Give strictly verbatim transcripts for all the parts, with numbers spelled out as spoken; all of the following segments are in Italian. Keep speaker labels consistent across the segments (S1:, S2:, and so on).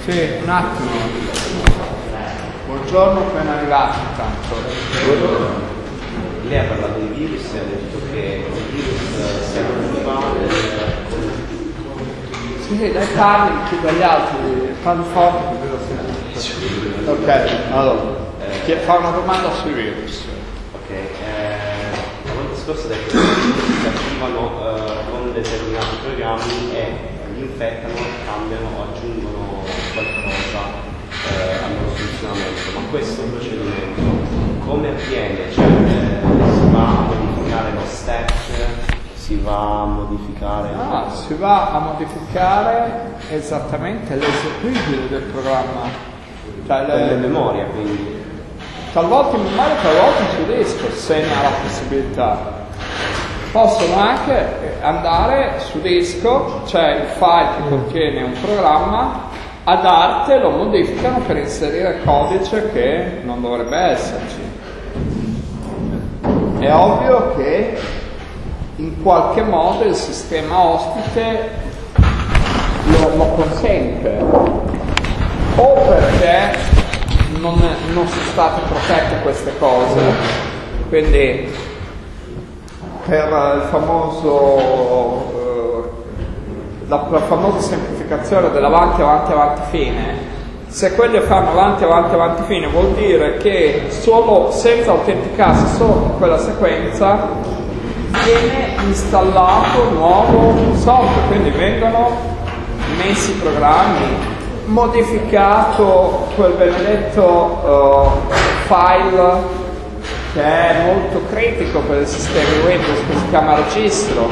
S1: Sì, un attimo. Buongiorno, appena arrivato intanto.
S2: Lei ha parlato di virus e ha detto che i virus servono per
S1: Sì, sì, dai parli più dagli altri, parli forte più velocemente. Ok, allora, eh, fa una domanda sui virus.
S2: Ok, eh, la volta scorsa ha detto che i virus si attivano eh, con determinati programmi e li infettano, cambiano o aggiungono qualcosa eh, al loro funzionamento. Ma questo procedimento come avviene? Cioè, eh, si va a modificare lo stack? Si va a modificare?
S1: Ah, si va a modificare esattamente l'eseguibile del programma. Cioè le,
S2: le memorie, quindi.
S1: Talvolta in memoria, talvolta su disco, se ne ha la possibilità. Possono anche andare su disco, cioè il file che contiene un programma, ad arte lo modificano per inserire codice che non dovrebbe esserci. È ovvio che in qualche modo il sistema ospite lo, lo consente, o perché non, non sono state protette queste cose, quindi per il famoso eh, la, la famosa semplificazione dell'avanti avanti avanti fine. Se quelli fanno avanti avanti avanti fine vuol dire che solo senza autenticarsi solo con quella sequenza viene installato nuovo software, quindi vengono messi i programmi, modificato quel benedetto uh, file che è molto critico per il sistema Windows, che si chiama registro,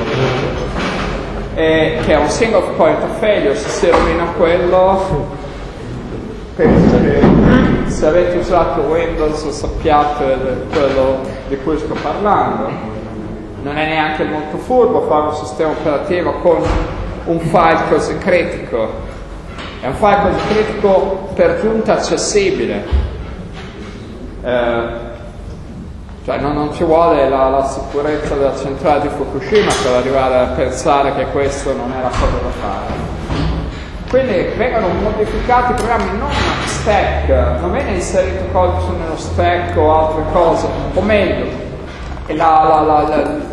S1: e che è un single point of failure. Se si rovina quello, penso che se avete usato Windows sappiate quello di cui sto parlando. Non è neanche molto furbo fare un sistema operativo con un file così critico. È un file così critico per giunta accessibile. Eh, cioè non, non ci vuole la, la sicurezza della centrale di Fukushima per arrivare a pensare che questo non è la cosa da fare. Quindi vengono modificati i programmi, non stack, non viene inserito codice nello stack o altre cose, o meglio, la, la, la, la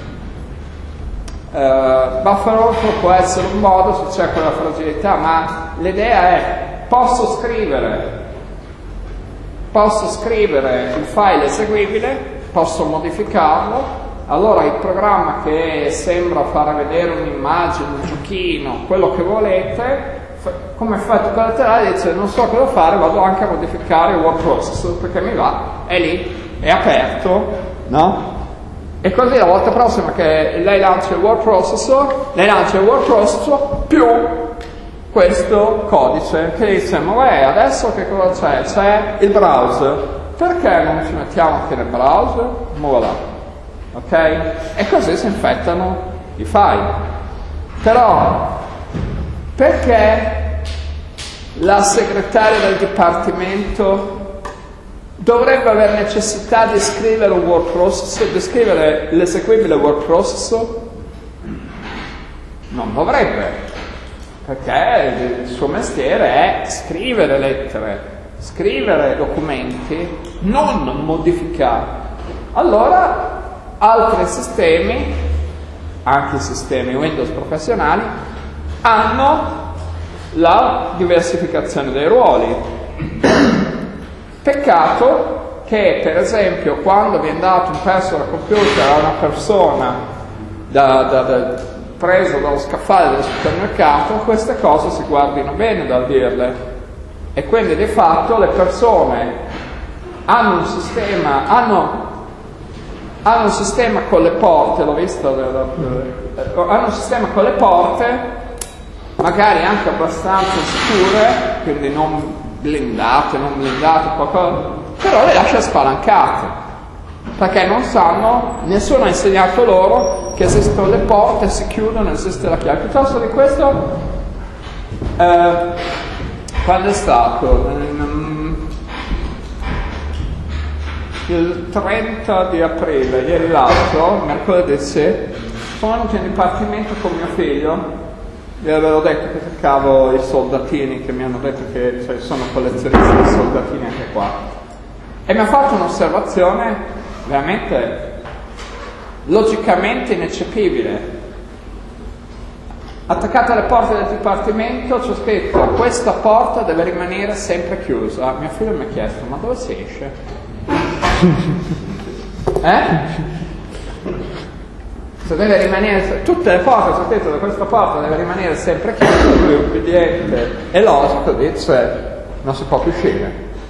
S1: Uh, buffer overflow può essere un modo se c'è quella fragilità, ma l'idea è posso scrivere posso scrivere il file eseguibile, posso modificarlo, allora il programma che sembra far vedere un'immagine, un giochino, quello che volete, come effetto collaterale dice non so cosa fare, vado anche a modificare il word processor perché mi va, è lì, è aperto, no? E così la volta prossima che lei lancia il word processor, lei lancia il word processor più questo codice che dice, ma beh, adesso che cosa c'è? C'è il browser. Perché non ci mettiamo anche nel browser? Ma voilà. Ok? E così si infettano i file. Però, perché la segretaria del dipartimento dovrebbe avere necessità di scrivere un word processor, di scrivere l'eseguibile word processor? Non dovrebbe, perché il suo mestiere è scrivere lettere, scrivere documenti, non modificare. Allora, altri sistemi, anche i sistemi Windows professionali, hanno la diversificazione dei ruoli. Peccato che, per esempio, quando viene dato un personal computer a una persona da, da, da, preso dallo scaffale del supermercato, queste cose si guardino bene dal dirle. E quindi di fatto le persone hanno un sistema, hanno, hanno un sistema con le porte, l'ho visto, hanno un sistema con le porte, magari anche abbastanza sicure, quindi non blindate, non blindate, qualcosa, però le lascia spalancate, perché non sanno, nessuno ha insegnato loro che esistono le porte, si chiudono, esiste la chiave. Piuttosto di questo, eh, quando è stato? Il trenta di aprile, ieri l'altro, mercoledì, sono venuto in dipartimento con mio figlio vi avevo detto che cercavo i soldatini, che mi hanno detto che cioè, sono collezionisti di soldatini anche qua, e mi ha fatto un'osservazione veramente logicamente ineccepibile. Attaccata alle porte del dipartimento c'è scritto: questa porta deve rimanere sempre chiusa. Mio figlio mi ha chiesto: ma dove si esce? eh? Se deve rimanere, tutte le porte, c'è scritto che questa porta deve rimanere sempre chiusa. Lui è ubbidiente e logico, dice: non si può più uscire.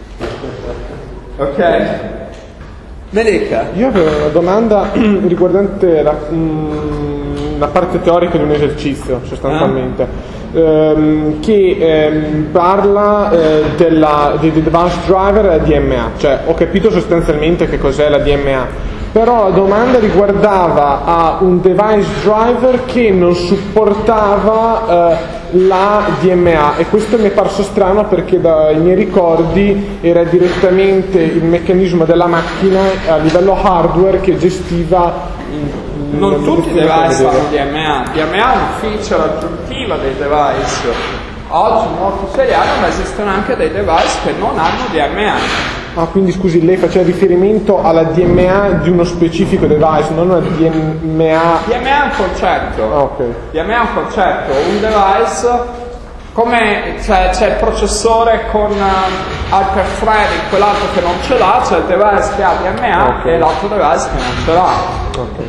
S1: Ok? Me dica.
S3: Io avevo una domanda riguardante la, mh, la parte teorica di un esercizio, sostanzialmente, ah. ehm, che ehm, parla eh, della, di, di device driver e D M A. Cioè, ho capito sostanzialmente che cos'è la D M A, però la domanda riguardava a un device driver che non supportava eh, la D M A, e questo mi è parso strano perché dai miei ricordi era direttamente il meccanismo della macchina a livello hardware che gestiva il,
S1: non tutti i device hanno D M A. D M A è una feature aggiuntiva dei device. Oggi molti ce li hanno, ma esistono anche dei device che non hanno D M A.
S3: Ah, quindi scusi, lei faceva riferimento alla D M A di uno specifico device, non una D M A...
S1: D M A è un concetto.
S3: Ah, ok.
S1: D M A è un concetto, un device, come c'è, c'è il processore con uh, hyperthreading, quell'altro che non ce l'ha, c'è il device che ha D M A, okay, e l'altro device che non ce l'ha.
S3: Ok.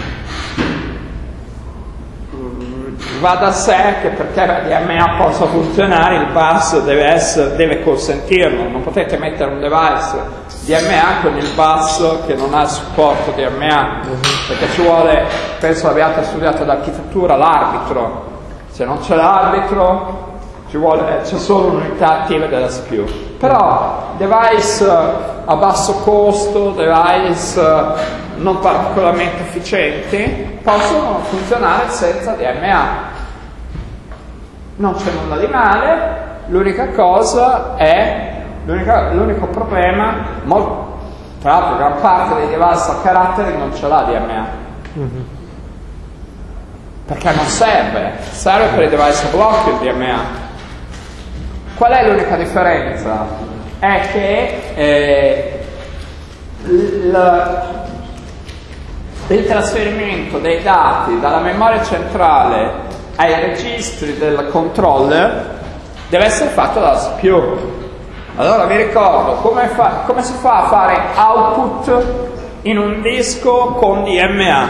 S1: Va da sé che perché la D M A possa funzionare il bus deve, essere, deve consentirlo. Non potete mettere un device D M A con il bus che non ha il supporto D M A, uh-huh. perché ci vuole, penso abbiate studiato d'architettura, l'arbitro. Se non c'è l'arbitro ci vuole, c'è solo un'unità attiva della C P U. Però device a basso costo, device non particolarmente efficienti possono funzionare senza D M A. Non c'è nulla di male, l'unica cosa è, l'unica, l'unico problema, molto, tra l'altro gran parte dei device a caratteri non ce l'ha D M A, mm-hmm. perché non serve, serve per i device a blocchi il D M A. Qual è l'unica differenza? È che eh, il, il trasferimento dei dati dalla memoria centrale ai registri del controller deve essere fatto dalla C P U. Allora vi ricordo come, fa, come si fa a fare output in un disco con D M A.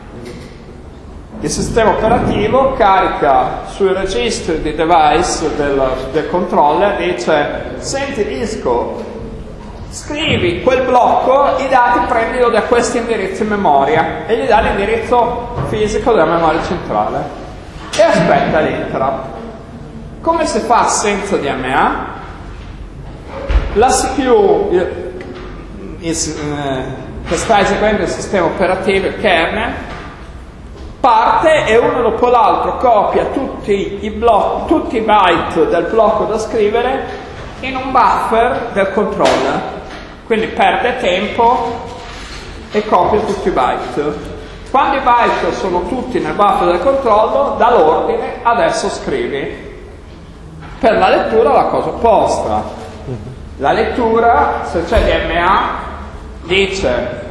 S1: Il sistema operativo carica sui registri di device del, del controller, dice: senti disco, scrivi quel blocco, i dati prendilo da questo indirizzo in memoria, e gli dà l'indirizzo fisico della memoria centrale e aspetta l'interrupt. Come si fa senza D M A? La C P U il, il, eh, che sta eseguendo il sistema operativo, il kernel, parte e uno dopo l'altro copia tutti i blocchi, tutti i byte del blocco da scrivere in un buffer del controller, quindi perde tempo e copia tutti i byte. Quando i byte sono tutti nel buffer del controllo, dà l'ordine: adesso scrivi. Per la lettura la cosa opposta. La lettura, se c'è D M A, dice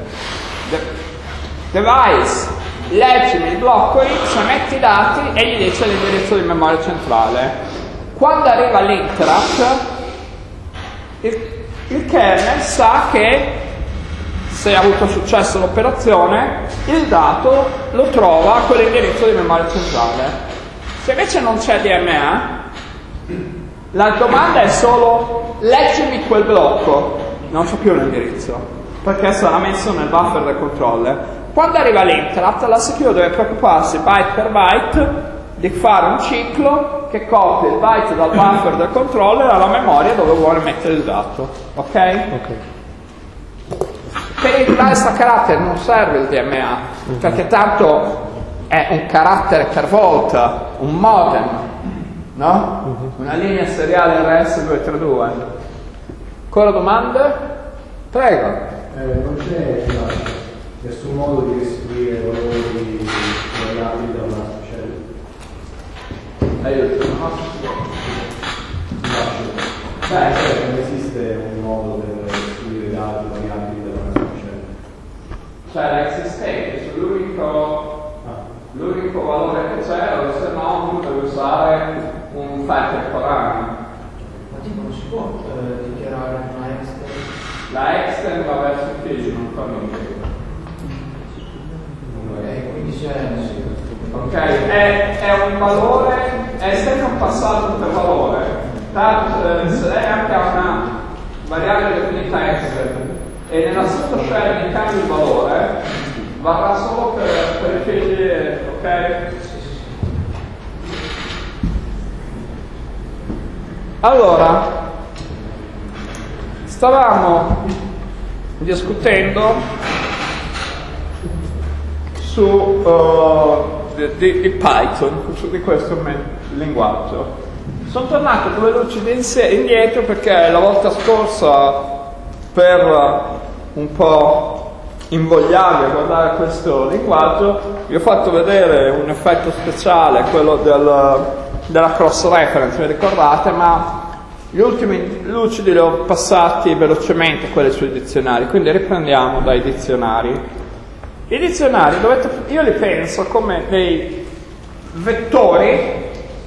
S1: device, leggimi il blocco X, metti i dati, e gli dice l'indirizzo di memoria centrale. Quando arriva l'interrupt, il, il kernel sa che se ha avuto successo l'operazione, il dato lo trova a quell'indirizzo di memoria centrale. Se invece non c'è D M A, la domanda è solo: leggimi quel blocco. Non c'è più l'indirizzo, perché sarà messo nel buffer del controller. Quando arriva l'interrupt, la C P U deve preoccuparsi byte per byte di fare un ciclo che copia il byte dal buffer del controller alla memoria dove vuole mettere il dato. Ok?
S3: Ok.
S1: Per il device a carattere non serve il D M A, uh-huh. perché tanto è un carattere per volta, un modem, no? Uh-huh. Una linea seriale R S duecentotrentadue. Ancora domande? Prego.
S4: Eh, non c'è nessun modo di restituire valori variabili da una, cioè
S1: Aiuto, no?
S4: Beh, cioè, non esiste un modo per scrivere dati variabili della funzione.
S1: Cioè l'esistente, l'unico, l'unico valore che c'è, o se no uno deve usare un file temporaneo.
S4: Ma tipo non si può eh, dichiarare una extend?
S1: La extend va verso il figlio, non fa niente.
S4: Eh, quindi c'è sì.
S1: Ok, è, è un valore, è sempre un passaggio per valore. Tanto, eh, se lei anche ha una variabile definita extend e nella sottoshell di cambio il valore, varrà solo per, per i figli, ok? Allora, stavamo discutendo su uh, di, di, di Python, su di questo me- linguaggio. Sono tornato due luci indietro perché la volta scorsa, per uh, un po' invogliarvi a guardare questo linguaggio, vi ho fatto vedere un effetto speciale, quello del, della cross reference, vi ricordate, ma gli ultimi lucidi li ho passati velocemente, quelli sui dizionari, quindi riprendiamo dai dizionari. I dizionari, dovete, io li penso come dei vettori,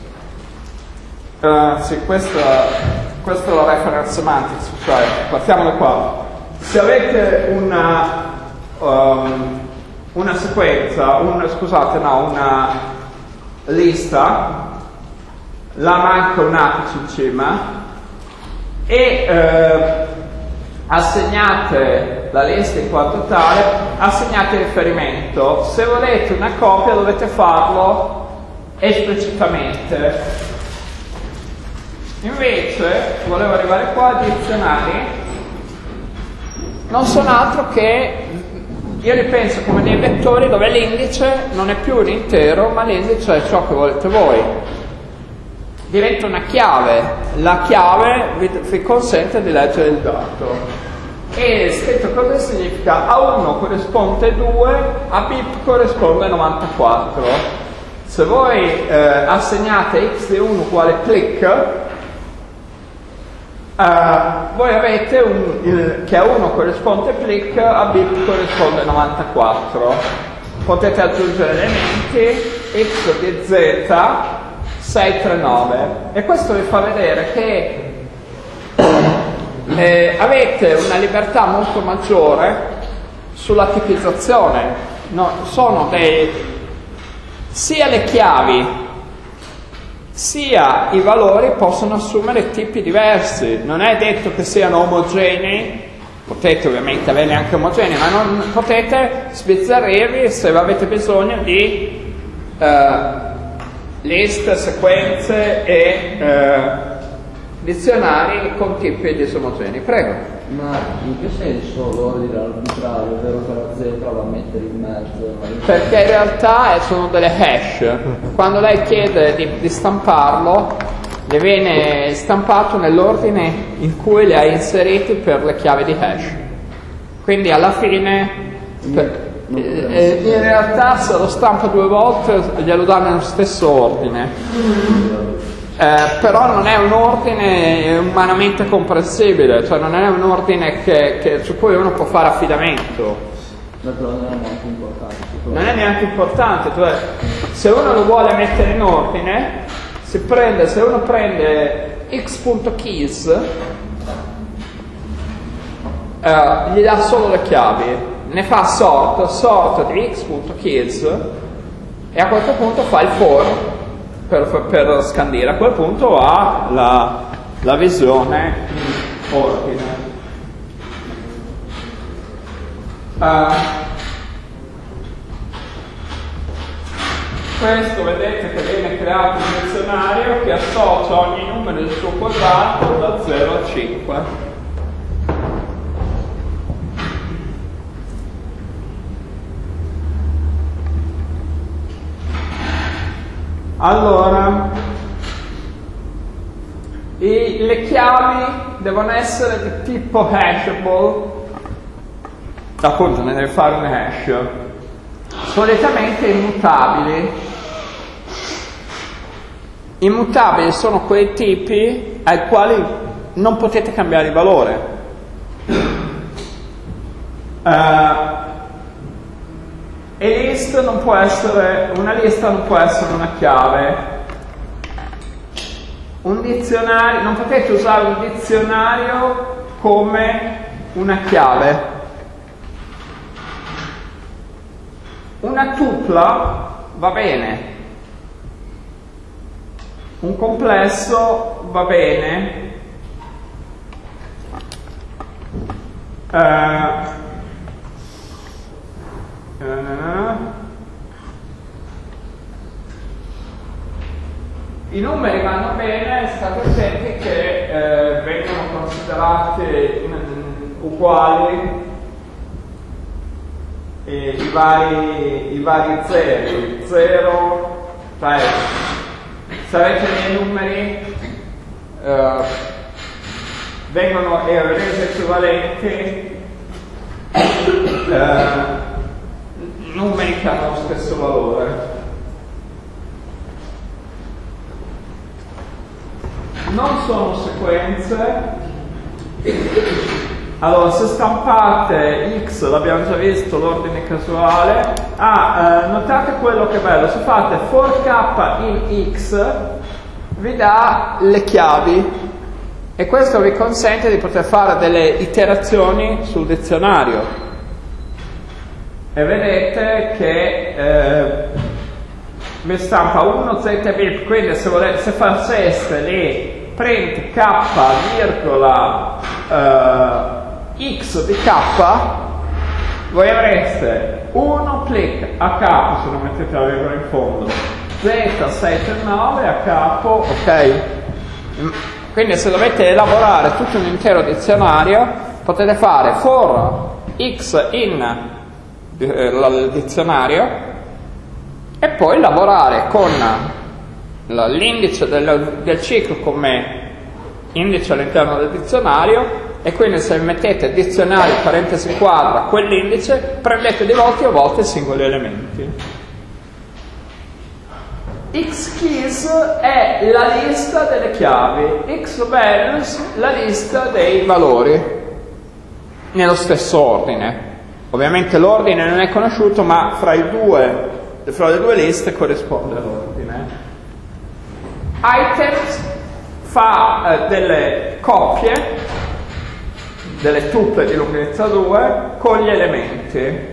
S1: uh, sì, questa... Questa è la reference semantics, cioè partiamo da qua. Se avete una, um, una sequenza, un, scusate, no, una lista, la manca un apice in cima e eh, assegnate la lista in quanto tale, assegnate il riferimento. Se volete una copia dovete farlo esplicitamente. Invece, volevo arrivare qua, i dizionari non sono altro che, io li penso come dei vettori dove l'indice non è più un intero, ma l'indice è ciò che volete voi. Diventa una chiave, la chiave vi, vi consente di leggere il dato. E scritto cosa significa? A uno corrisponde due, a bip corrisponde novantaquattro. Se voi eh, assegnate x di uno uguale click, Uh, voi avete un, il, che a uno corrisponde click, a bip corrisponde novantaquattro. Potete aggiungere elementi, x di z seicentotrentanove, e questo vi fa vedere che eh, avete una libertà molto maggiore sulla tipizzazione. No, sono dei, sia le chiavi sia i valori possono assumere tipi diversi. Non è detto che siano omogenei, potete ovviamente averli anche omogenei, ma non potete sbizzarrirvi se avete bisogno di eh, liste, sequenze e eh, dizionari con tipi disomogenei. Prego.
S5: Ma in che senso l'ordine arbitrario, ovvero che la Z va a mettere in mezzo?
S1: Perché in realtà sono delle hash. Quando lei chiede di, di stamparlo, le viene stampato nell'ordine in cui le ha inseriti per le chiavi di hash. Quindi alla fine, per, eh, in realtà se lo stampa due volte glielo dà nello stesso ordine. Eh, però non è un ordine umanamente comprensibile, cioè non è un ordine che, che, su cui uno può fare affidamento.
S5: Ma però non è neanche importante.
S1: Non è neanche importante, cioè se uno lo vuole mettere in ordine, si prende, se uno prende x.keys, eh, gli dà solo le chiavi, ne fa sort, sort di x.keys e a questo punto fa il for. Per, per scandire, a quel punto ha la, la visione in ordine. Uh, questo vedete che viene creato un dizionario che associa ogni numero del suo quadrato da zero a cinque. Allora, i, le chiavi devono essere di tipo hashable, appunto ne deve fare un hash, solitamente immutabili, Immutabili sono quei tipi ai quali non potete cambiare il valore. Uh, e list non può essere, una lista non può essere una chiave. Un dizionario, non potete usare un dizionario come una chiave. Una tupla va bene. Un complesso va bene. Uh, uh, I numeri vanno bene, state attenti che eh, vengono considerati mm, uguali e i vari, i vari zeri. Zero, cioè se avete dei numeri eh, vengono resi equivalenti eh, numeri che hanno lo stesso valore. Non sono sequenze. Allora, se stampate x, l'abbiamo già visto, l'ordine casuale. Ah, eh, notate quello che è bello, se fate for k in x vi dà le chiavi e questo vi consente di poter fare delle iterazioni sul dizionario. E vedete che eh, vi stampa uno z bip, quindi se, volete, se faceste lì print k virgola uh, x di k, voi avreste uno clic a capo, se non mettete la virgola in fondo, z sette nove a capo, ok? Quindi se dovete elaborare tutto un intero dizionario potete fare for x in eh, il dizionario e poi lavorare con l'indice del, del ciclo come indice all'interno del dizionario e quindi se mettete dizionario parentesi quadra quell'indice prendete di volta a volta i singoli elementi. Xkeys è la lista delle chiavi, Xvalues la lista dei valori nello stesso ordine. Ovviamente l'ordine non è conosciuto, ma fra, i due, fra le due liste corrisponde l'ordine. Items fa eh, delle coppie, delle tuple di lunghezza due con gli elementi.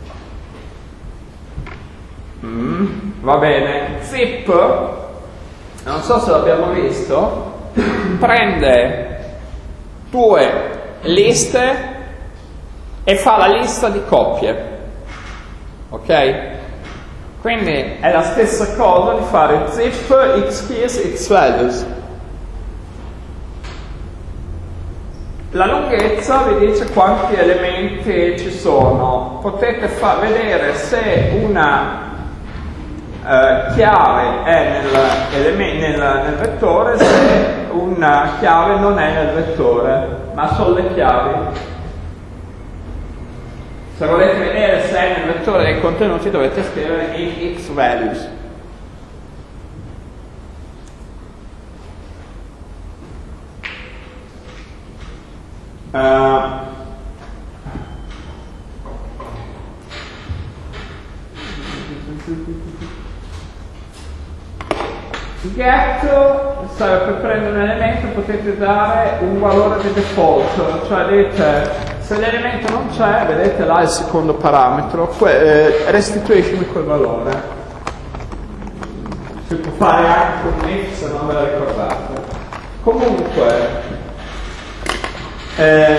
S1: Mm, va bene. Zip, non so se l'abbiamo visto, prende due liste e fa la lista di coppie. Ok? Quindi è la stessa cosa di fare zip, xkeys, xvalues. La lunghezza vi dice quanti elementi ci sono. Potete far vedere se una uh, chiave è nel, nel, nel vettore, se una chiave non è nel vettore, ma sono le chiavi. Se volete vedere se è nel vettore dei contenuti dovete scrivere in xvalues. Uh, get serve per prendere un elemento, potete dare un valore di default, cioè dite se l'elemento non c'è, vedete là il secondo parametro, que- eh, restituiscimi quel valore. Si può fare anche con un if se non ve la ricordate. Comunque eh,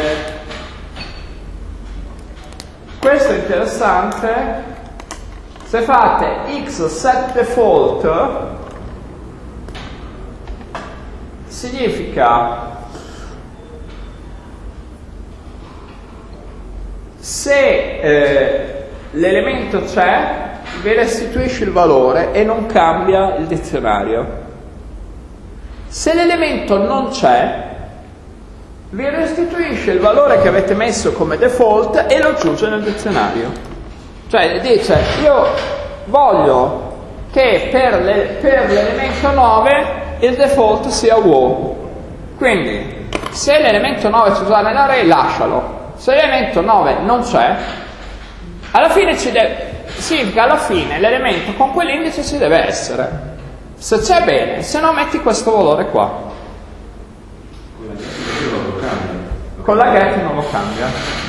S1: questo è interessante. Se fate x set default significa se eh, l'elemento c'è vi restituisce il valore e non cambia il dizionario. Se l'elemento non c'è vi restituisce il valore che avete messo come default e lo aggiunge nel dizionario. Cioè dice io voglio che per, le, per l'elemento nove il default sia wow. Quindi se l'elemento nove c'è già nell'array, lascialo. Se l'elemento nove non c'è, alla fine ci deve, significa alla fine l'elemento con quell'indice ci deve essere. Se c'è, bene, se no metti questo valore qua. Con la get non lo cambia.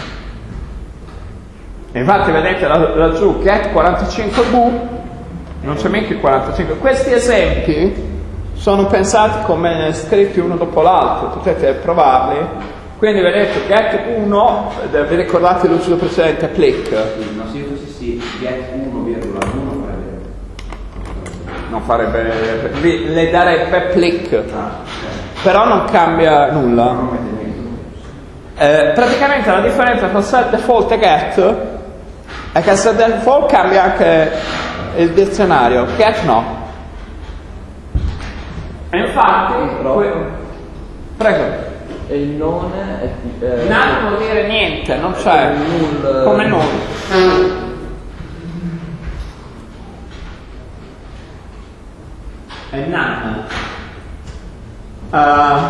S1: E infatti vedete laggiù get quarantacinque bu, non c'è mica il quarantacinque. Questi esempi sono pensati come scritti uno dopo l'altro, potete provarli. Quindi vedete get uno, vi ricordate l'uccido precedente, applic.
S4: No, se io fossi sì, get uno virgola uno farebbe.
S1: Non farebbe, vi, le darebbe applic.
S4: Ah, okay.
S1: Però non cambia nulla.
S4: Non mette niente.
S1: Eh, praticamente la differenza tra set default e get è che set default cambia anche il dizionario, get no. E infatti, que- prego.
S5: E il nome è... Eh,
S1: Non vuol dire niente, non c'è.
S5: null.
S1: Come null. È none. Uh,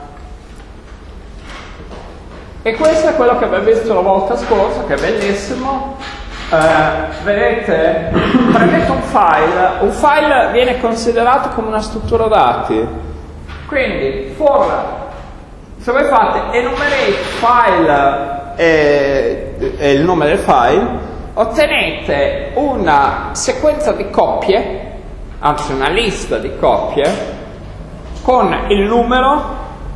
S1: e questo è quello che abbiamo visto la volta scorsa, che è bellissimo. Uh, vedete, prendete un file, un file viene considerato come una struttura dati. Quindi, for se voi fate enumerate file e, e il nome del file, ottenete una sequenza di coppie, anzi una lista di coppie, con il numero,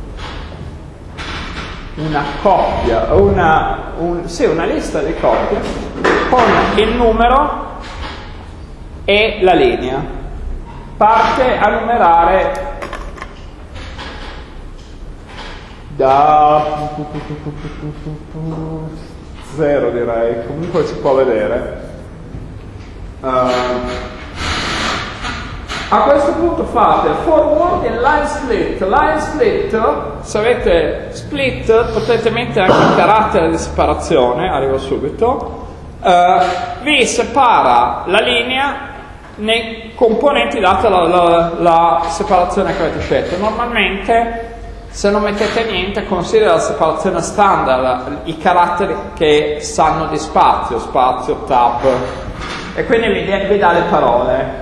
S1: una coppia, una, un, sì, una lista di coppie, con il numero e la linea. Parte a numerare da zero, direi, comunque si può vedere. Uh, a questo punto fate forward e line split. Line split, se avete split potete mettere anche il carattere di separazione, arrivo subito. Uh, vi separa la linea nei componenti data la, la, la separazione che avete scelto. Normalmente, se non mettete niente, considera la separazione standard, i caratteri che sanno di spazio, spazio, tab, e quindi vi, vi dà le parole.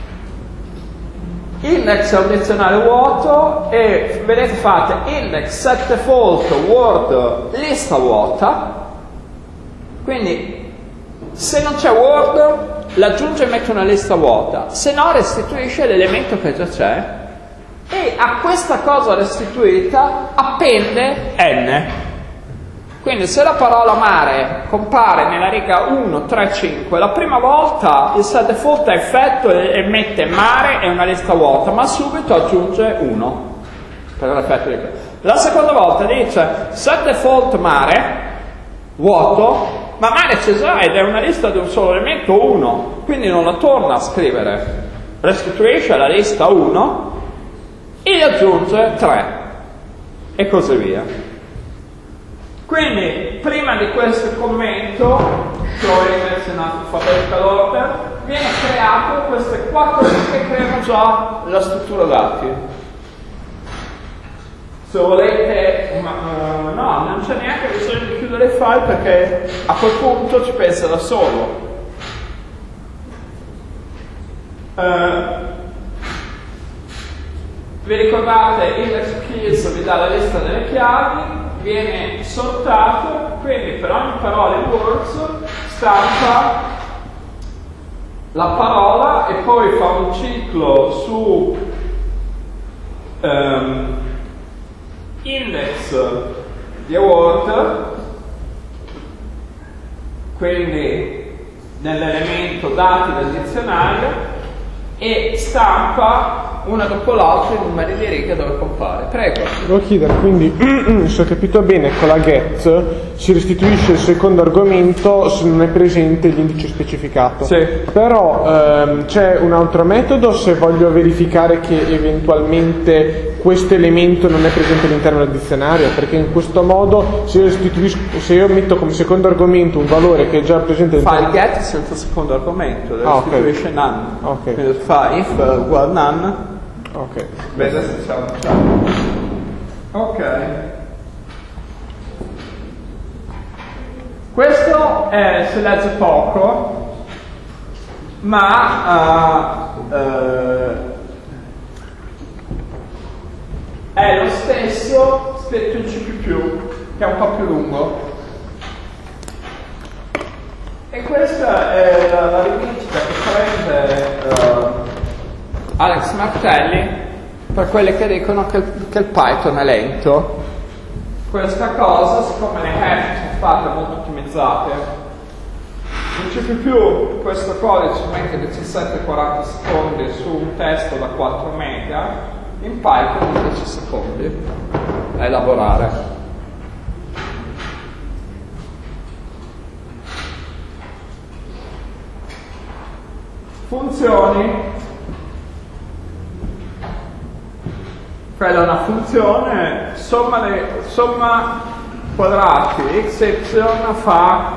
S1: Index è un dizionario vuoto e vedete fate index set default word lista vuota. Quindi se non c'è word l'aggiunge e mette una lista vuota, se no restituisce l'elemento che già c'è. E a questa cosa restituita appende n. Quindi se la parola mare compare nella riga uno, tre, cinque, la prima volta il set default ha effetto e, e mette mare e una lista vuota, ma subito aggiunge uno per l'effetto di questo. La seconda volta dice set default mare vuoto, ma mare c'è già ed è una lista di un solo elemento uno, quindi non la torna a scrivere, restituisce la lista uno e aggiunge tre e così via. Quindi prima di questo commento showing that's in alphabetical order viene creato queste quattro righe che creano già la struttura dati. Se volete, ma, uh, no, non c'è neanche bisogno di chiudere il file perché a quel punto ci pensa da solo. Uh, Vi ricordate index keys vi dà la lista delle chiavi, viene sortato, quindi per ogni parola in words stampa la parola e poi fa un ciclo su um, index di a word, quindi nell'elemento dati del dizionario, e stampa una dopo l'altra i numeri di righe dove compare. Prego.
S3: Devo chiedere, quindi se ho capito bene, con la get si restituisce il secondo argomento se non è presente l'indice specificato.
S1: Sì.
S3: Però ehm, c'è un altro metodo se voglio verificare che eventualmente questo elemento non è presente all'interno del dizionario, perché in questo modo se io restituisco, se io metto come secondo argomento un valore che è già presente all'interno
S1: File get senza secondo argomento,
S3: ah, okay.
S1: restituisce none.
S3: Okay.
S1: Quindi fa if uguale none
S3: Ok.
S1: Vede se c'è un chat. Ok. Questo è, si legge poco, ma uh, uh, è lo stesso scritto in C più più, che è un po' più lungo. E questa è la, la rivincita che prende uh, Alex Martelli per quelli che dicono che, che il Python è lento. Questa cosa, siccome le hash sono state molto ottimizzate, in C più più questo codice mette diciassette quaranta secondi su un testo da quattro mega, in Python dieci secondi a elaborare. Funzioni. Quella è una funzione, somma, le, somma quadrati x y fa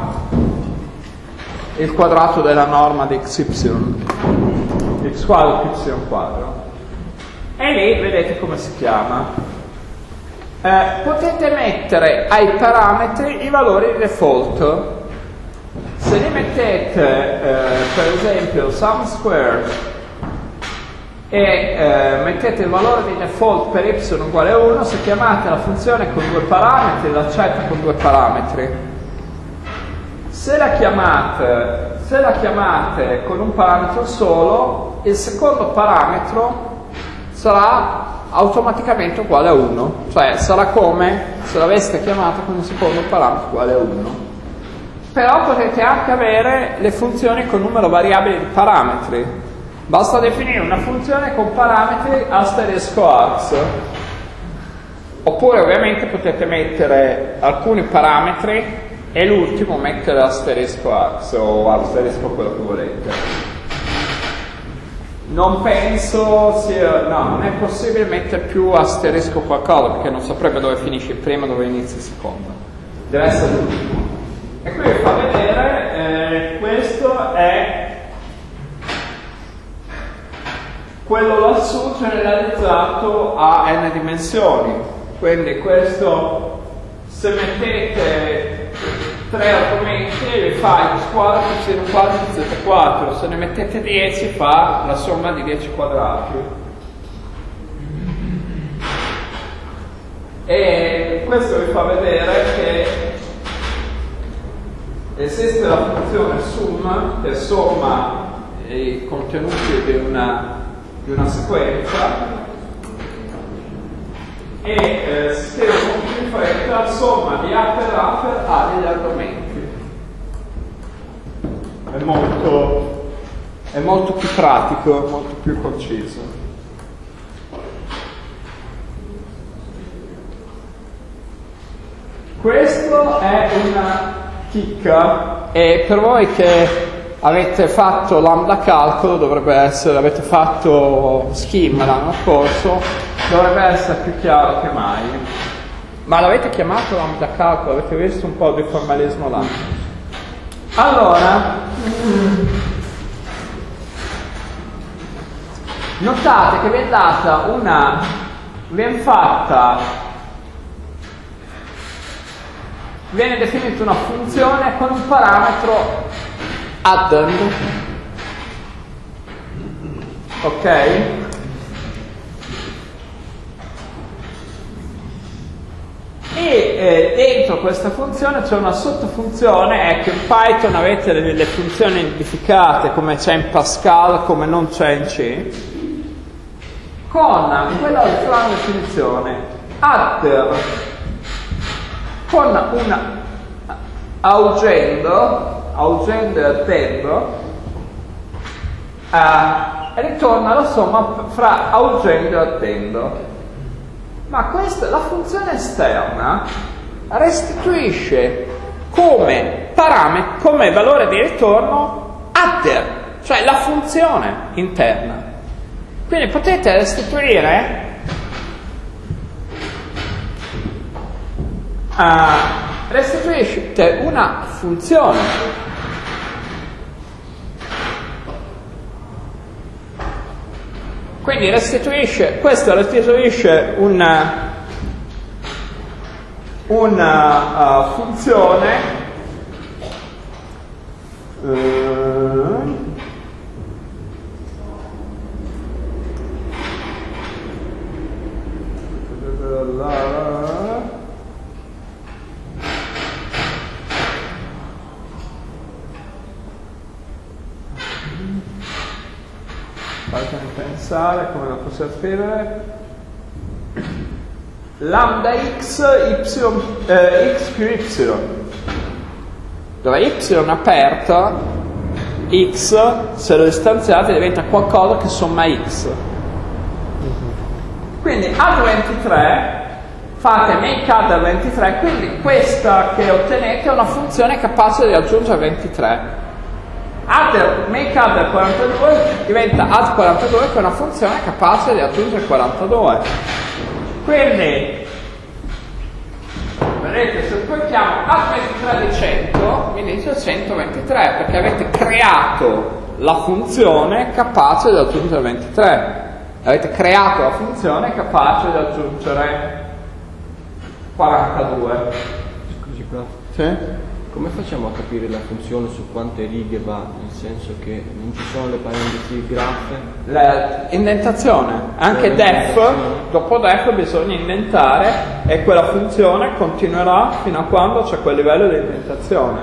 S1: il quadrato della norma di xy, x quadro più y quadro. E lì vedete come si chiama. Eh, potete mettere ai parametri i valori default. Se li mettete, eh, per esempio, sum squared e eh, mettete il valore di default per y uguale a uno, se chiamate la funzione con due parametri, l'accetta con due parametri. Se la chiamate, se la chiamate con un parametro solo, il secondo parametro sarà automaticamente uguale a uno, cioè sarà come se l'aveste chiamata con un secondo parametro uguale a uno. Però potete anche avere le funzioni con numero variabile di parametri. Basta definire una funzione con parametri asterisco args. Oppure ovviamente potete mettere alcuni parametri e l'ultimo mettere asterisco args o asterisco quello che volete. Non penso sia... no, non è possibile mettere più asterisco qualcosa perché non saprebbe dove finisce il primo e dove inizia il secondo. Deve essere l'ultimo. E qui vi fa vedere, eh, questo è quello lassù generalizzato a n dimensioni. Quindi questo, se mettete tre argomenti vi fa x quadro più y quadro più z quattro, se ne mettete dieci fa la somma di dieci quadrati. E questo vi fa vedere che esiste la funzione sum, che somma i contenuti di una, di una sequenza, e eh, si scrive molto più in fretta somma di A per A per A degli argomenti. È molto, è molto più pratico, molto più conciso. Questo è una chicca, e per voi che avete fatto lambda calcolo dovrebbe essere, avete fatto schema l'anno scorso, dovrebbe essere più chiaro che mai. Ma l'avete chiamato lambda calcolo? Avete visto un po' di formalismo là? Allora, notate che vi è data una, vi è fatta viene definita una funzione con un parametro addend, ok? E eh, dentro questa funzione c'è una sottofunzione. Ecco, in Python avete delle funzioni identificate come c'è in Pascal, come non c'è in C, con quella strana definizione adder con una augendo, augendo e attendo, eh, ritorna la somma fra augendo e attendo. Ma questa, la funzione esterna restituisce come parametro, come valore di ritorno adder, cioè la funzione interna. Quindi potete restituire Uh, restituisce una funzione Quindi restituisce, questo restituisce una, una uh, funzione uh, fatemi pensare come la posso scrivere. Lambda x y eh, x più y, dove y aperto x, se lo distanziate diventa qualcosa che somma x. Quindi ad ventitré fate make ad ventitré, quindi questa che ottenete è una funzione capace di aggiungere ventitré. Add make add quarantadue diventa add quarantadue, che è una funzione capace di aggiungere quarantadue. Quindi vedete, se poi chiamo add ventitré di cento mi dice centoventitré, perché avete creato la funzione capace di aggiungere ventitré. Avete creato la funzione capace di aggiungere quarantadue.
S5: Scusi, prof.
S1: Sì?
S5: Come facciamo a capire la funzione su quante righe va? Nel senso che non ci sono le parentesi graffe?
S1: L'indentazione, anche
S5: Cioè,
S1: def,
S5: l'indentazione.
S1: dopo def bisogna indentare e quella funzione continuerà fino a quando c'è quel livello di indentazione.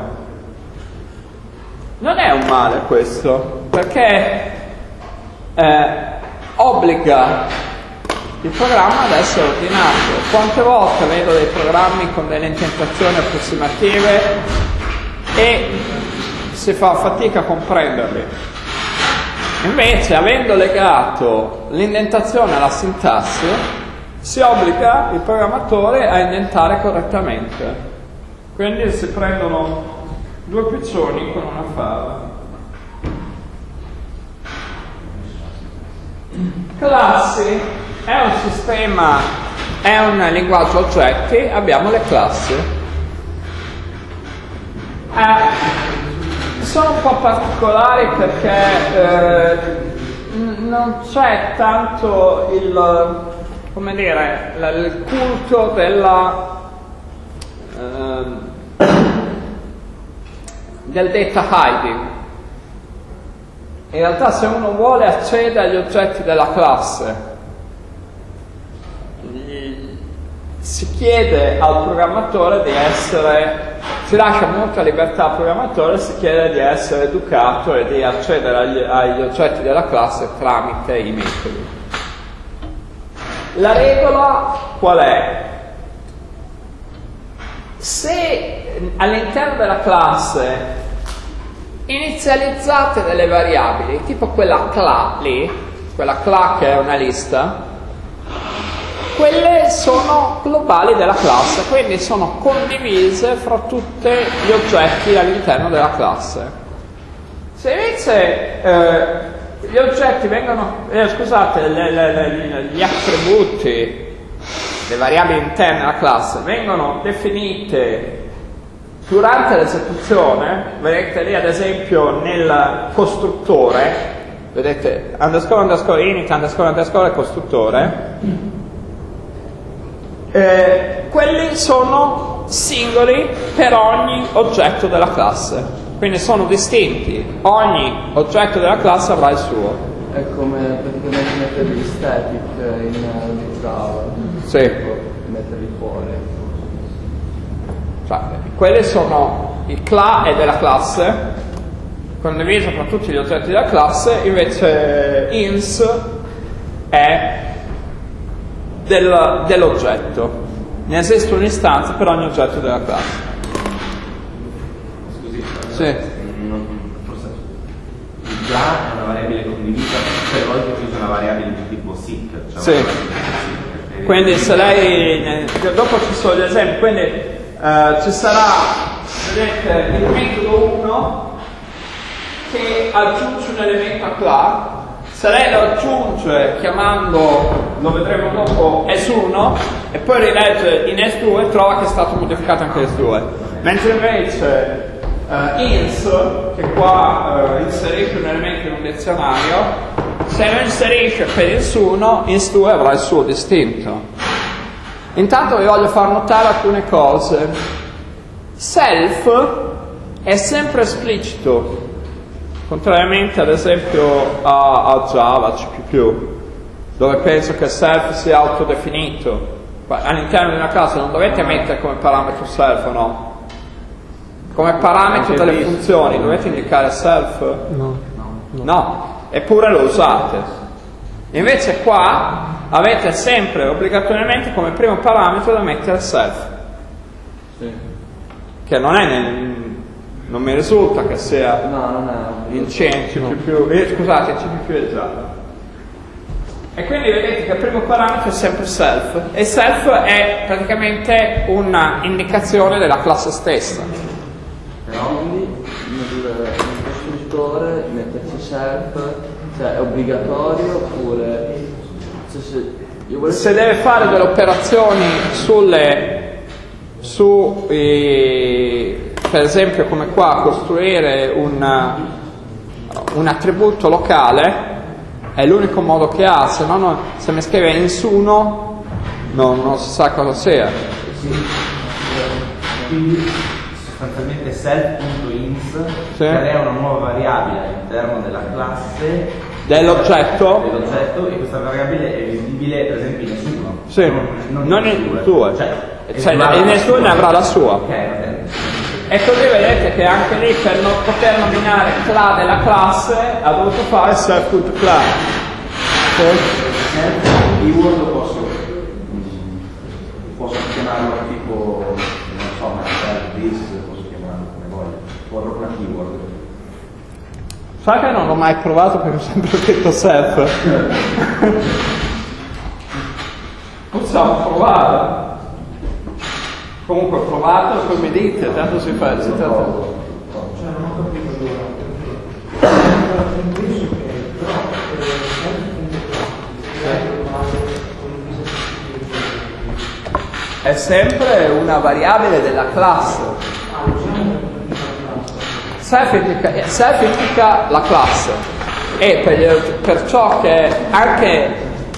S1: Non è un male questo, perché eh, obbliga il programma ad essere ordinato. Quante volte vedo dei programmi con delle indentazioni approssimative e si fa fatica a comprenderli. Invece, avendo legato l'indentazione alla sintassi, si obbliga il programmatore a indentare correttamente. Quindi si prendono due piccioni con una fava. Classi. È un sistema, è un linguaggio oggetti, abbiamo le classi. Eh, sono un po' particolari perché eh, n- non c'è tanto il, come dire, la- il culto della, eh, del data hiding. In realtà se uno vuole accedere agli oggetti della classe, si chiede al programmatore di essere, si lascia molta libertà al programmatore, si chiede di essere educato e di accedere agli, agli oggetti della classe tramite i metodi. La regola qual è? Se all'interno della classe inizializzate delle variabili, tipo quella cla lì, quella cla che è una lista, quelle sono globali della classe, quindi sono condivise fra tutti gli oggetti all'interno della classe. Se invece eh, gli oggetti vengono, eh, scusate, le, le, le, gli attributi, le variabili interne alla classe vengono definite durante l'esecuzione, vedete lì ad esempio nel costruttore, vedete underscore underscore init underscore underscore costruttore, Eh, quelli sono singoli per ogni oggetto della classe, quindi sono distinti, ogni oggetto della classe avrà il suo.
S5: È come praticamente mettere gli static in Java,
S1: Sì.
S5: metterli fuori.
S1: Cioè, quelli sono il cla è della classe, condiviso con tutti gli oggetti della classe, invece ins è Del, dell'oggetto. Ne esiste un'istanza per ogni oggetto della classe.
S2: Scusi,
S1: Sì.
S2: non, forse già è una variabile condivisa, per volte ci usa una variabile di tipo sic, cioè
S1: Sì.
S2: una variabile di tipo sic.
S1: Quindi se lei, dopo ci sono gli esempi, quindi eh, ci sarà, vedete, il metodo uno che aggiunge un elemento a cla. Se lei lo aggiunge chiamando, lo vedremo dopo, es uno e poi rilegge in es due, trova che è stato modificato anche es due. Mentre invece uh, ins, che qua uh, inserisce un elemento in un dizionario, Se lo inserisce per ins uno, ins due avrà il suo distinto. Intanto vi voglio far notare alcune cose. Self è sempre esplicito, contrariamente ad esempio a, a Java, C più più, dove penso che self sia autodefinito. All'interno di una classe non dovete mettere come parametro self o no? Come parametro
S3: Anche
S1: delle
S3: this.
S1: funzioni dovete indicare self?
S3: No.
S1: No. No. Eppure lo usate. Invece qua avete sempre obbligatoriamente come primo parametro da mettere self.
S5: Sì.
S1: Che non è nel, non mi risulta che sia
S5: No, non è.
S1: in C, in C più più, eh, scusate, in C più più è Java. E quindi vedete che il primo parametro è sempre self, e self è praticamente una indicazione della classe stessa.
S5: Però quindi nel costruttore metterci self, cioè è obbligatorio oppure cioè, se io volessi...
S1: Se deve fare delle operazioni sulle su eh, per esempio come qua costruire un, un attributo locale, è l'unico modo che ha, se no non, se mi scrive ins uno non, non si sa cosa sia.
S6: Quindi sostanzialmente self.ins
S1: Sì.
S6: crea una nuova variabile all'interno della classe
S1: Dell'oggetto?
S6: dell'oggetto, e questa variabile è visibile per esempio in nessuno.
S1: Sì,
S6: non,
S1: non in due.
S6: Cioè,
S1: Cioè,
S6: è
S1: e nessuno ne avrà la sua.
S6: Ok, va bene.
S1: E così vedete che anche lì per non poter nominare cla della classe ha dovuto fare self.cla.
S4: Self keyword lo posso, posso chiamarlo tipo, non so, ma self this, posso chiamarlo come voglio, o proprio una keyword.
S1: Sai che non l'ho mai provato perché ho sempre detto self. Possiamo provare. Comunque provate, poi mi dite, tanto si fa. Si tratta...
S4: Cioè non ho capito
S1: È sempre una variabile della classe. Self indica, self indica la classe, e per, gli, per ciò che anche,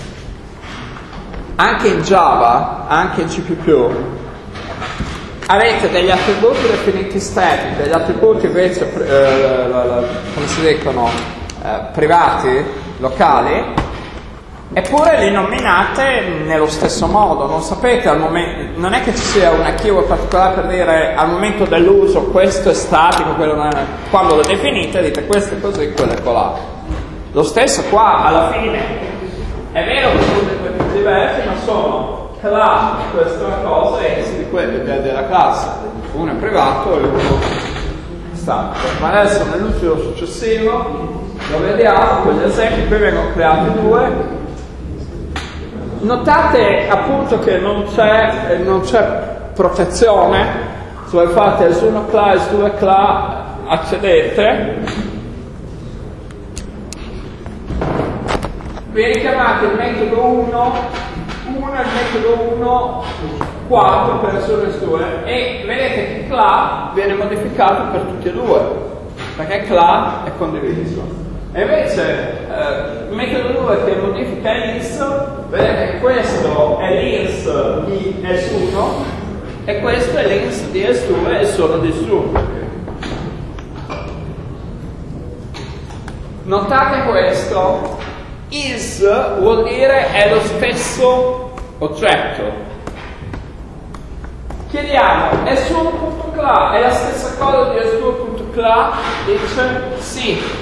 S1: anche in Java, anche in C più più, avete degli attributi definiti static, degli attributi invece eh, la, la, come si dicono eh, privati, locali, eppure li nominate nello stesso modo. Non sapete al momento, non è che ci sia una keyword particolare per dire al momento dell'uso questo è statico, quello non è. Quando lo definite dite questo è così, quello è colà. Lo stesso qua alla fine è vero che sono due tipi diversi, ma sono class di questa cosa e di quelli della classe, uno è privato e uno è statico. Ma adesso nell'uso successivo lo vediamo con gli esempi. Qui vengono creati due. Notate appunto che non c'è, non c'è protezione, se voi fate es uno cla, es due cla, accedete, vi richiamate il metodo uno, uno e il metodo uno, quattro per es uno e es due, e vedete che cla viene modificato per tutti e due, perché cla è condiviso. E invece eh, il metodo due che modifica ins, vedete che questo è l'ins di es uno e questo è l'ins di es due e sono di es uno. Notate questo, is vuol dire è lo stesso oggetto. Chiediamo es uno.cla è la stessa cosa di es due.cla? Dice sì.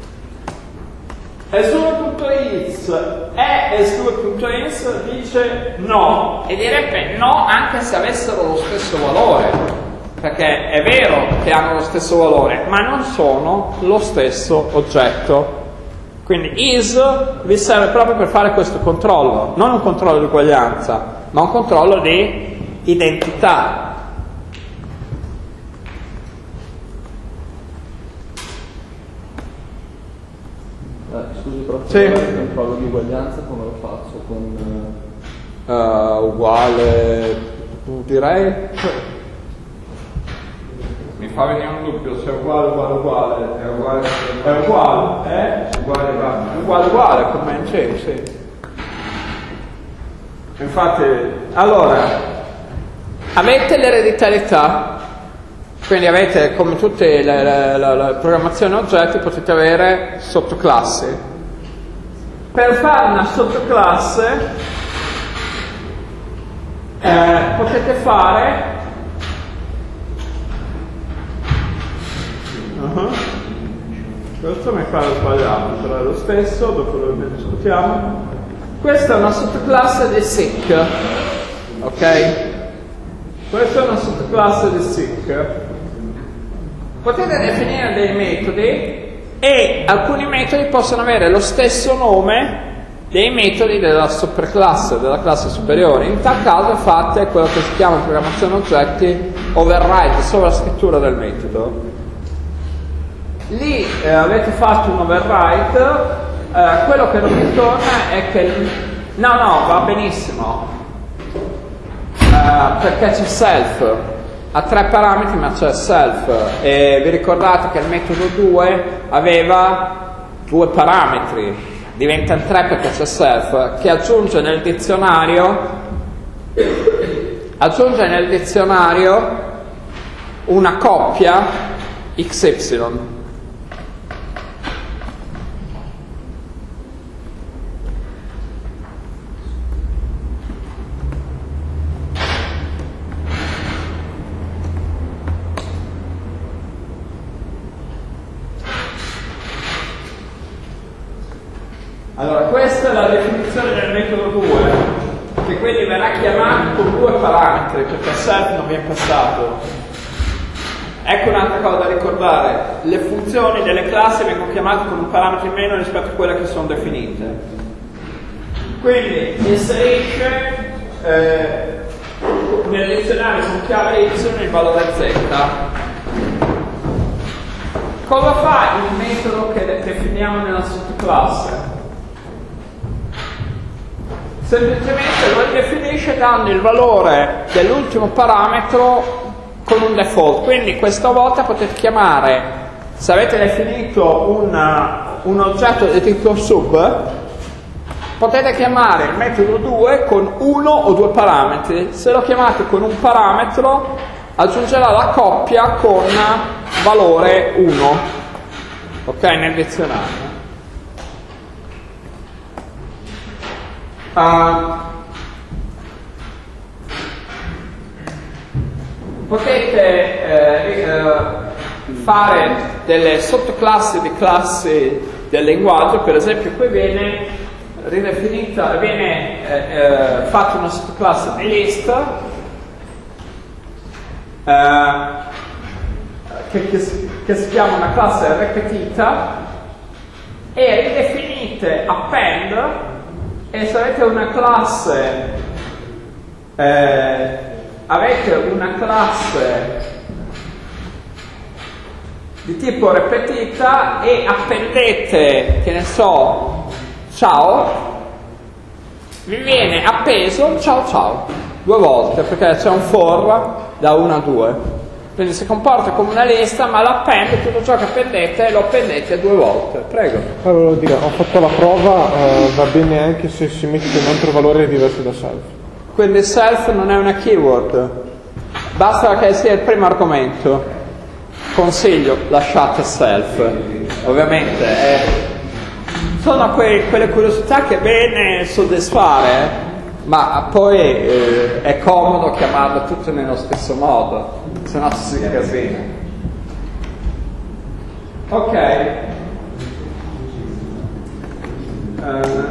S1: es uno.ins è es due.ins? Dice no, e direbbe no anche se avessero lo stesso valore, perché è vero che hanno lo stesso valore ma non sono lo stesso oggetto. Quindi is vi serve proprio per fare questo controllo, non un controllo di uguaglianza ma un controllo di identità.
S5: Eh, scusi, però
S1: Sì.
S5: il controllo di uguaglianza come lo faccio? Con
S1: Uh, uguale, direi mi fa venire un dubbio se è uguale, uguale, uguale, è uguale, è uguale, eh? Uguale, uguale, uguale, uguale, come c'è, sì. Infatti, allora, avete l'ereditarietà, quindi avete, come tutte le, le, le, le programmazioni oggetti, potete avere sottoclassi. Per fare una sottoclasse eh, potete fare uh-huh. questo mi pare sbagliato, però è lo stesso, dopo lo discutiamo. Questa è una sottoclasse di S I C, ok? Questa è una sottoclasse di S I C. Potete definire dei metodi e alcuni metodi possono avere lo stesso nome dei metodi della superclasse, della classe superiore. In tal caso fate quello che si chiama in programmazione oggetti override, sovrascrittura del metodo. Lì eh, avete fatto un override, eh, quello che non ritorna è che il... no no va benissimo eh, perché c'è self, ha tre parametri ma c'è self, e vi ricordate che il metodo due aveva due parametri, diventa tre perché c'è self, che aggiunge nel dizionario aggiunge nel dizionario una coppia X Y. Allora, questa è la definizione del metodo due, che quindi verrà chiamato con due parametri, perché self non viene passato. Ecco un'altra cosa da ricordare, le funzioni delle classi vengono chiamate con un parametro in meno rispetto a quelle che sono definite. Quindi inserisce eh, nel dizionario con chiave Y il valore Z. Cosa fa il metodo che definiamo nella sottoclasse? Semplicemente lo definisce dando il valore dell'ultimo parametro con un default, quindi questa volta potete chiamare, se avete definito una, un oggetto di tipo sub, potete chiamare il metodo due con uno o due parametri. Se lo chiamate con un parametro aggiungerà la coppia con valore uno, ok, nel dizionario. Uh, potete eh, eh, fare delle sottoclassi di classi del linguaggio, per esempio qui viene ridefinita, viene eh, eh, fatta una sottoclasse di list eh, che, che, si, che si chiama una classe ripetita, e ridefinite append. E se avete una classe eh, avete una classe di tipo ripetita e appendete, che ne so, ciao, vi viene appeso ciao ciao due volte, perché c'è un for da uno a due, quindi si comporta come una lista, ma l'append, tutto ciò che appendete lo appendete due volte. Prego.
S3: Allora, volevo dire, ho fatto la prova, eh, va bene anche se si mette un altro valore diverso da self.
S1: Quindi self non è una keyword, basta che sia il primo argomento. Consiglio, lasciate self, ovviamente è... sono que- quelle curiosità che è bene soddisfare, eh? Ma poi eh, è comodo chiamarle tutte nello stesso modo, se no ci si incasina. Ok. Uh,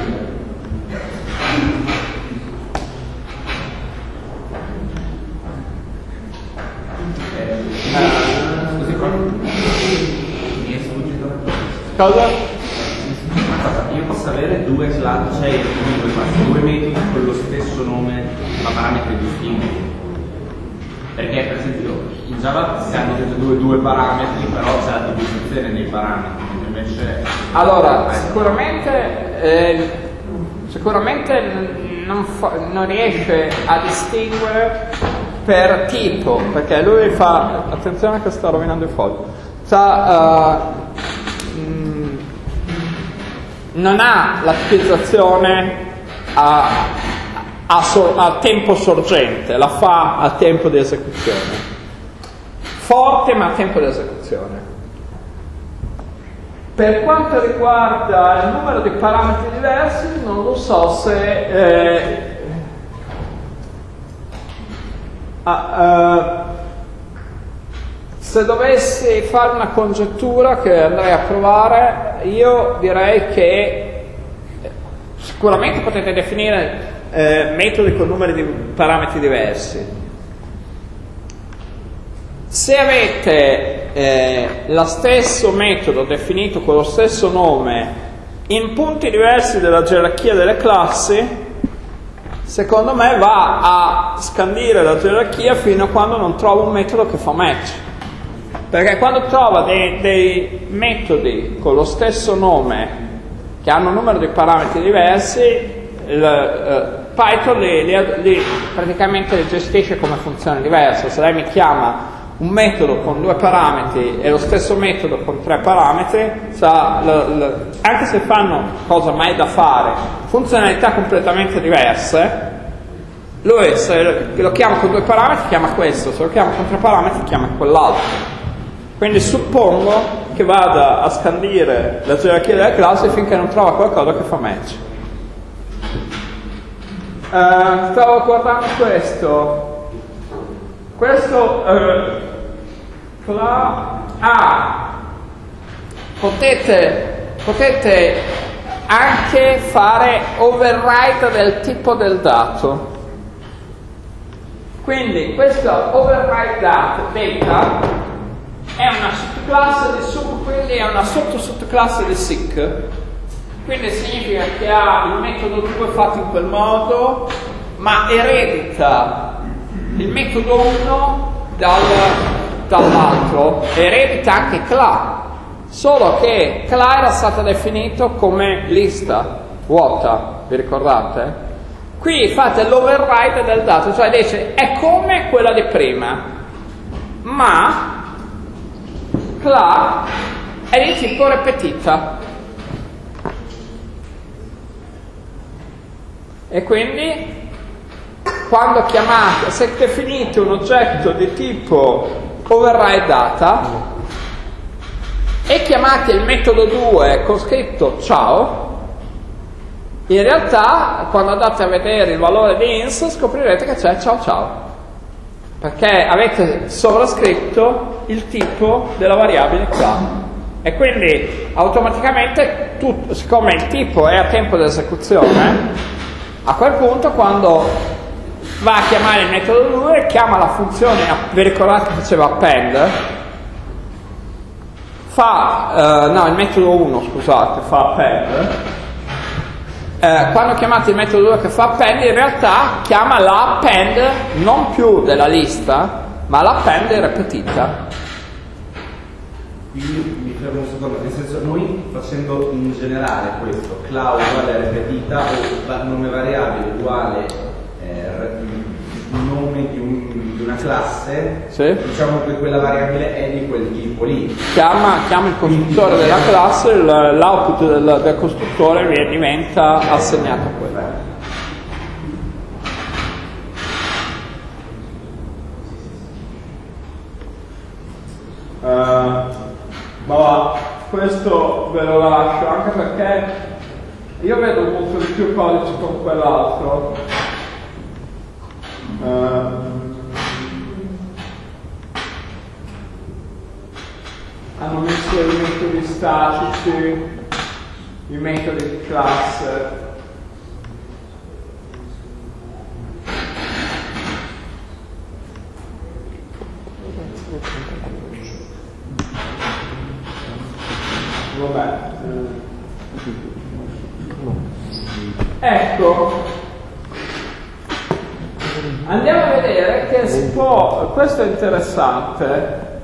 S6: Scusi, qua mi è sfuggito.
S1: cosa?
S6: Io posso avere due class, cioè due, due metodi con lo stesso nome ma parametri distinti, perché per esempio in Java si hanno tutti e due due parametri, però c'è la divisione nei parametri, invece
S1: allora sicuramente eh, sicuramente non, fa, non riesce a distinguere per tipo, perché lui fa, attenzione che sta rovinando il foglio, sta, uh, mh, non ha la tipizzazione a, a, so, a tempo sorgente, la fa a tempo di esecuzione, forte ma a tempo di esecuzione. Per quanto riguarda il numero di parametri diversi, non lo so se eh, ah, uh, se dovessi fare una congettura che andrei a provare, io direi che sicuramente potete definire eh, metodi con numeri di parametri diversi. Se avete eh, lo stesso metodo definito con lo stesso nome in punti diversi della gerarchia delle classi, secondo me va a scandire la gerarchia fino a quando non trova un metodo che fa match. Perché quando trova dei, dei metodi con lo stesso nome che hanno un numero di parametri diversi, il, uh, Python li, li, li, praticamente li gestisce come funzioni diverse. Se lei mi chiama un metodo con due parametri e lo stesso metodo con tre parametri, sa, l, l, anche se fanno cosa mai da fare, funzionalità completamente diverse, lui se lo chiama con due parametri chiama questo, se lo chiama con tre parametri chiama quell'altro. Quindi suppongo che vada a scandire la gerarchia delle classi finché non trova qualcosa che fa match. Uh, stavo guardando questo. Questo uh, cla- ah, potete, potete anche fare override del tipo del dato. Quindi questo override data, data è una sottoclasse di sub, quindi è una sotto sottoclasse di seek, quindi significa che ha il metodo due fatto in quel modo, ma eredita il metodo uno dal, dall'altro, eredita anche cla, solo che cla era stata definito come lista vuota, vi ricordate? Qui fate l'override del dato, cioè dice è come quella di prima, ma cla è di tipo ripetita, e quindi quando chiamate, se definite un oggetto di tipo override data e chiamate il metodo due con scritto ciao, in realtà quando andate a vedere il valore di ins scoprirete che c'è ciao ciao, perché avete sovrascritto il tipo della variabile cla, e quindi automaticamente tutto, siccome il tipo è a tempo di esecuzione, a quel punto quando va a chiamare il metodo due chiama la funzione, vi ricordate che faceva append, fa uh, no il metodo uno scusate fa append, uh, quando chiamate il metodo due che fa append in realtà chiama la append non più della lista ma la append ripetita.
S6: Quindi mi fermo un secondo, nel senso noi facendo in generale questo cla uguale ripetita o nome variabile uguale eh, nome di, un, di una classe,
S1: sì,
S6: diciamo che quella variabile è di quel tipo lì,
S1: chiama, chiama il costruttore della classe, l'output del, del costruttore diventa assegnato a quello. Uh, ma va, questo ve lo lascio anche perché io vedo molto di più codice con quell'altro. Uh, hanno messo i metodi statici, i metodi di classe. Vabbè. Ecco, andiamo a vedere che si può, questo è interessante,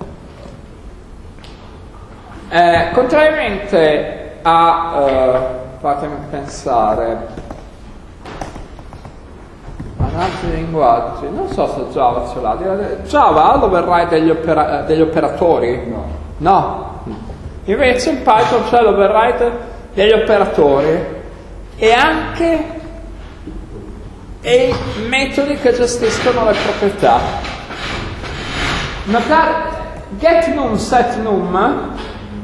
S1: eh, contrariamente a, eh, fatemi pensare, altri linguaggi, non so se Java ce l'ha. Java ha l'override degli, opera- degli operatori?
S4: No.
S1: No. Invece in Python c'è l'override degli operatori e anche i metodi che gestiscono le proprietà. Notare getNum, setNum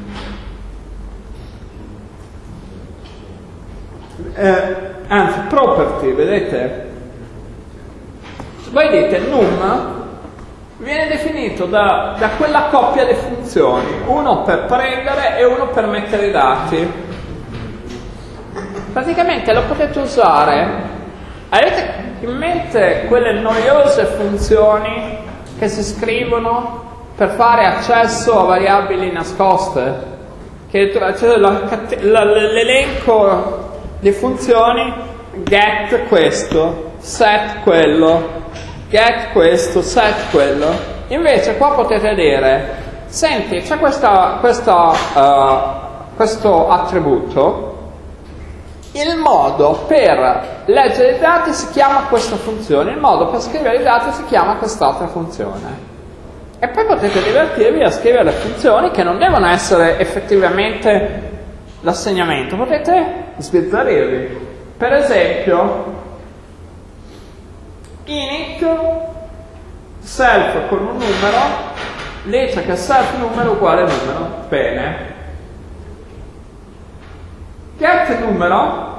S1: eh, anzi property, vedete? Voi dite num viene definito da, da quella coppia di funzioni, uno per prendere e uno per mettere i dati. Praticamente lo potete usare, avete in mente quelle noiose funzioni che si scrivono per fare accesso a variabili nascoste? Che cioè, la, la, l'elenco di funzioni get questo, set quello, get questo, set quello. Invece qua potete dire, senti, c'è questa, questa, uh, questo attributo, il modo per leggere i dati si chiama questa funzione, il modo per scrivere i dati si chiama quest'altra funzione. E poi potete divertirvi a scrivere le funzioni che non devono essere effettivamente l'assegnamento, potete sbizzarrirvi. Per esempio, init self con un numero dice che self numero uguale numero. Bene. Get numero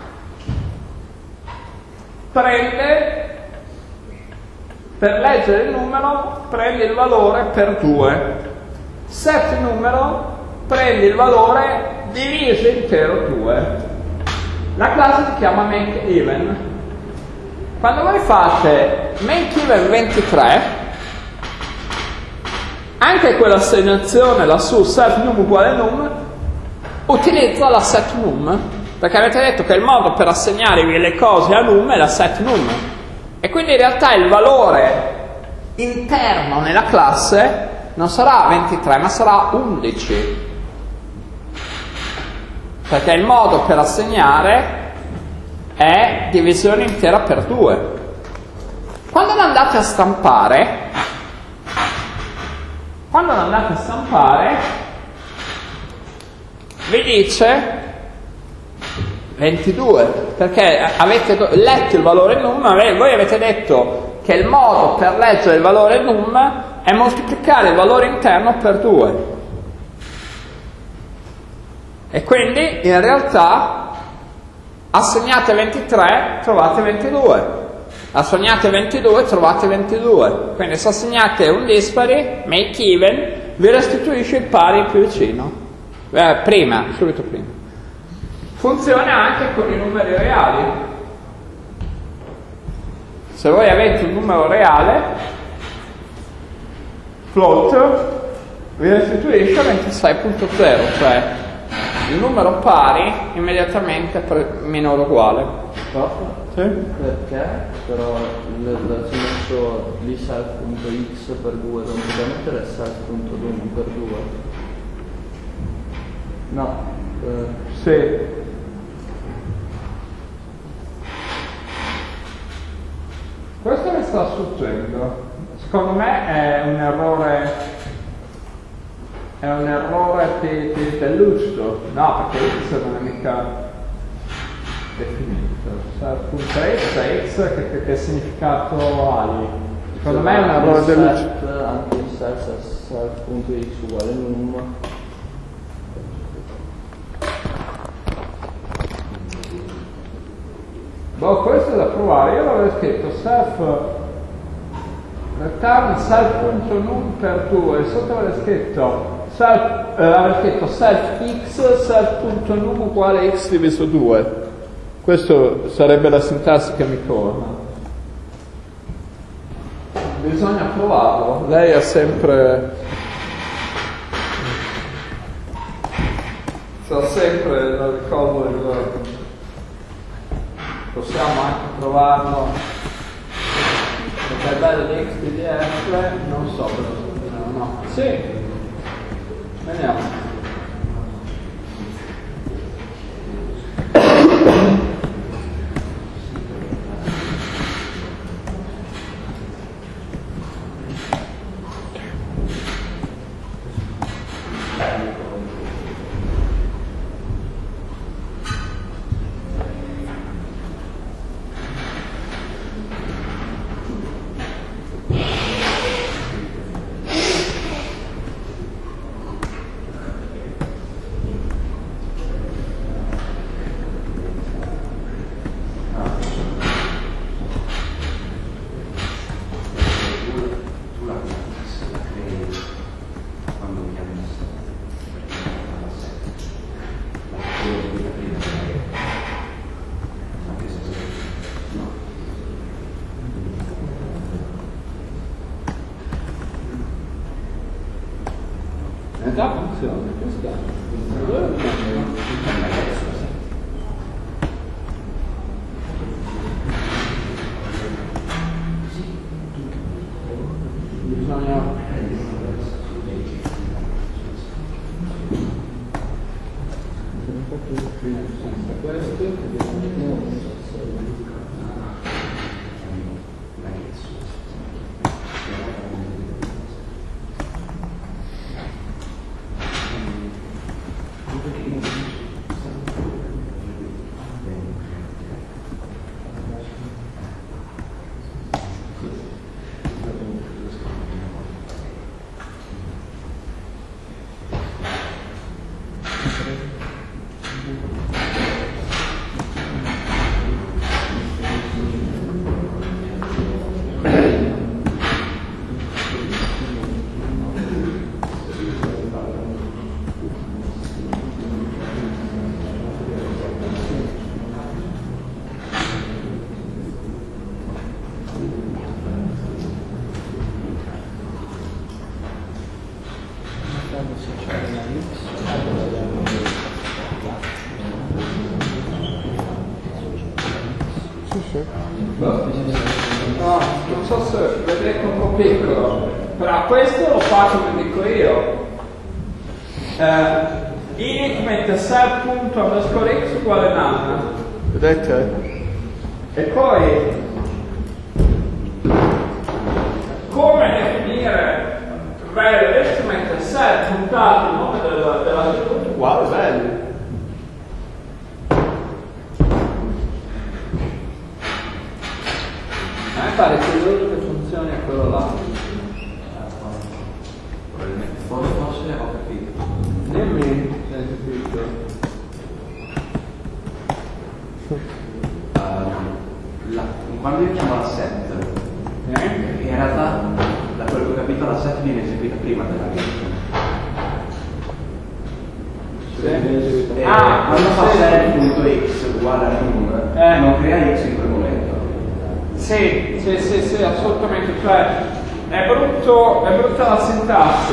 S1: prende, per leggere il numero, prende il valore per due. Set numero prende il valore diviso intero due. La classe si chiama makeEven. Quando voi fate makeEven ventitré, anche quell'assegnazione lassù, set num uguale num, utilizza la set num, perché avete detto che il modo per assegnarvi le cose a num è la set num, e quindi in realtà il valore interno nella classe non sarà ventitré ma sarà undici, perché il modo per assegnare è divisione intera per due. Quando lo andate a stampare, quando lo andate a stampare, vi dice ventidue, perché avete letto il valore num, voi avete detto che il modo per leggere il valore num è moltiplicare il valore interno per due. E quindi in realtà assegnate ventitré trovate ventidue, assegnate ventidue trovate ventidue, quindi se assegnate un dispari, make even vi restituisce il pari più vicino, eh, prima, subito prima. Funziona anche con i numeri reali. Se voi avete un numero reale, float vi restituisce ventisei punto zero, cioè il numero pari immediatamente per minore o uguale.
S5: Sì? Perché? Però l'ho messo lì self.x per due, non poteva mettere self.num per due? No. Eh.
S1: Sì. Questo mi sta sfuggendo. Secondo me è un errore, è un errore di, di, dell'uso, no, perché x non è mica definito. Self.x, che, che, che significato ha lì? Secondo me è un errore dell'uso.
S5: Anche il self, self.x uguale num.
S1: Boh, questo è da provare. Io l'avevo scritto self return self.num per due, sotto avevo scritto self, eh, avevo scritto self x self.num uguale x diviso due. Questo sarebbe la sintassi che mi torna. Bisogna provarlo. Lei ha sempre sa sempre il ricordo del... Possiamo anche provarlo, perché è bello di X P D F, non so cosa, no, no. Sì, vediamo. E da funzione, questa bisogna no, non so se vedete un po' piccolo, però questo lo faccio come dico io. Eh, init mette self punto underscore x uguale nana.
S3: Vedete?
S1: E poi come definire value x mette self puntato il nome della, dell'attributo uguale value. A me pare che l'unica funzione è quello là.
S6: Probabilmente forse, forse ho capito.
S1: Dimmi se hai capito.
S6: Uh, la, quando io chiamo la set,
S1: Eh?
S6: in realtà, da quello che ho capito, la set viene eseguita prima della get.
S1: Sì.
S6: E
S1: Ah,
S6: quando fa
S1: sì.
S6: set.x uguale a num,
S1: Eh.
S6: non crea x in quel momento.
S1: Sì, sì, sì, sì, assolutamente, cioè è brutto, è brutta la sintassi.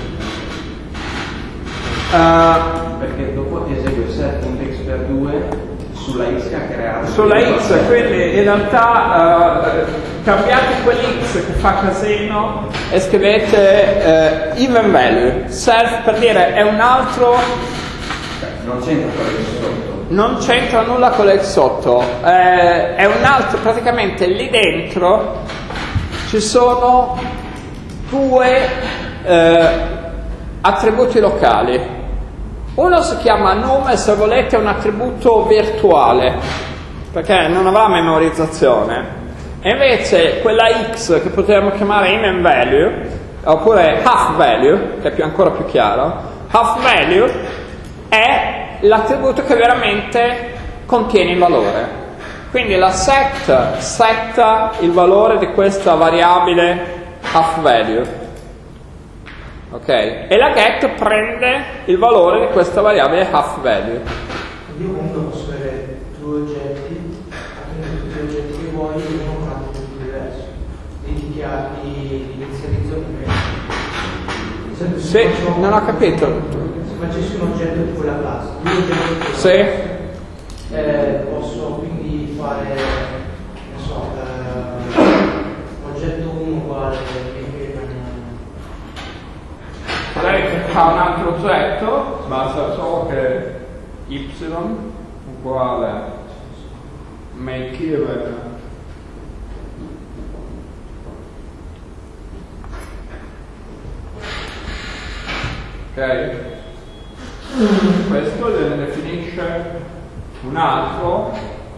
S1: Uh,
S6: Perché dopo ti esegue set.x per due sulla x che ha creato.
S1: sulla x, quindi in realtà uh, cambiate quell'x che fa casino e scrivete uh, even value, self per dire è un altro,
S6: Non c'entra quello che sotto.
S1: non c'entra nulla con l'ex sotto, eh, è un altro, praticamente lì dentro ci sono due eh, attributi locali. Uno si chiama nome, se volete è un attributo virtuale, perché non avrà memorizzazione, e invece quella x che potremmo chiamare even value, oppure half value, che è più, ancora più chiaro, half value è l'attributo che veramente contiene il valore. Quindi la set setta il valore di questa variabile half value. Ok? E la get prende il valore di questa variabile half value.
S7: Io comunque posso avere due oggetti, attraverso due oggetti che vuoi, che sono un altro diverso. Li dichiari, li inizializzo prima.
S1: Sì, non ho capito.
S7: Se facessi un oggetto di quella classe, due oggetti di quella
S1: Sì.
S7: classe, eh, posso quindi fare, non so, eh, oggetto uno uguale.
S1: Lei che fa un altro oggetto, basta solo che y uguale make even ok, questo ne definisce un altro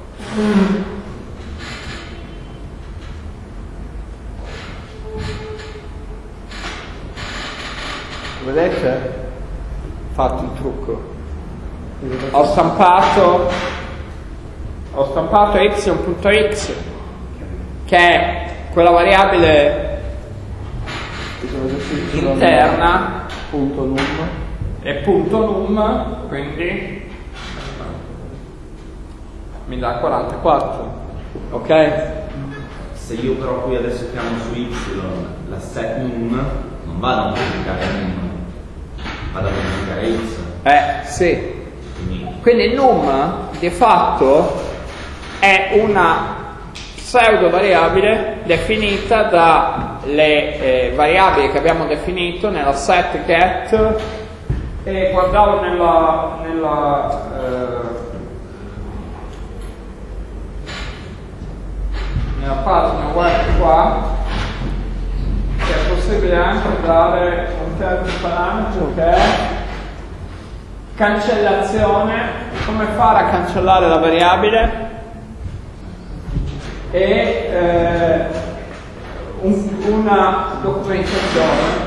S1: vedete? Fatto il trucco. Ho stampato ho stampato y.x che è quella variabile interna
S5: punto num
S1: e punto num, quindi mi dà quarantaquattro, ok?
S6: Se io però qui adesso chiamo su y la set num, non vado a modificare num. vado a modificare x.
S1: Eh, sì.
S6: Quindi,
S1: Quindi il num di fatto è una pseudo variabile definita dalle eh, variabili che abbiamo definito nella set get, e guardavo nella, nella eh, nella pagina web qua, che è possibile anche dare un terzo parametro che è cancellazione, come fare a cancellare la variabile, e eh, un, una documentazione.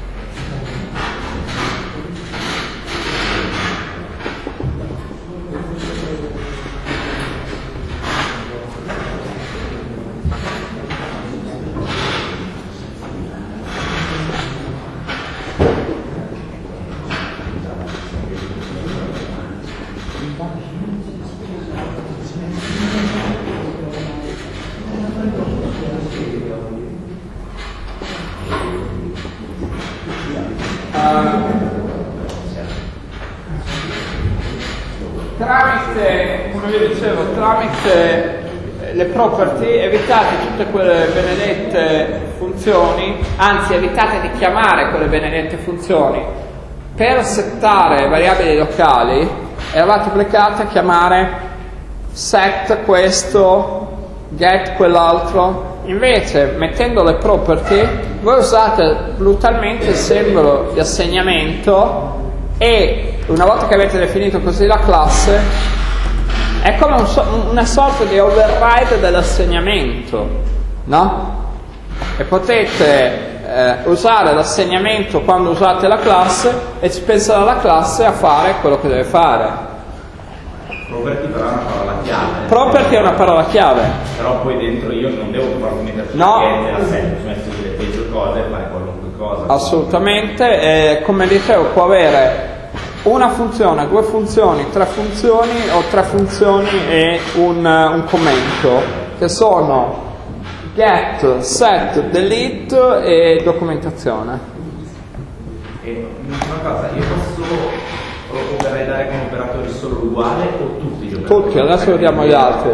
S1: Tramite, come vi dicevo, tramite le property evitate tutte quelle benedette funzioni, anzi evitate di chiamare quelle benedette funzioni. Per settare variabili locali eravate obbligati a chiamare set questo, get quell'altro. Invece, mettendo le property, voi usate brutalmente il simbolo di assegnamento, e una volta che avete definito così la classe è come un so- una sorta di override dell'assegnamento, no? E potete eh, usare l'assegnamento quando usate la classe e ci pensa la classe a fare quello che deve fare.
S6: property però è una parola chiave.
S1: Property è una parola chiave.
S6: Però poi dentro io non devo proprio metterci
S1: No.
S6: la set, cioè se dire peggio cose e fare qualunque cosa.
S1: Assolutamente, e come dicevo può avere una funzione, due funzioni, tre funzioni o tre funzioni e un, un commento, che sono get, set, delete e documentazione.
S6: E una cosa, io posso o vorrei dare come operatore solo l'uguale o tutti gli operatori?
S1: Tutti, adesso vediamo gli altri.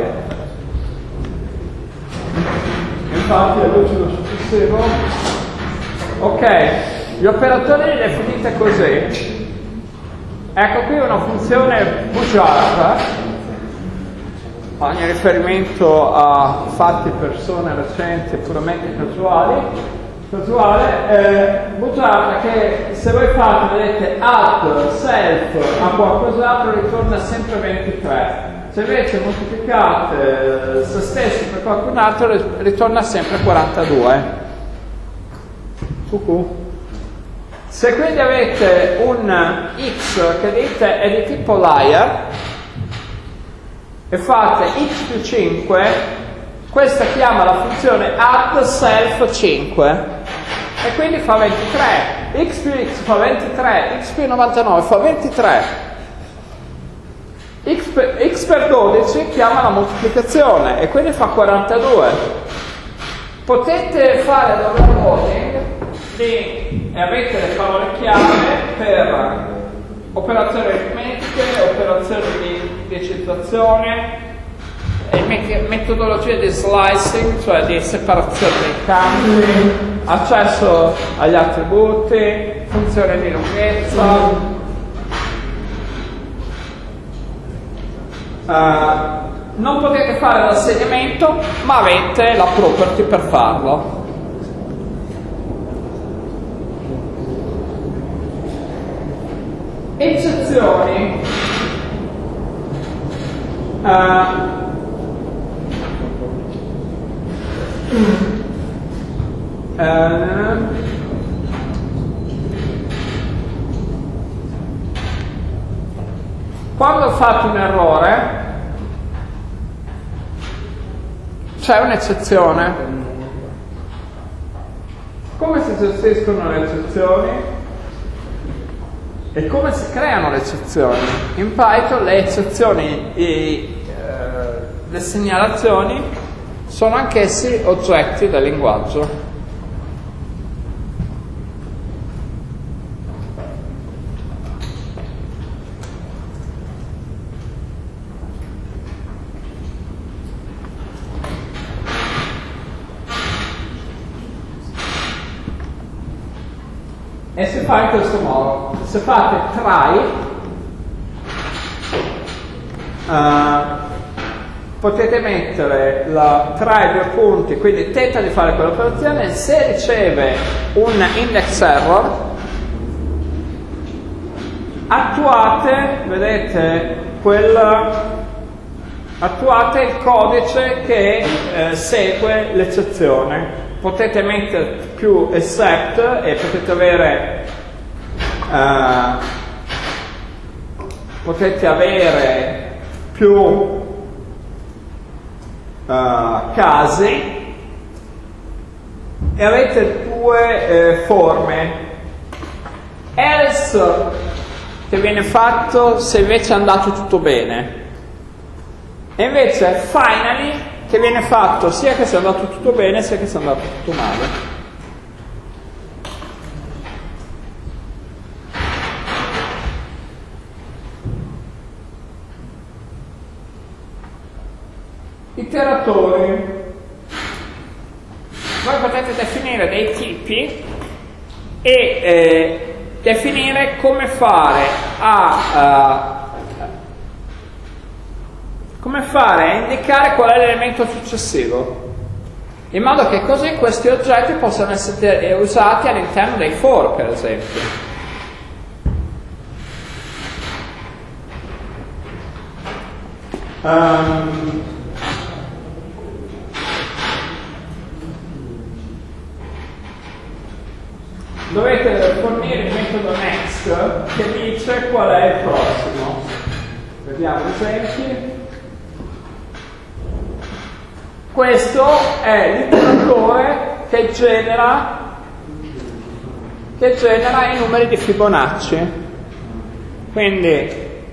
S1: Infatti alla luce dello successivo. Ok, gli operatori li definite così. Ecco qui una funzione bugiarda, ogni riferimento a fatti, persone recenti puramente casuali, casuale, eh, bugiarda che se voi fate, vedete, add self a qualcos'altro ritorna sempre ventitré. Se invece moltiplicate se stesso per qualcun altro ritorna sempre quarantadue. Cucù. Se quindi avete un x che dite è di tipo liar e fate x più cinque, questa chiama la funzione add self cinque e quindi fa ventitré. X più x fa ventitré, x più novantanove fa ventitré. X per, x per dodici chiama la moltiplicazione e quindi fa quarantadue. Potete fare l'overloading e avete le parole chiave per operazioni aritmetiche, operazioni di, di citazione, e metodologie di slicing, cioè di separazione dei campi, accesso agli attributi, funzione di lunghezza. Uh, non potete fare l'assegnamento, ma avete la property per farlo. Eccezioni. Uh, uh, quando fate un errore c'è un'eccezione. Come si gestiscono le eccezioni? E come si creano le eccezioni? In Python le eccezioni e eh, le segnalazioni sono anch'essi oggetti del linguaggio. e si fa in questo modo. Se fate try, uh, potete mettere la try due punti, quindi tenta di fare quell'operazione. Se riceve un index error, attuate, vedete, quel, attuate il codice che eh, segue l'eccezione. Potete mettere più except e potete avere uh, potete avere più uh, casi e avete due eh, forme. Else, che viene fatto se invece è andato tutto bene, e invece finally, che viene fatto sia che sia andato tutto bene sia che sia andato tutto male. Iteratori. Voi potete definire dei tipi e eh, definire come fare a uh, come fare a indicare qual è l'elemento successivo, in modo che così questi oggetti possano essere usati all'interno dei for, per esempio. Um, dovete fornire il metodo next che dice qual è il prossimo. Vediamo esempi. Questo è l'iteratore che genera, che genera i numeri di Fibonacci. Quindi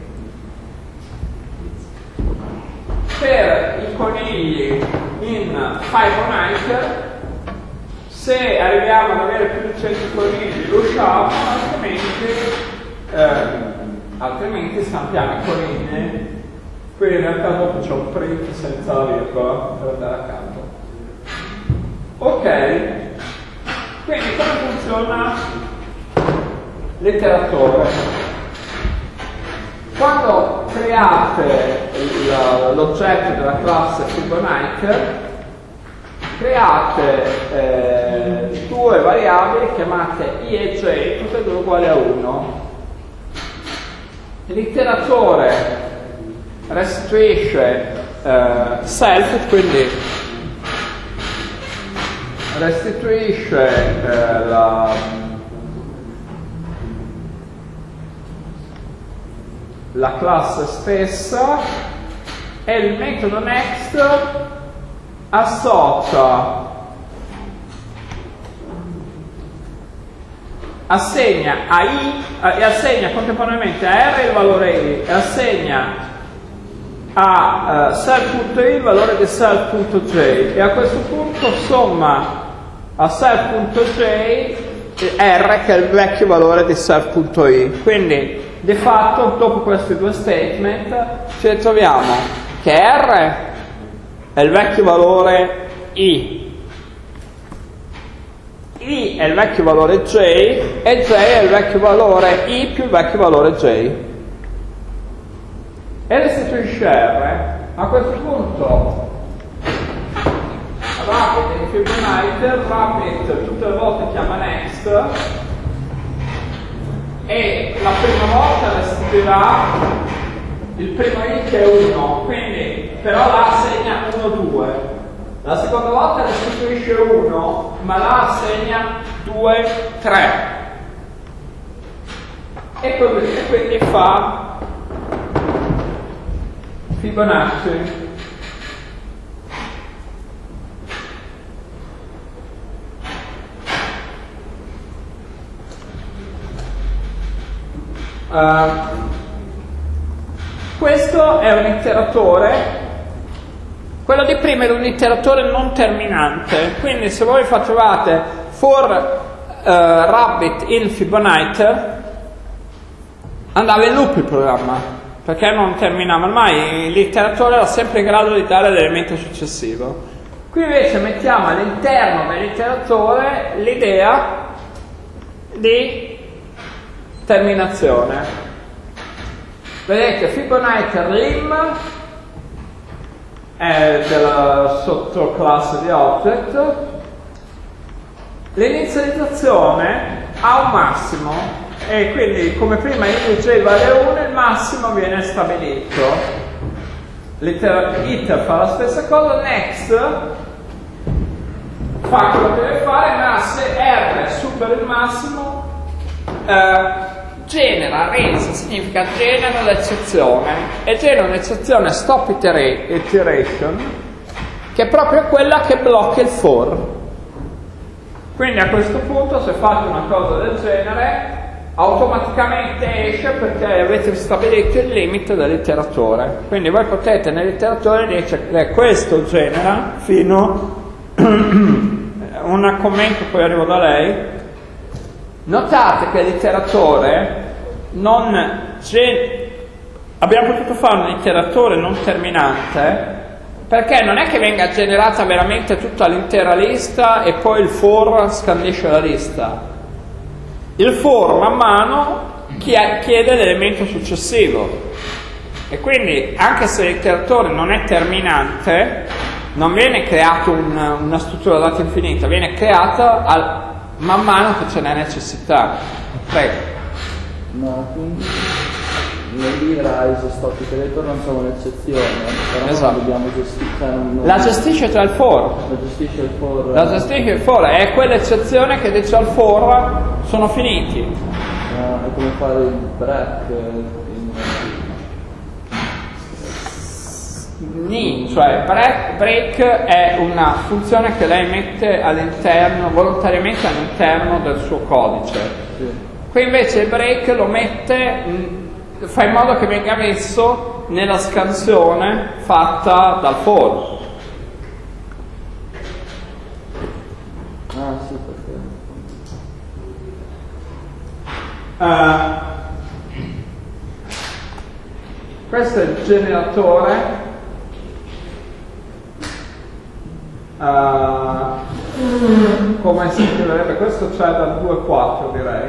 S1: per i conigli in Fibonacci, se arriviamo ad avere più di cento conigli lo usciamo, altrimenti, eh, altrimenti stampiamo i conigli. Qui in realtà dopo c'è un print senza la virgola per andare accanto. Ok, quindi come funziona l'iteratore? Quando create l'oggetto della classe Fibonacci, create eh, due variabili chiamate i e j, tutte e due uguali a uno. L'iteratore restituisce uh, self, quindi restituisce uh, la, la classe stessa, e il metodo next associa, assegna a i e assegna contemporaneamente a r il valore i e assegna a uh, self.i il valore di self.j, e a questo punto somma a self.j r, che è il vecchio valore di self.i. Quindi di fatto dopo questi due statement ci ritroviamo che r è il vecchio valore i, i è il vecchio valore j e j è il vecchio valore i più il vecchio valore j. E restituisce R. A questo punto Rapid in Fibonacci, Rapid tutte le volte chiama next e la prima volta restituirà il primo i che è uno, quindi però la assegna uno due. La seconda volta restituisce uno, ma la assegna due tre. E così, e quindi fa Fibonacci. Uh, questo è un iteratore, quello di prima era un iteratore non terminante, quindi se voi facevate for uh, rabbit in Fibonacci andava in loop il programma, perché non terminava mai, l'iteratore era sempre in grado di dare l'elemento successivo. Qui invece mettiamo all'interno dell'iteratore l'idea di terminazione. Vedete, Fibonacci lim è della sottoclasse di object. L'inizializzazione ha un massimo e quindi, come prima int vale uno, il massimo viene stabilito. L'iter iter fa la stessa cosa, next fa quello che deve fare, ma se R supera il massimo eh, genera, raise significa genera l'eccezione, e genera un'eccezione stop iteration che è proprio quella che blocca il for. Quindi a questo punto, se fate una cosa del genere, automaticamente esce perché avete stabilito il limite dell'iteratore. Quindi voi potete nell'iteratore dire questo genera fino un commento, poi arrivo da lei. Notate che l'iteratore non gen- abbiamo potuto fare un iteratore non terminante perché non è che venga generata veramente tutta l'intera lista e poi il for scandisce la lista. Il for man mano chiede l'elemento successivo, e quindi anche se l'iteratore non è terminante, non viene creato un, una struttura data infinita, viene creata al, man mano che ce n'è necessità. Prego.
S5: No, quindi nell'Rise stop iterator non siamo un'eccezione, però
S1: esatto.
S5: non dobbiamo gestire. Non...
S1: La gestisce tra il for.
S5: La gestisce il for.
S1: La gestisce il for, è quell'eccezione che dice al for sono finiti.
S5: Uh, è come fare il break. In...
S1: Ni, cioè break, break è una funzione che lei mette all'interno, volontariamente all'interno del suo codice.
S5: Sì.
S1: Qui invece il break lo mette, mh, fa in modo che venga messo nella scansione fatta dal for.
S5: Ah sì, perché...
S1: Uh, questo è il generatore. Uh, come si scriverebbe? Questo c'è dal due quattro, direi.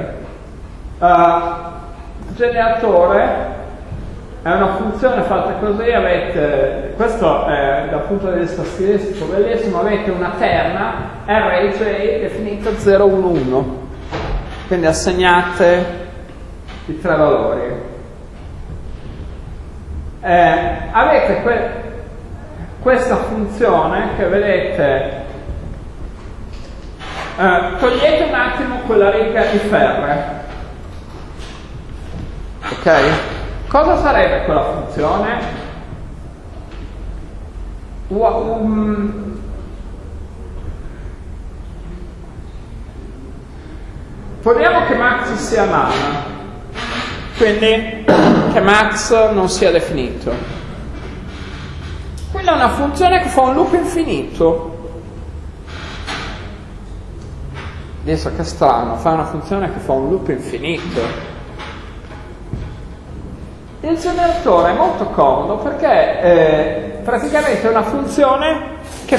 S1: Uh, generatore è una funzione fatta così, avete, questo è dal punto di vista stilistico bellissimo, avete una terna R I J definita zero uno uno, quindi assegnate i tre valori. Eh, avete que questa funzione che vedete, eh, togliete un attimo quella riga di ferre, ok? Cosa sarebbe quella funzione? Um, Poniamo che max sia nana, quindi che max non sia definito. Quella è una funzione che fa un loop infinito. Adesso che strano, fa una funzione che fa un loop infinito. Il generatore è molto comodo perché eh, praticamente è una funzione che,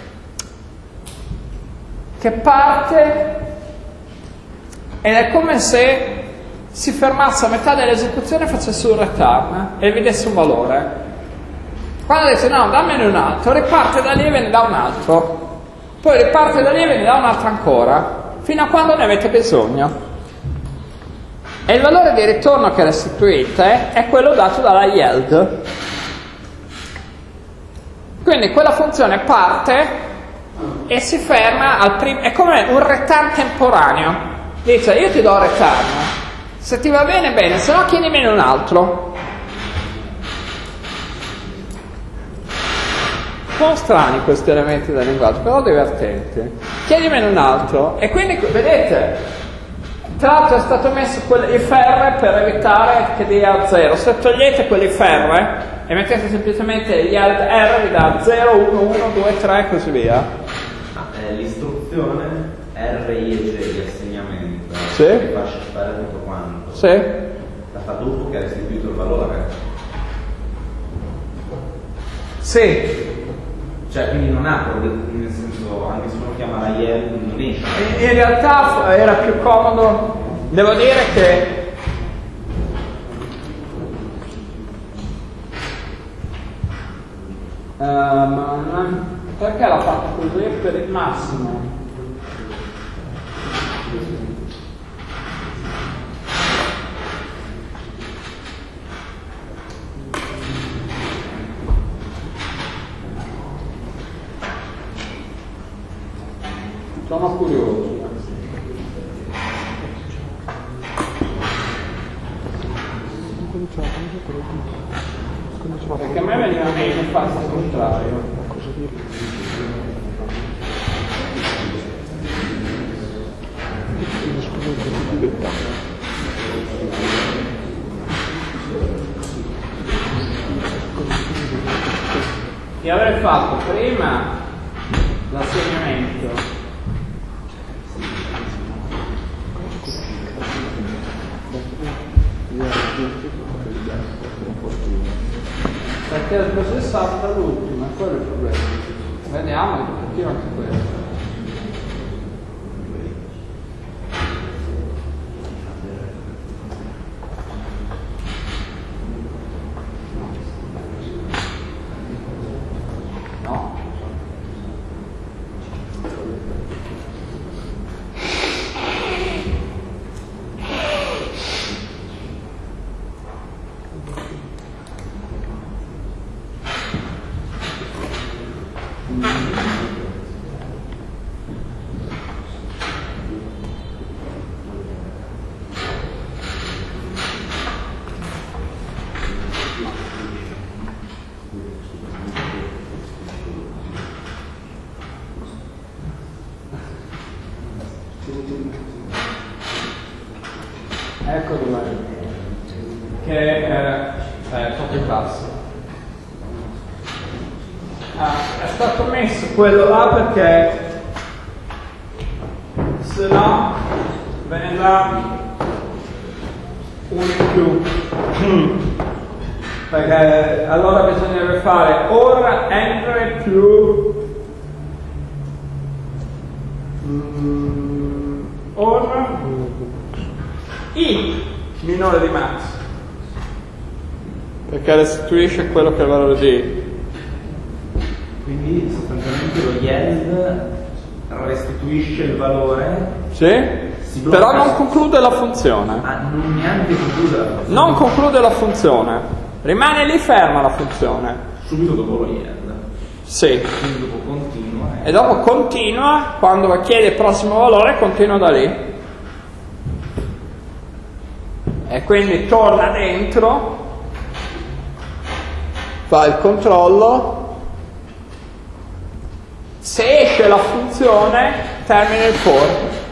S1: che parte ed è come se si fermasse a metà dell'esecuzione e facesse un return e vi desse un valore. Quando dice no, dammene un altro, riparte da lì e ve ne dà un altro, poi riparte da lì e ve ne dà un altro ancora, fino a quando ne avete bisogno. E il valore di ritorno che restituite è quello dato dalla yield. Quindi quella funzione parte e si ferma al primo, è come un return temporaneo. Dice io ti do un return, se ti va bene bene, se no chiedimene un altro. Sono strani questi elementi del linguaggio, però divertenti. Chiedimene un altro. E quindi vedete, tra l'altro è stato messo il ferre per evitare che dia zero. Se togliete quelli ferre e mettete semplicemente gli alt R vi dà zero, uno, uno, due, tre e così via.
S6: Ah, eh, l'istruzione R I E J di assegnamento,
S1: sì,
S6: che fa shiftare tutto quanto,
S1: sì,
S6: la fa dopo che ha restituito il valore.
S1: sì.
S6: Cioè, quindi non ha problemi, nel senso, anche se uno chiama la yield non esce.
S1: In realtà era più comodo, devo dire che Um, perché l'ha fatto così? Per il massimo. Sono curioso. Perché a me veniva meglio fare il contrario. Io avrei fatto prima l'assegnamento perché così salta l'ultima, quello è il problema. Vediamo un pochino anche questo. No. Ecco dov'è, che è eh, sotto il tasso. Ah, è stato messo quello là perché se no ve ne dà uno in più. Perché allora bisognerebbe fare ora entre più mm, ora i minore di max, perché restituisce quello che è il valore di i.
S6: Quindi sostanzialmente lo yield restituisce il valore.
S1: Sì? Però non conclude la funzione.
S6: Ah, non neanche conclude la funzione.
S1: Non conclude la funzione. Rimane lì ferma la funzione.
S6: Subito dopo lo yield.
S1: Sì.
S6: Quindi dopo continua.
S1: E dopo continua, quando chiede il prossimo valore, continua da lì. E quindi torna dentro, fa il controllo, se esce la funzione termina il for.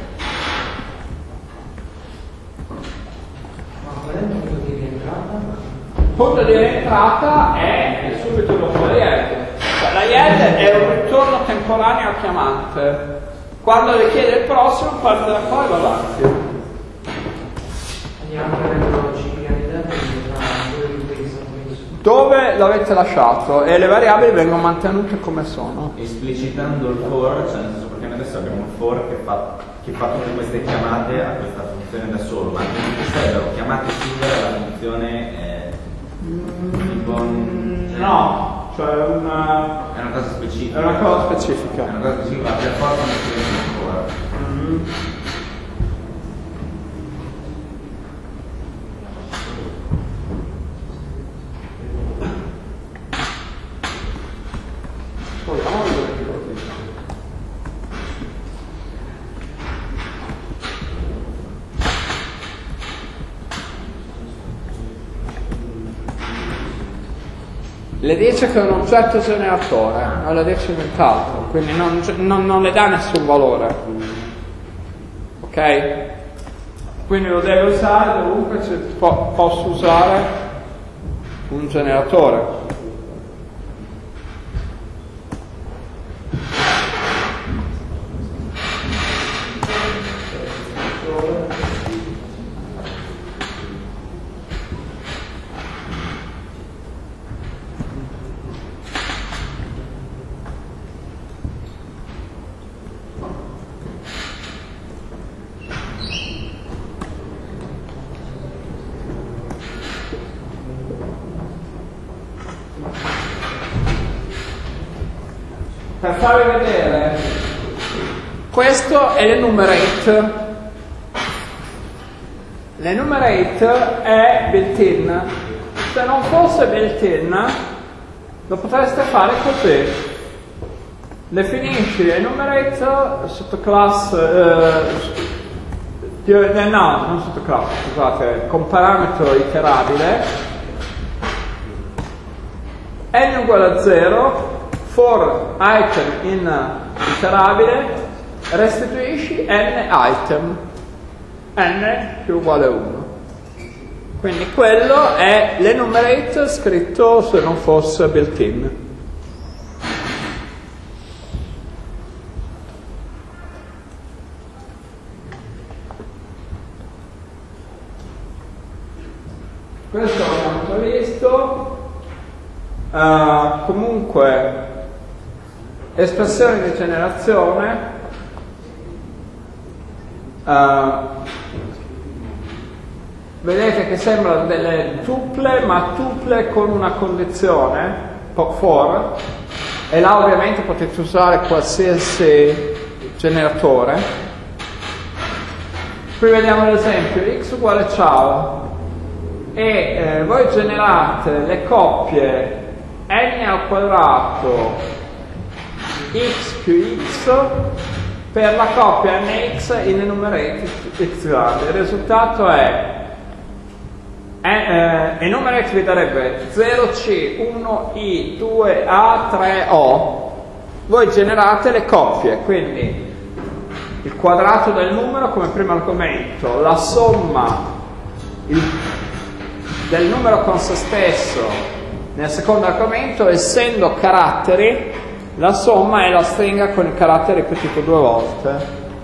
S7: Ma qual è il punto di rientrata?
S1: Il punto di rientrata è subito dopo la yield. Cioè, la yield è un ritorno temporaneo a chiamante. Quando le chiede il prossimo parte da qua e va avanti.
S7: Andiamo a vedere ciclianità per
S1: dove l'avete lasciato e le variabili vengono mantenute come sono.
S6: Esplicitando il for, cioè nel senso, perché noi adesso abbiamo un for che fa, che fa tutte queste chiamate a questa funzione da solo, ma quindi sarebbero chiamate singole alla funzione eh, tipo
S1: mm, no, cioè una
S6: è una cosa specifica.
S1: è una cosa specifica.
S6: È una cosa specifica, ma per forza non si vede il for.
S1: Mm-hmm. Le dice che è un oggetto generatore, non le dice nient'altro, quindi non, non, non le dà nessun valore. Ok? Quindi lo deve usare dovunque po- posso usare un generatore. farvi vedere, questo è l'enumerate. L'enumerate è built-in. Se non fosse built-in, lo potreste fare così. Definisci enumerate sotto classe, eh, no, non sotto classe, scusate, con parametro iterabile, n uguale a zero, for item in iterabile, restituisci n item, n più uguale a uno. Quindi quello è l'enumerate scritto se non fosse built-in. Questo l'abbiamo già visto. Uh, comunque, espressione di generazione. Uh, vedete che sembrano delle tuple, ma tuple con una condizione, for, e là ovviamente potete usare qualsiasi generatore. Qui vediamo l'esempio, x uguale ciao, e eh, voi generate le coppie n al quadrato x più x per la coppia nx in enumerate x grande. Il risultato è eh, enumerate vi darebbe zero c, uno i, due a, tre o. Voi generate le coppie, quindi il quadrato del numero come primo argomento, la somma il, del numero con se stesso nel secondo argomento, essendo caratteri, la somma è la stringa con il carattere ripetuto due volte.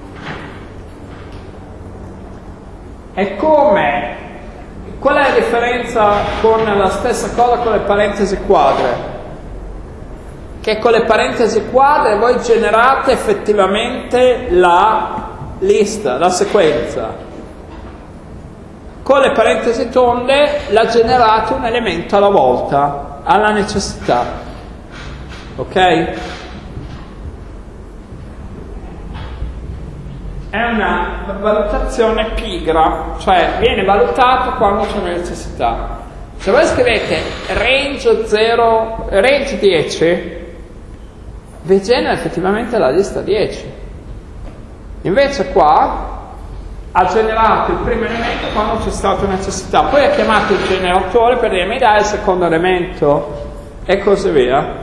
S1: E come? Qual è la differenza con la stessa cosa con le parentesi quadre? Che con le parentesi quadre voi generate effettivamente la lista, la sequenza. Con le parentesi tonde la generate un elemento alla volta, alla necessità. Ok? È una valutazione pigra, cioè viene valutato quando c'è una necessità. Se voi scrivete range zero, range dieci, vi genera effettivamente la lista dieci. Invece qua ha generato il primo elemento quando c'è stata necessità, poi ha chiamato il generatore per dire mi dai il secondo elemento e così via.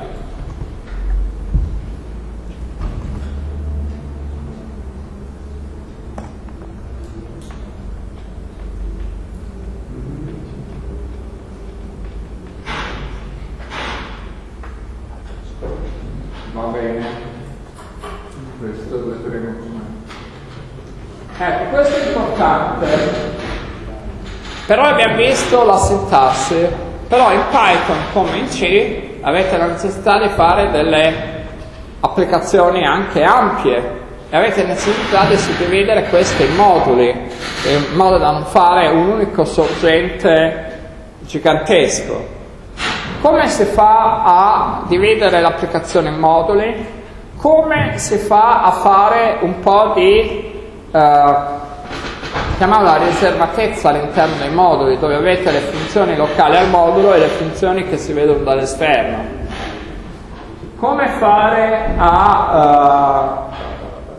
S1: Va bene, questo lo vedremo com'è. Ecco, questo è importante. Però abbiamo visto la sintassi, però in Python come in C avete la necessità di fare delle applicazioni anche ampie e avete necessità di suddividere queste in moduli, in modo da non fare un unico sorgente gigantesco. Come si fa a dividere l'applicazione in moduli? Come si fa a fare un po' di Uh, chiamiamola riservatezza all'interno dei moduli, dove avete le funzioni locali al modulo e le funzioni che si vedono dall'esterno. Come fare a, uh,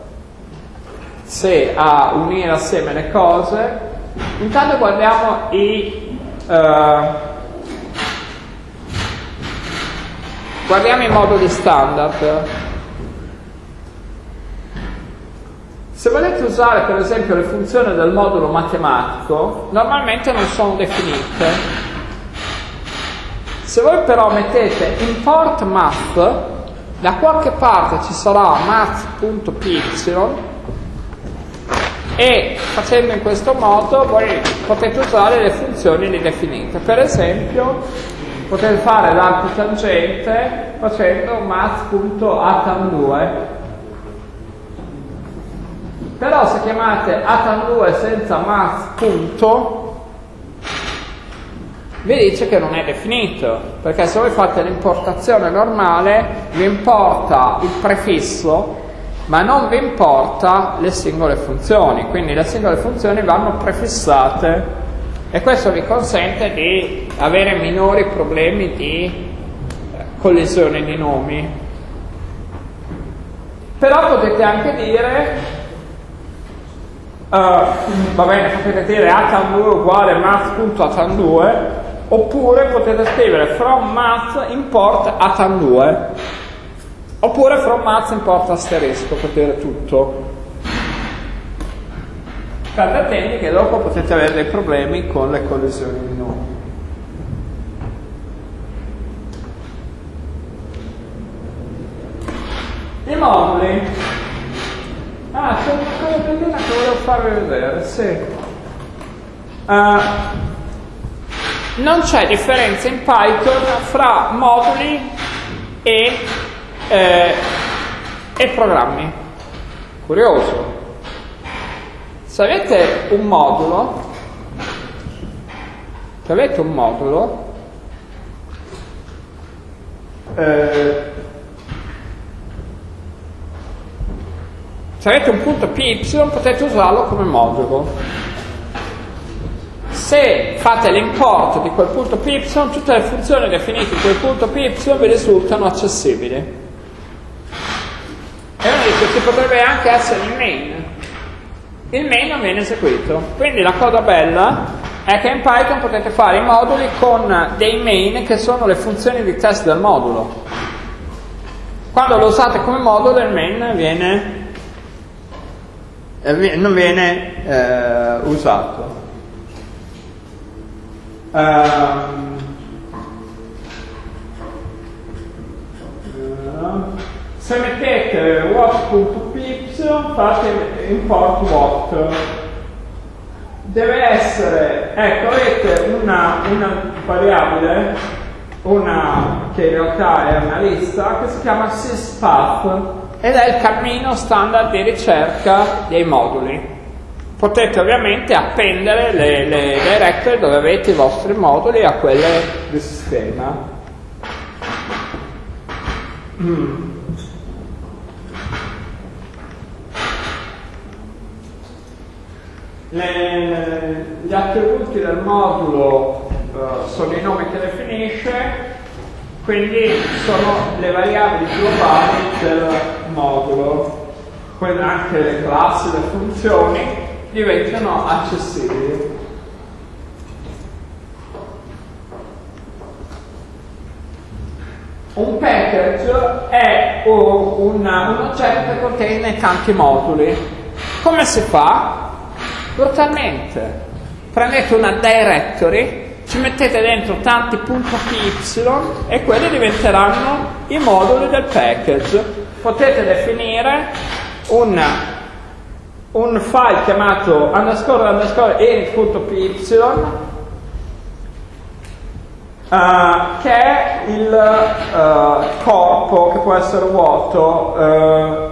S1: se, a unire assieme le cose? Intanto guardiamo i uh, guardiamo i moduli standard. Se volete usare per esempio le funzioni del modulo matematico, normalmente non sono definite. Se voi però mettete import math, da qualche parte ci sarà math.py e facendo in questo modo voi potete usare le funzioni lì definite. Per esempio potete fare l'arco tangente facendo math.atan due. Però se chiamate atan due senza math punto, vi dice che non è definito, perché se voi fate l'importazione normale vi importa il prefisso ma non vi importa le singole funzioni, quindi le singole funzioni vanno prefissate e questo vi consente di avere minori problemi di collisione di nomi. Però potete anche dire uh, va bene, potete dire atan due uguale math.atan due, oppure potete scrivere from math import atan due, oppure from math import asterisco per dire tutto. State attenti che dopo potete avere dei problemi con le collisioni di nomi. I moduli. Ah, c'è una cosa bellina che volevo farvi vedere, sì. Uh, non c'è differenza in Python fra moduli e, eh, e programmi. Curioso. Se avete un modulo, se avete un modulo, eh, se avete un punto py potete usarlo come modulo. Se fate l'importo di quel punto py, tutte le funzioni definite in quel punto py vi risultano accessibili. E uno dice che potrebbe anche essere il main. Il main non viene eseguito. Quindi la cosa bella è che in Python potete fare i moduli con dei main che sono le funzioni di test del modulo. Quando lo usate come modulo il main viene non viene eh, usato. Um, uh, se mettete what.py fate import what. Deve essere, ecco, avete una, una variabile, una che in realtà è una lista che si chiama syspath ed è il cammino standard di ricerca dei moduli. Potete ovviamente appendere le, le directory dove avete i vostri moduli a quelle del sistema. Mm. Le, le, gli attributi del modulo uh, sono i nomi che definisce, quindi sono le variabili globali del modulo, quindi anche le classi, le funzioni diventano accessibili. Un package è un, un oggetto che contiene tanti moduli. Come si fa? Brutalmente. Prendete una directory, ci mettete dentro tanti .py e quelli diventeranno i moduli del package. Potete definire un un file chiamato underscore underscore init.py uh, che è il uh, corpo che può essere vuoto, uh,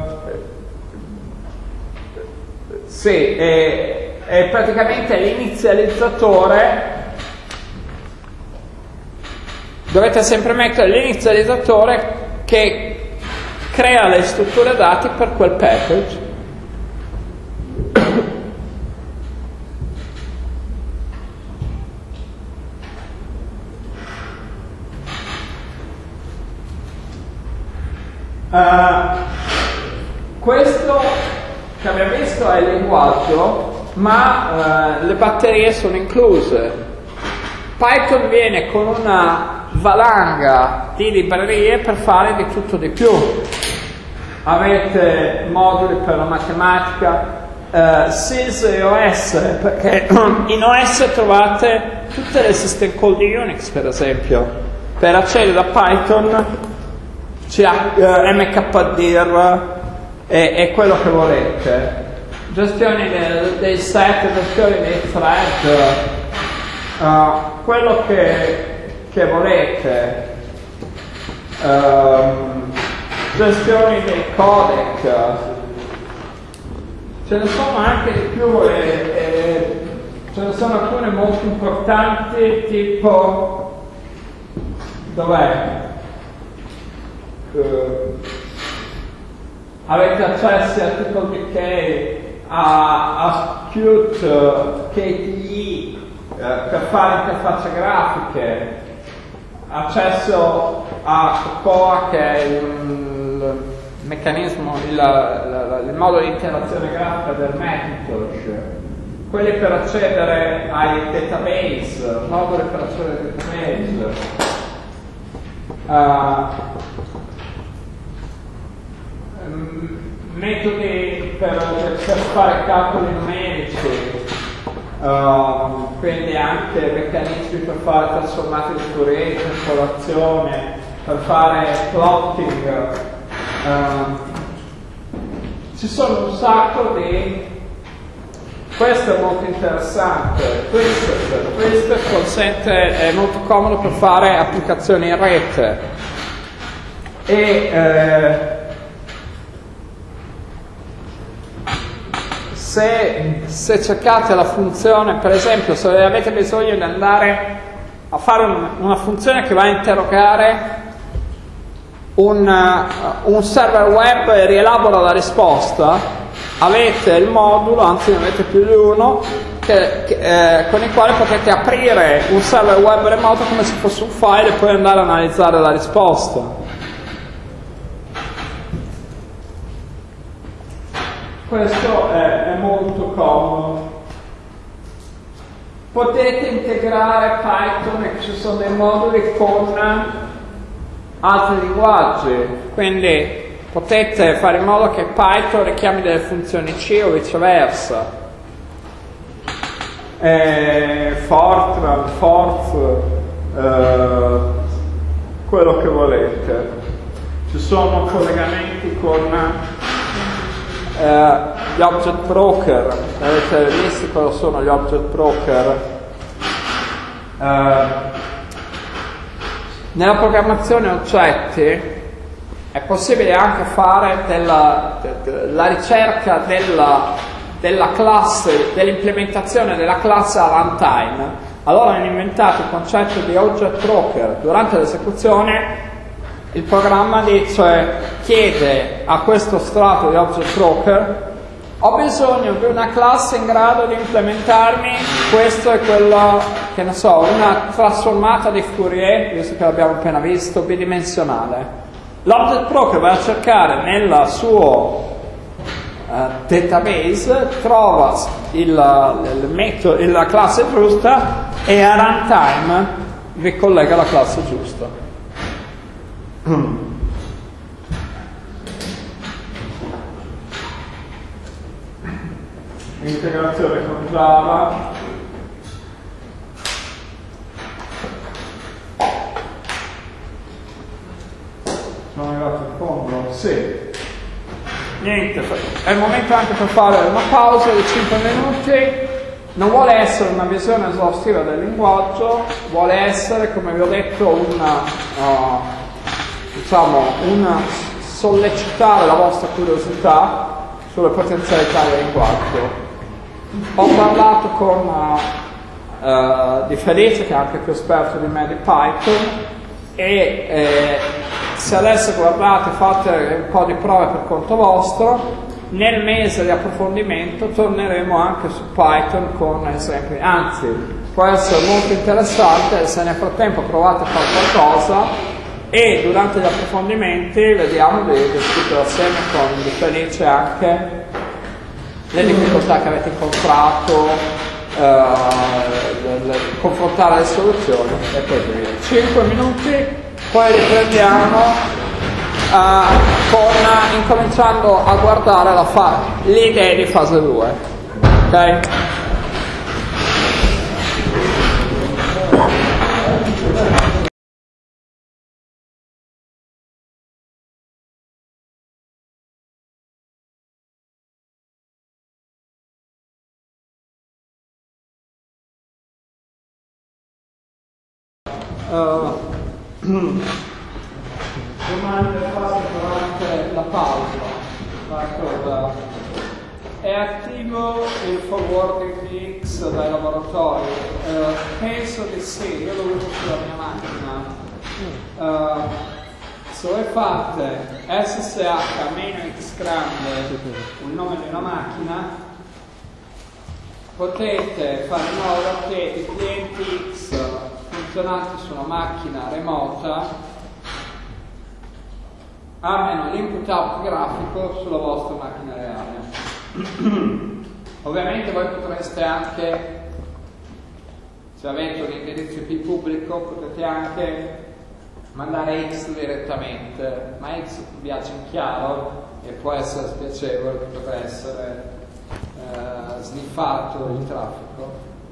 S1: sì, è, è praticamente l'inizializzatore. Dovete sempre mettere l'inizializzatore che crea le strutture dati per quel package. Uh, questo che abbiamo visto è il linguaggio, ma uh, le batterie sono incluse. Python viene con una valanga di librerie per fare di tutto di più. Avete moduli per la matematica, uh, sys e O S, perché in O S trovate tutte le system call di Unix, per esempio. Per accedere a Python c'è uh, mkdir e, e quello che volete, gestione dei, dei set, gestione dei thread, uh, quello che, che volete, um, gestione dei codec, ce ne sono anche di più e, e ce ne sono alcune molto importanti, tipo dov'è? Uh, avete accesso a Article Decay, a, a Qt, K T E uh, per fare interfacce grafiche, accesso a Cocoa che è il meccanismo, il, il, il modo di interazione grafica del Macintosh, quelli per accedere ai database, moduli per accedere ai database, uh, metodi per, per fare calcoli numerici, uh, quindi anche meccanismi per fare trasformati di Fourier, interpolazione, per fare plotting. Uh, ci sono un sacco di... Questo è molto interessante, questo, questo consente, è molto comodo per fare applicazioni in rete e eh, se, se cercate la funzione, per esempio se avete bisogno di andare a fare un, una funzione che va a interrogare un, uh, un server web e rielabora la risposta, avete il modulo, anzi ne avete più di uno, che, che, eh, con il quale potete aprire un server web remoto come se fosse un file e poi andare a analizzare la risposta. Questo è, è molto comodo. Potete integrare Python e ci sono dei moduli con altri linguaggi, quindi potete fare in modo che Python richiami delle funzioni C o viceversa. Eh, Fortran, Forth, eh, quello che volete. Ci sono collegamenti con eh, gli object broker. Avete visto cosa sono gli object broker? Eh, nella programmazione oggetti è possibile anche fare della, de, de, la ricerca della, della classe, dell'implementazione della classe a runtime. Allora hanno inventato il concetto di object broker. Durante l'esecuzione il programma dice, chiede a questo strato di object broker: ho bisogno di una classe in grado di implementarmi questo e quello, che ne so, una trasformata di Fourier, visto che l'abbiamo appena visto, bidimensionale. L'object broker va a cercare nel suo uh, database, trova il, il metodo, la classe giusta e a runtime vi collega la classe giusta. Integrazione con Java. Sono arrivato in fondo? Sì. Niente, è il momento anche per fare una pausa di cinque minuti. Non vuole essere una visione esaustiva del linguaggio, vuole essere, come vi ho detto, una, uh, diciamo, una sollecitare la vostra curiosità sulle potenzialità del linguaggio. Ho parlato con uh, uh, di Felice, che è anche più esperto di me di Python, e eh, se adesso guardate, fate un po' di prove per conto vostro, nel mese di approfondimento torneremo anche su Python con esempi, anzi può essere molto interessante se nel frattempo provate a fare qualcosa e durante gli approfondimenti vediamo di discutere assieme con Di Felice anche le difficoltà che avete incontrato, eh, le, le, confrontare le soluzioni e così via. cinque minuti, poi riprendiamo uh, con, incominciando a guardare la fa- le idee di fase due. Ok? Uh, domande fatte durante la pausa. D'accordo. È attivo il forwarding X dai laboratori? Uh, penso di sì, io lo uso sulla mia macchina. uh, se voi fate S S H meno X grande il nome di una macchina, potete fare in modo che i clienti X funzionanti su una macchina remota abbiano l'input-out grafico sulla vostra macchina reale. Ovviamente voi potreste anche, se avete un indirizzo I P pubblico, potete anche mandare X direttamente, ma X viaggia in chiaro e può essere spiacevole, potrebbe essere eh, sniffato il traffico.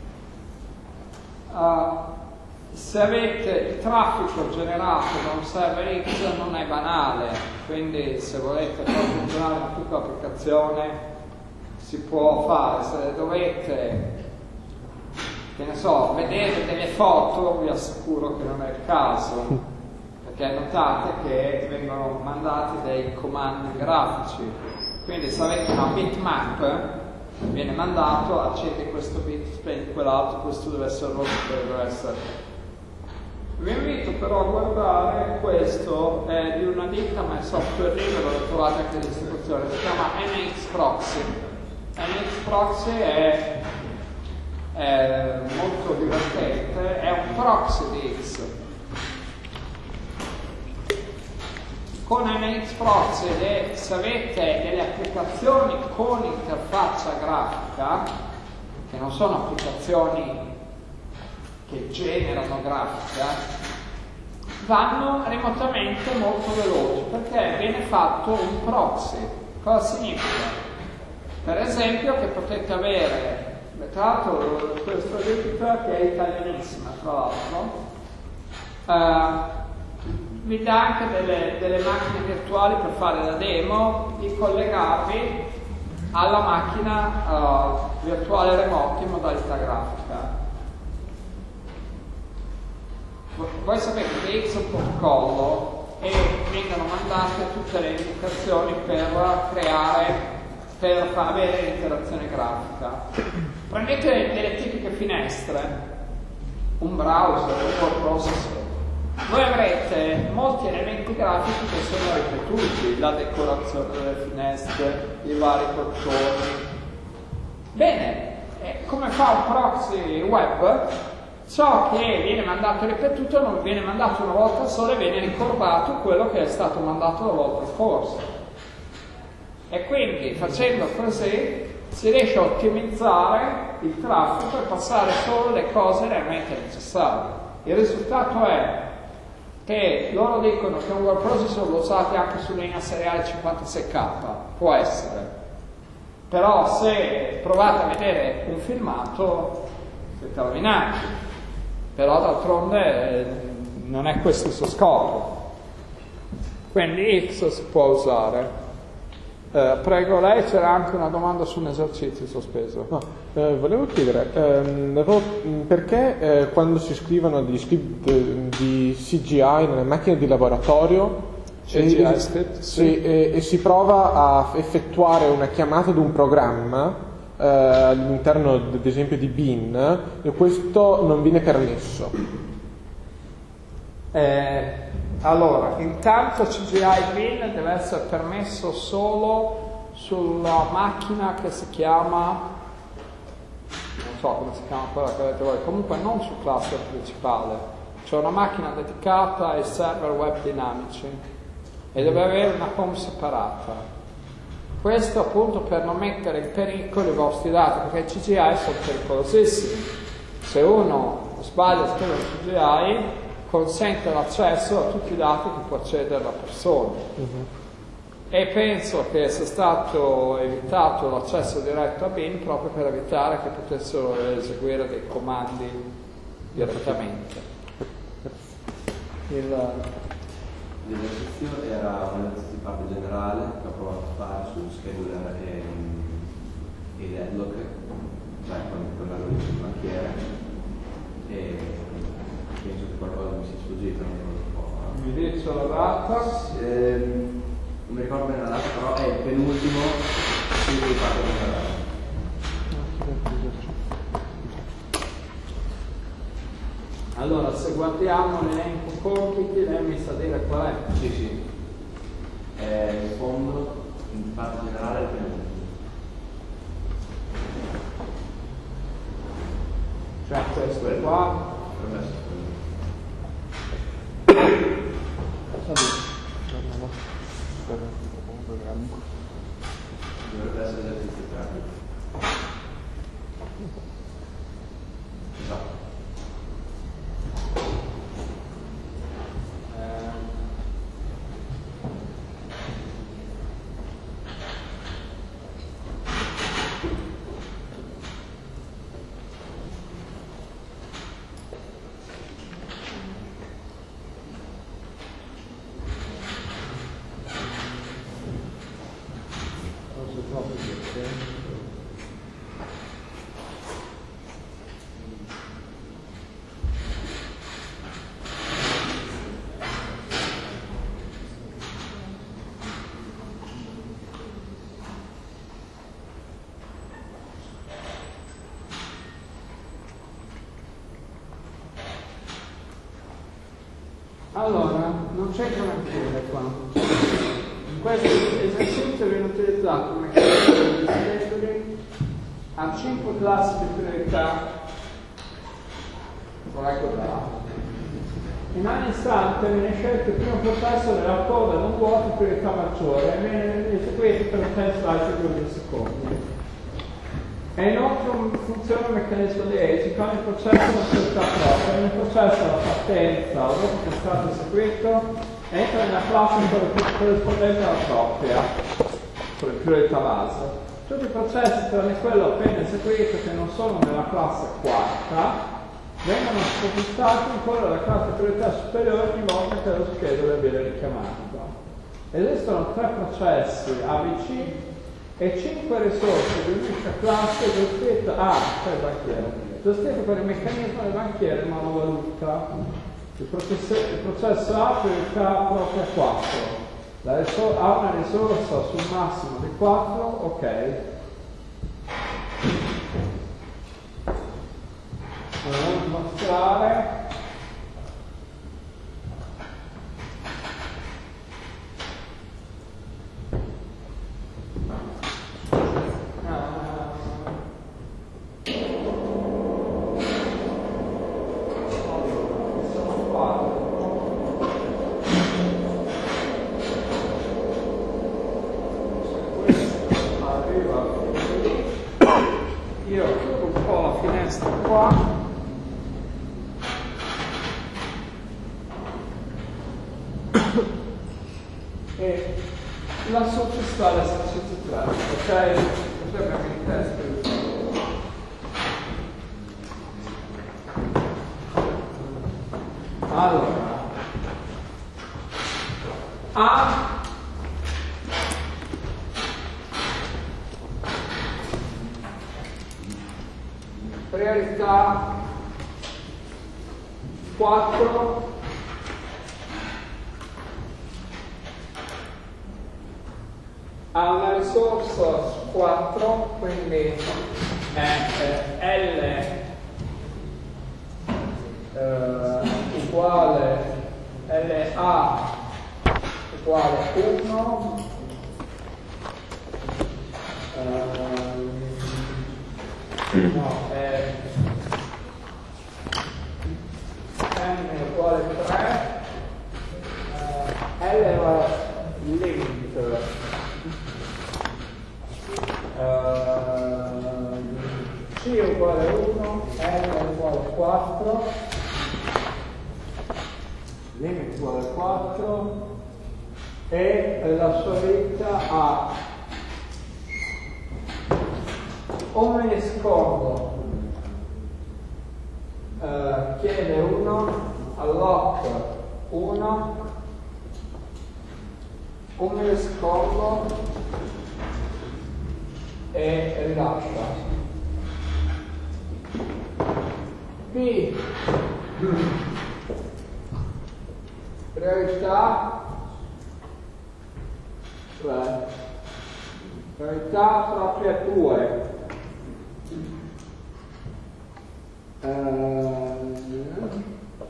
S1: Uh, se avete il traffico generato da un server X non è banale, quindi se volete far funzionare una piccola applicazione si può fare. Se dovete, che ne so, vedere delle foto, vi assicuro che non è il caso, perché notate che vengono mandati dei comandi grafici, quindi se avete una bitmap viene mandato, accendi questo bit, spegni quell'altro, questo deve essere rosso, deve essere. Vi invito però a guardare, questo è di una ditta, ma è software libero, lo trovate anche in distribuzione, si chiama N X Proxy. N X Proxy è, è molto divertente, è un proxy di X. Con N X Proxy, se avete delle applicazioni con interfaccia grafica, che non sono applicazioni che generano grafica, vanno remotamente molto veloci, perché viene fatto un proxy. Cosa significa? Per esempio che potete avere, tra l'altro questa ditta che è italianissima, tra l'altro, eh, vi dà anche delle, delle macchine virtuali per fare la demo, di collegarvi alla macchina uh, virtuale remota in modalità grafica. Voi sapete che X è un protocollo e vengono mandate tutte le indicazioni per creare, per far avere l'interazione grafica. Prendete delle tipiche finestre, un browser, un word processor. Voi avrete molti elementi grafici che sono ripetuti, la decorazione delle finestre, i vari contorni. Bene, eh, come fa un proxy web? Ciò che viene mandato ripetuto non viene mandato una volta sola e viene ricordato quello che è stato mandato la volta scorsa. E quindi facendo così si riesce a ottimizzare il traffico e passare solo le cose realmente necessarie. Il risultato è che loro dicono che un word processor lo usate anche su linea seriale cinquantasei K, può essere, però se provate a vedere un filmato siete rovinati, però d'altronde eh, non è questo il suo scopo, quindi X si può usare. Eh, prego, lei c'era anche una domanda su un esercizio sospeso.
S3: No, eh, volevo chiedere, ehm, perché eh, quando si scrivono degli script di C G I nelle macchine di laboratorio
S1: C G I
S3: e,
S1: script,
S3: sì,
S1: sì.
S3: e, e si prova a effettuare una chiamata di un programma eh, all'interno ad esempio di bin, e questo non viene permesso?
S1: Eh, allora, intanto C G I bin deve essere permesso solo sulla macchina che si chiama, non so come si chiama quella che avete voi, comunque non sul cluster principale. C'è una macchina dedicata ai server web dinamici e deve avere una home separata. Questo appunto per non mettere in pericolo i vostri dati, perché i C G I sono pericolosissimi. Se uno sbaglia a scrivere C G I consente l'accesso a tutti i dati che può accedere la persona. Uh-huh. E penso che sia stato evitato l'accesso diretto a bin proprio per evitare che potessero eseguire dei comandi direttamente. Il...
S4: L'esercizio era un esercizio di parte generale che ho provato a fare su scheduler e, e deadlock, cioè con, con l'algoritmo di banchiere, e penso che qualcosa mi sia sfuggito, non lo so.
S1: Mi dice la data?
S4: Eh, non mi ricordo bene la data, però è il penultimo studio di parte generale.
S1: Allora, se guardiamo l'elenco compiti, lei mi sa dire qual è?
S4: Sì, sì. È il fondo in parte generale del primo.
S1: Cioè questo è qua.
S4: Dovrebbe essere esercizio tre. Esatto.
S1: Allora, non c'è granché qua. In questo esercizio viene utilizzato un meccanismo di scheduling a cinque classi di priorità. Ecco qua. In ogni istante viene scelto il primo processo della coda non vuoto di priorità maggiore e viene eseguito per un tempo di due secondi. E inoltre funziona il meccanismo di aging, ogni processo ha una priorità propria, ogni processo ha la partenza, o dopo che è stato eseguito, entra nella classe corrispondente alla propria, con le priorità base. Tutti i processi, tranne quello appena eseguito, che non sono nella classe quarta, vengono spostati in quello della classe priorità superiore ogni volta che lo schedule viene richiamato. Esistono tre processi A B C e cinque risorse di un'unica classe gestite ah, cioè il banchiere, gestite per il meccanismo del banchiere monovaluta. Il processo, il processo A priorità propria quattro, la risor- ha una risorsa sul massimo di quattro, ok. Volevo mostrare io chiudo un po' la finestra qua e la sottostà l'esercizio tre, ok? Così abbiamo in testa. Allora A priorità quattro ha una risorsa su quattro, quindi è eh, L eh, uguale L A uguale uno eh, no, è n uguale tre eh, L è limit eh, C uguale uno, L uguale quattro, limit uguale quattro e la sua vita ha un millisecondo, eh, chiede uno, alloc uno, un millisecondo e rilascia. B priorità cioè priorità propria due eh,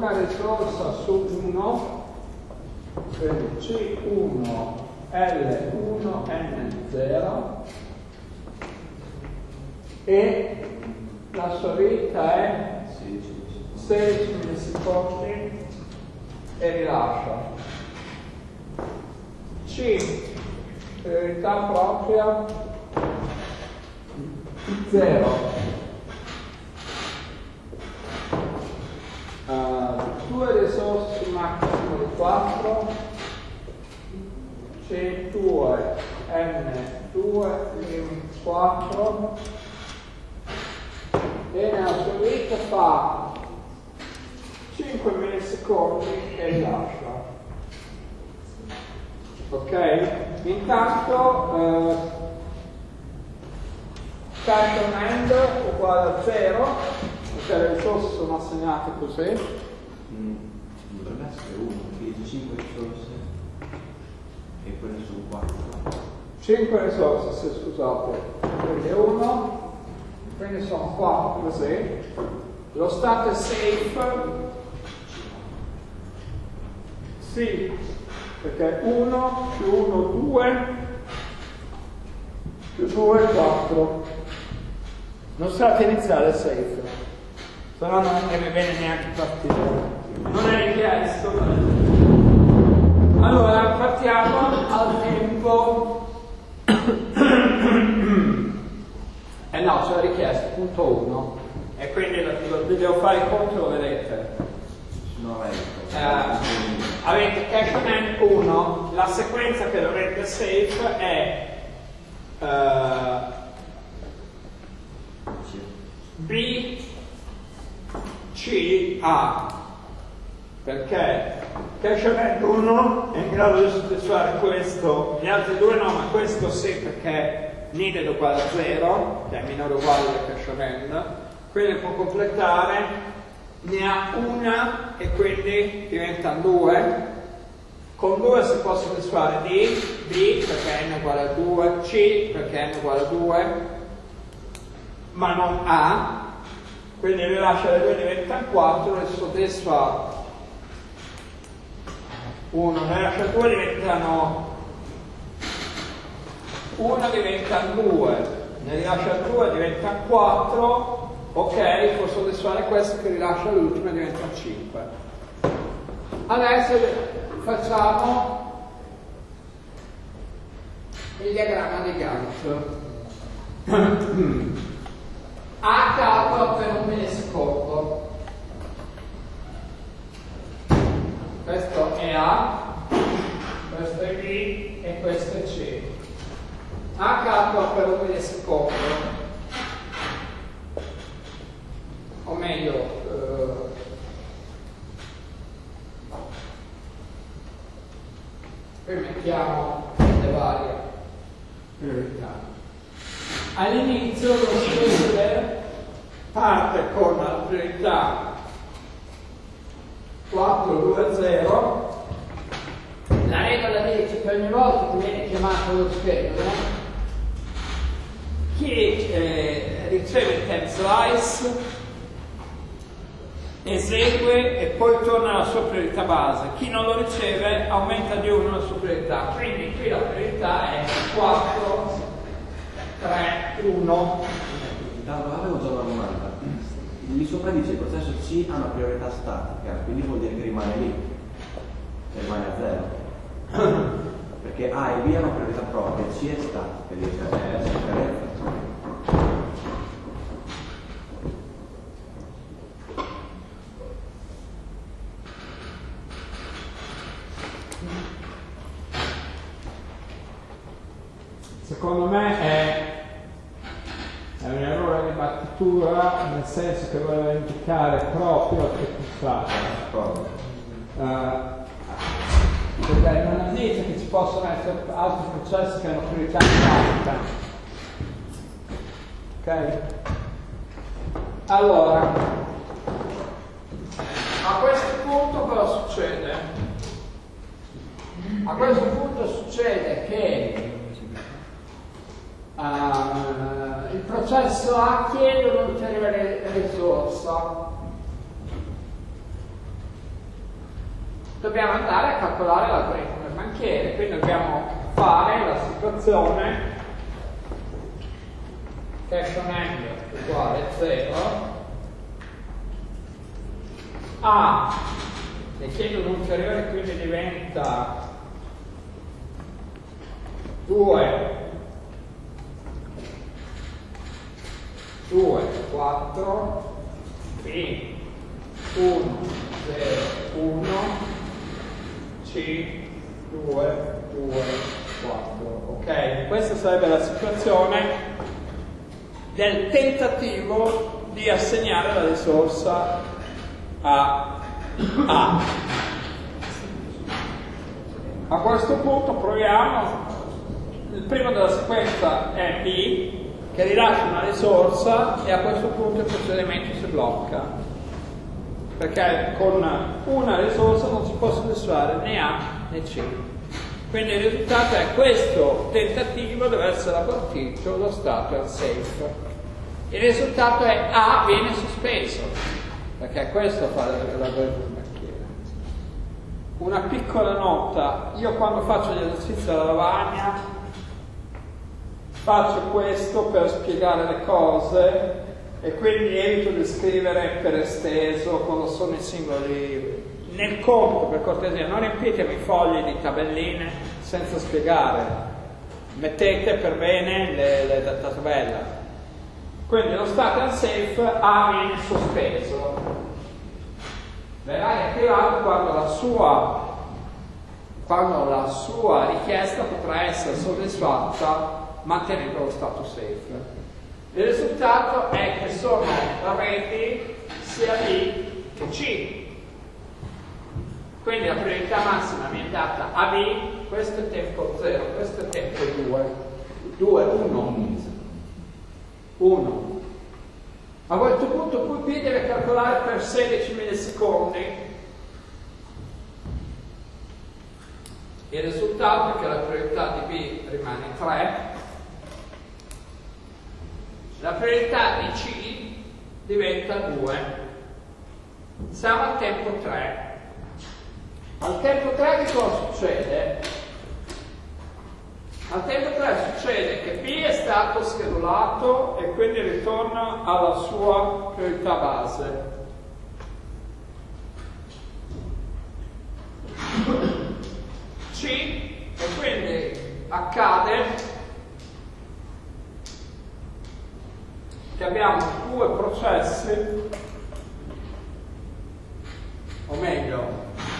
S1: una risorsa su uno, quindi C uno L uno N zero, e la sua vita è sedici millisecondi e rilascia. C, priorità propria zero. Uh, due risorse su macchina numero quattro, C due N due quattro, e nella sua vita fa cinque millisecondi e rilascia. Ok? Intanto uh, cache on end uguale a zero, perché le risorse sono assegnate così.
S4: Mm, dovrebbe essere uno, quindi cinque risorse e quelle sono quattro.
S1: cinque risorse, sì, scusate, quindi uno, quindi sono quattro così. Lo stato è safe, sì, perché uno più uno due più due quattro. Lo stato iniziale è safe, se no non mi viene neanche partire, non è richiesto. Allora partiamo al tempo. Eh no, c'è richiesto punto uno, e quindi lo, lo, devo fare il conto, lo vedete.
S4: No,
S1: eh, avete cache on end uno, la sequenza che lo rende safe è uh, B, C, A, perché cache on end uno è in grado di soddisfare questo, gli altri due no, ma questo sì, perché needed uguale a zero, che è minore o uguale del cache on end, quindi può completare, ne ha una e quindi diventano due. Con due si può soddisfare D, B perché n è uguale a due, C perché n è uguale a due, ma non A, quindi rilascia le due, diventano quattro, e soddisfa uno, ne rilascia due, diventano uno, diventano due, ne rilascia due, diventano quattro, ok, può soddisfare questo che rilascia l'ultimo e diventano cinque. Adesso facciamo il diagramma di Gantt. A calcola per un millisecondo. Questo è A, questo è B e questo è C. A calcola per un millisecondo, o meglio, eh, qui mettiamo le varie priorità. All'inizio lo scrive parte con la priorità quattro due zero. La regola dice che ogni volta che viene chiamato lo schedule, chi eh, riceve il time slice esegue e poi torna alla sua priorità base. Chi non lo riceve aumenta di uno la sua priorità. Quindi qui la priorità è quattro tre uno.
S4: Allora, avevo già una domanda. Lì sopra dice il processo C ha una priorità statica, quindi vuol dire che rimane lì, che rimane a zero. Perché A e B hanno priorità propria, C è statica, dice è differenza.
S1: Secondo me è, è un errore di battitura, nel senso che voleva indicare proprio che passata. Uh, perché non dice che ci possono essere altri processi che hanno priorità statica. Ok? Allora, a questo punto cosa succede? A questo punto succede che Uh, il processo A chiede un'ulteriore risorsa dobbiamo andare a calcolare l'algoritmo del banchiere, quindi dobbiamo fare la situazione cash on hand uguale zero, A ne chiedo un ulteriore, quindi diventa due, due, quattro, B uno, zero, uno, C due, due, quattro. Ok, questa sarebbe la situazione del tentativo di assegnare la risorsa a A. A questo punto proviamo, il primo della sequenza è B, che rilascia una risorsa e a questo punto il procedimento si blocca, perché con una risorsa non si può soddisfare né A né C. Quindi il risultato è questo tentativo deve essere abortito, lo stato è unsafe. Il risultato è A viene sospeso, perché questo fa l'algoritmo del banchiere. Una piccola nota, io quando faccio gli esercizi della lavagna faccio questo per spiegare le cose e quindi evito di scrivere per esteso quando sono i singoli. Nel compito, per cortesia, non riempitemi i fogli di tabelline senza spiegare, mettete per bene le, le, la tabella. Quindi lo stato unsafe A viene sospeso, verrà attivato quando la sua quando la sua richiesta potrà essere soddisfatta mantenendo lo stato safe. Il risultato è che sono ready sia B che C. Quindi la priorità massima mi è data a B, questo è tempo zero, questo è tempo due, due, uno, uno. A questo punto poi B deve calcolare per sedici millisecondi. Il risultato è che la priorità di B rimane tre, la priorità di C diventa due, siamo al tempo tre. Al tempo tre che cosa succede? Al tempo tre succede che B è stato schedulato e quindi ritorna alla sua priorità base. C e quindi accade che abbiamo due processi, o meglio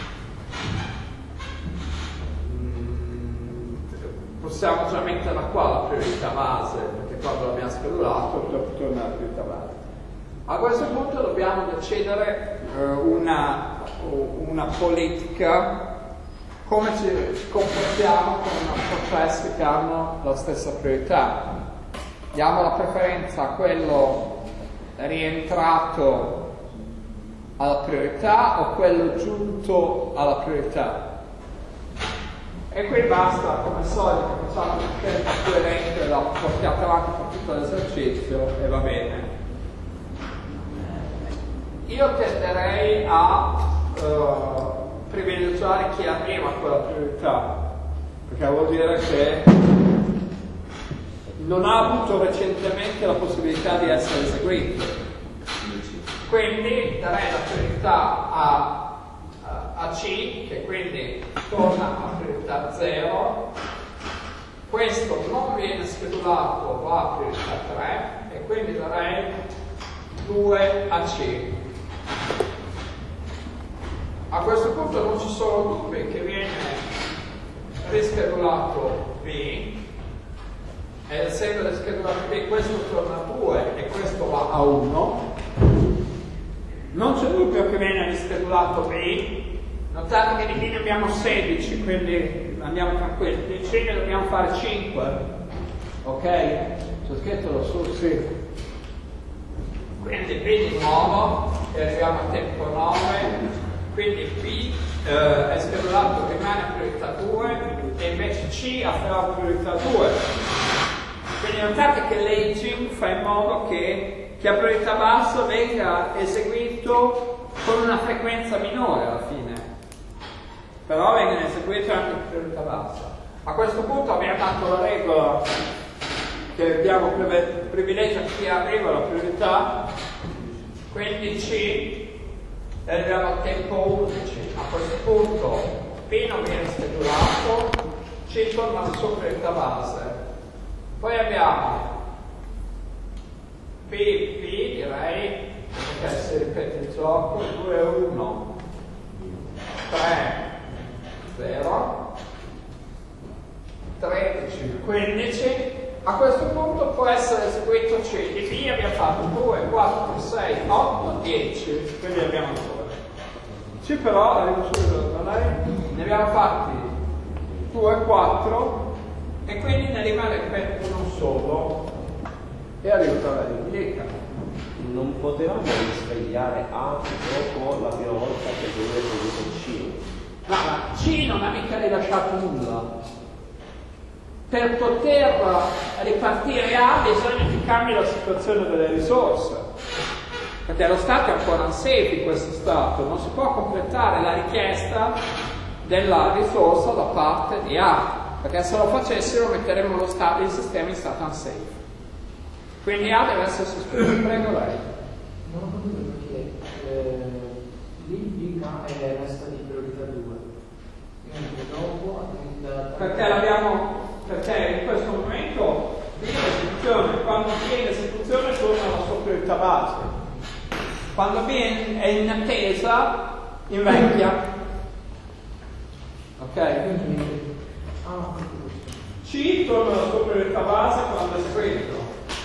S1: possiamo già metterla qua la priorità base, perché quando l'abbiamo schedulato torna alla priorità base. A questo punto dobbiamo decidere eh, una, una politica, come ci comportiamo con processi che hanno la stessa priorità. Diamo la preferenza a quello rientrato alla priorità o quello giunto alla priorità. E qui basta, come al solito, facciamo un tempo coerente e la portiamo avanti per tutto l'esercizio e va bene. Io tenderei a uh, privilegiare chi arriva a quella priorità, perché vuol dire che non ha avuto recentemente la possibilità di essere eseguito. Quindi darei la priorità a a C, che quindi torna a priorità zero, questo non viene schedulato, va a priorità tre e quindi darei due a C. A questo punto non ci sono dubbi che viene rischedulato B e essendo rischedulato B questo torna a due e questo va a uno. Non c'è dubbio che viene rischedulato B. Notate che di B ne abbiamo sedici, quindi andiamo tranquilli. Di C ne dobbiamo fare cinque. Ok? C'è scritto lo su, sì. Quindi B di nuovo, e arriviamo a tempo nove. Quindi B eh, è schedulato, rimane a priorità due, e invece C afferrà priorità due. Quindi notate che l'aging fa in modo che chi ha priorità bassa venga eseguito con una frequenza minore alla fine. però vengono eseguite anche in priorità bassa. A questo punto abbiamo dato la regola che abbiamo privilegio chi arriva alla priorità, quindi C, e arriviamo al tempo undici. A questo punto P non viene schedulato, C torna alla sua priorità base. Poi abbiamo P, P direi, perché si ripete il gioco, due, uno, tre, zero, tredici, quindici. A questo punto può essere eseguito C. Di B abbiamo fatto due, quattro, sei, otto, dieci, quindi abbiamo due. C però, arrivo subito da lei, ne abbiamo fatti due, quattro e quindi ne rimane uno solo. E arrivo da lei, mi dica.
S2: Non potevamo risvegliare A dopo la prima volta che doveva eseguire C.
S1: No, ma C non ha mica rilasciato nulla. Per poter ripartire A bisogna che cambi la situazione delle risorse, perché lo stato è ancora unsafe in questo stato, non si può completare la richiesta della risorsa da parte di A, perché se lo facessero metteremmo lo stato, il sistema in stato unsafe. Quindi A deve essere sospeso. Prego lei.
S7: Non ho capito perché eh, lì B è resta di priorità due, quindi dopo attività.
S1: Perché l'abbiamo. Perché in questo momento l'esecuzione, quando B è in esecuzione torna alla sua priorità base, quando B è in attesa invecchia. Ok? C torna alla sua priorità base quando è eseguito.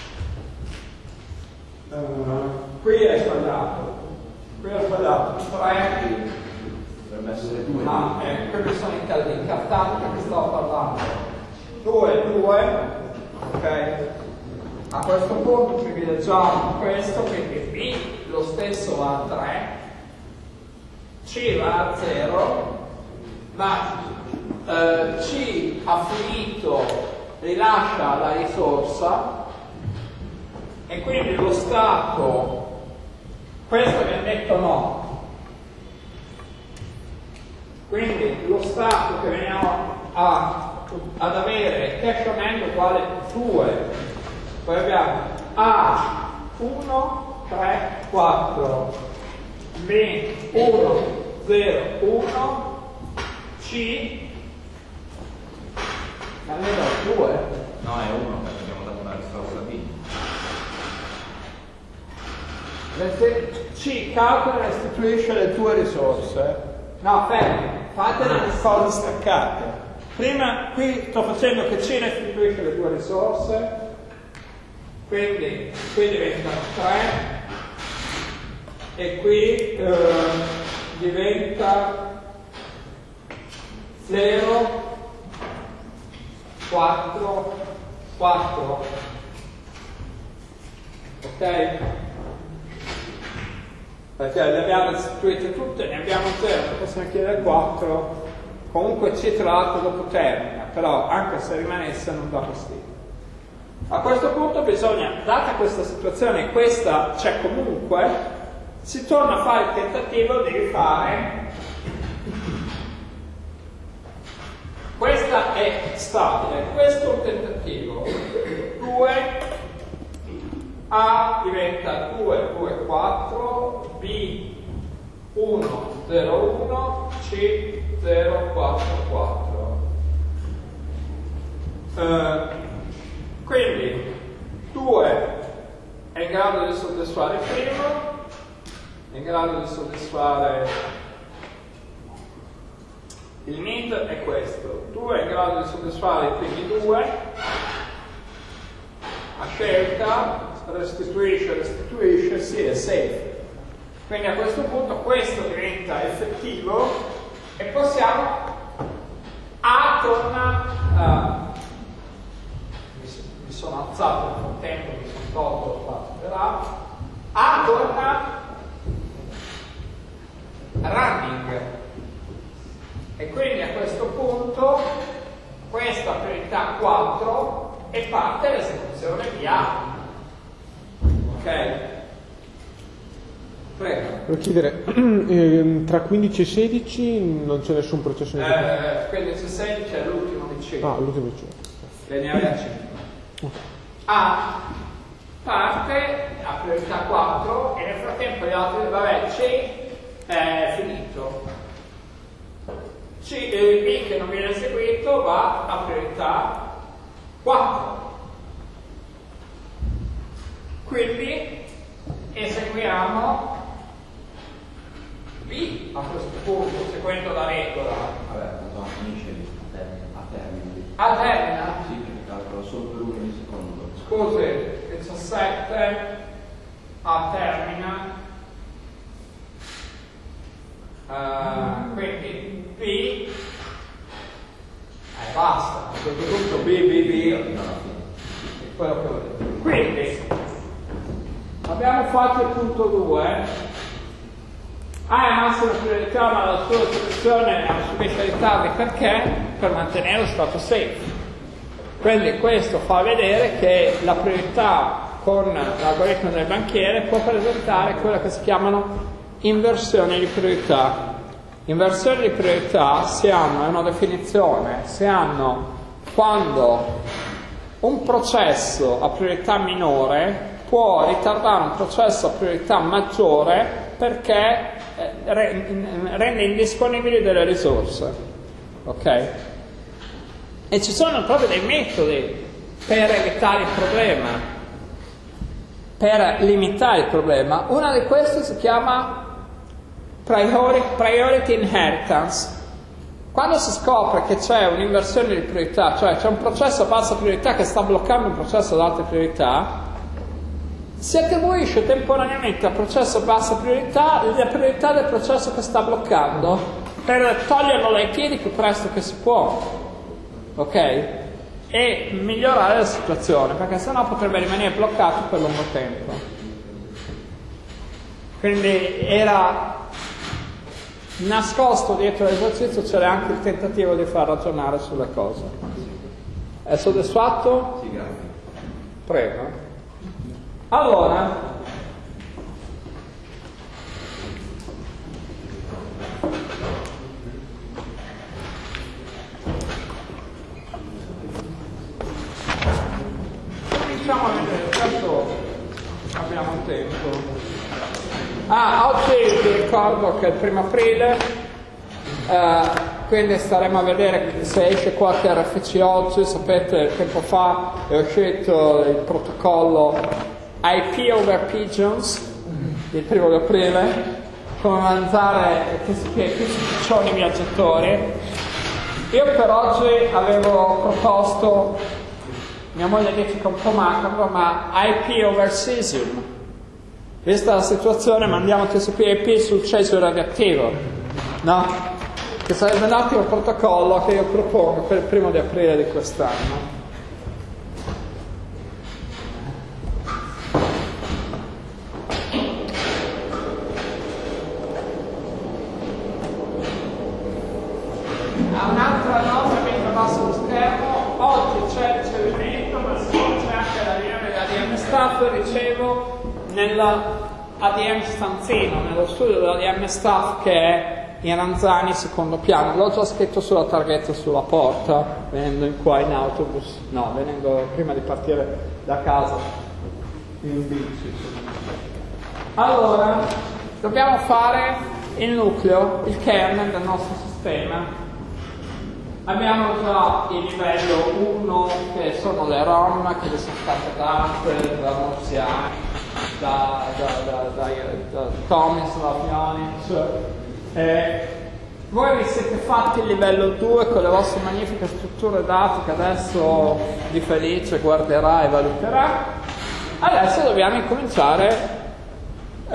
S1: Uh, qui è sbagliato, qui è sbagliato, tre
S4: Dovrebbe essere due.
S1: ah, eh, quelli sono incartati che stavo parlando. due, due, ok? A questo punto privilegiamo questo, quindi B lo stesso va a tre, C va a zero, ma eh, C ha finito, rilascia la risorsa e quindi lo stato, questo mi ha detto no, quindi lo stato che veniamo a ad avere cash on hand uguale due, poi abbiamo A uno, tre, quattro, B uno, zero, uno, C almeno due.
S6: No, è uno perché abbiamo dato una risposta B.
S1: C calcola e restituisce le tue risorse. No, fermi, fate le cose staccate. Prima qui sto facendo che C restituisce le tue risorse, quindi qui diventano tre e qui eh, diventa zero, quattro, quattro. Ok? Perché le abbiamo restituite tutte, ne abbiamo zero, possiamo chiedere quattro. Comunque C tra l'altro dopo termina, però anche se rimanesse non dà fastidio. A questo punto bisogna, data questa situazione, questa c'è comunque, si torna a fare il tentativo di rifare. Questa è stabile, questo è un tentativo. due, A diventa due, due, quattro, B uno, zero, uno, C zero, quattro, quattro. Uh, quindi due è in grado di soddisfare il primo, è in grado di soddisfare il need è questo, due è in grado di soddisfare i primi due, a scelta, restituisce, restituisce, sì, è safe. Quindi a questo punto questo diventa effettivo e possiamo A torna uh, mi, mi sono alzato nel frattempo, mi sono tolto lo spazio per A, A torna running e quindi a questo punto questa priorità quattro e parte l'esecuzione di A. Ok? Prego.
S3: Volevo chiedere, ehm, tra quindici e sedici non c'è nessun processo di
S1: Eh, quindici e sedici è l'ultimo di C.
S3: Ah, l'ultimo di C.
S1: Lineare a C. A parte a priorità quattro e nel frattempo gli altri, vabbè, C è finito. C, eh, B che non viene eseguito va a priorità quattro. Quindi eseguiamo B a questo punto, seguendo la regola.
S4: Vabbè, no, finisce lì, a termine lì.
S1: A termina?
S4: Sì, perché calcola solo per uno millisecondo.
S1: Scusi, diciassette a termina. Uh, quindi B eh, basta, a questo punto B, B, B è quello che voglio dire. Quindi abbiamo fatto il punto due. A è massima priorità, ma la sua soluzione ha una specialità perché? Per mantenere lo stato safe. Quindi questo fa vedere che la priorità con l'algoritmo del banchiere può presentare quelle che si chiamano inversioni di priorità. Inversioni di priorità si hanno, è una definizione, si hanno quando un processo a priorità minore può ritardare un processo a priorità maggiore perché rende indisponibili delle risorse. Ok? E ci sono proprio dei metodi per evitare il problema, per limitare il problema. Una di queste si chiama priority, priority inheritance. Quando si scopre che c'è un'inversione di priorità, cioè c'è un processo a bassa priorità che sta bloccando un processo ad alta priorità, si attribuisce temporaneamente al processo a bassa priorità la priorità del processo che sta bloccando per toglierlo dai piedi più presto che si può, ok? E migliorare la situazione, perché sennò potrebbe rimanere bloccato per lungo tempo. Quindi era nascosto dietro l'esercizio, c'era anche il tentativo di far ragionare sulle cose. È soddisfatto?
S4: Sì, grazie.
S1: Prego. Allora, cominciamo a vedere, adesso abbiamo tempo. Ah, oggi vi ricordo che è il primo aprile, eh, quindi staremo a vedere se esce qualche R F C oggi. Sapete, tempo fa è uscito il protocollo I P over Pigeons, il primo di aprile, come mangiare T C P I P su piccioni viaggiatori. Io per oggi avevo proposto, mia moglie dice che è un po' macabro, ma I P over cesium. Vista la situazione, mandiamo T C P I P sul cesio radioattivo, no? Che sarebbe un ottimo protocollo che io propongo per il primo di aprile di quest'anno. Un'altra nota mentre passo lo schermo, oggi c'è il ricevimento, ma si c'è anche la riunione della D M Staff, ricevo nell'A D M stanzino, nello studio della D M Staff che è in Ranzani, secondo piano. L'ho già scritto sulla targhetta sulla porta, venendo in qua in autobus, no, venendo prima di partire da casa in bici. Allora, dobbiamo fare il nucleo, il kernel del nostro sistema. Abbiamo già il livello uno che sono le ROM che le sono state date da Murciani, da, da, da, da, da Thomas, da Pionix. Eh, voi vi siete fatti il livello due con le vostre magnifiche strutture date che adesso Di Felice guarderà e valuterà. Adesso dobbiamo incominciare eh,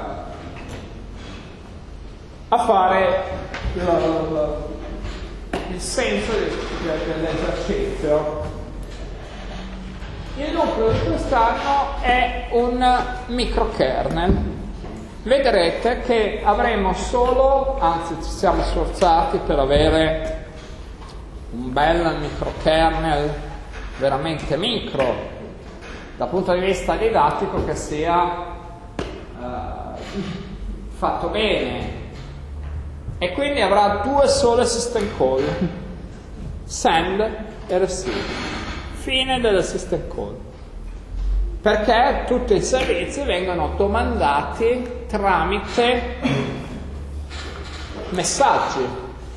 S1: a fare la, la, la, il senso dell'esercizio. Il nucleo di quest'anno è un microkernel. Vedrete che avremo solo, anzi ci siamo sforzati per avere un bel microkernel veramente micro dal punto di vista didattico, che sia uh, fatto bene, e quindi avrà due sole system call, send e receive, fine del system call, perché tutti i servizi vengono domandati tramite messaggi.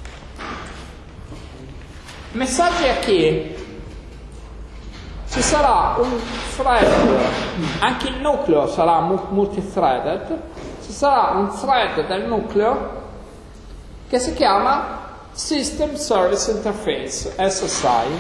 S1: Messaggi a chi? Ci sarà un thread, anche il nucleo sarà multithreaded, ci sarà un thread del nucleo che si chiama System Service Interface, S S I.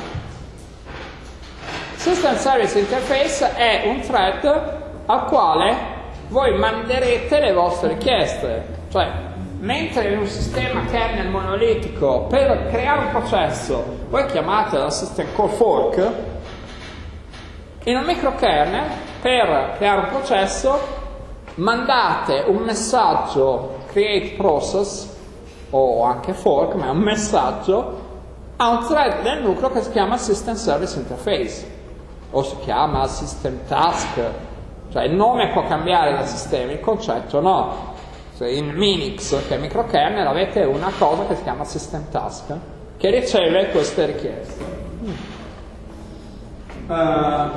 S1: System Service Interface è un thread al quale voi manderete le vostre richieste, cioè mentre in un sistema kernel monolitico per creare un processo voi chiamate la system call fork, in un microkernel per creare un processo mandate un messaggio create process o anche fork, ma è un messaggio a un thread del nucleo che si chiama System Service Interface o si chiama System Task, cioè il nome può cambiare da sistema, il concetto no. In Minix, che è microkernel, avete una cosa che si chiama System Task che riceve queste richieste. Uh,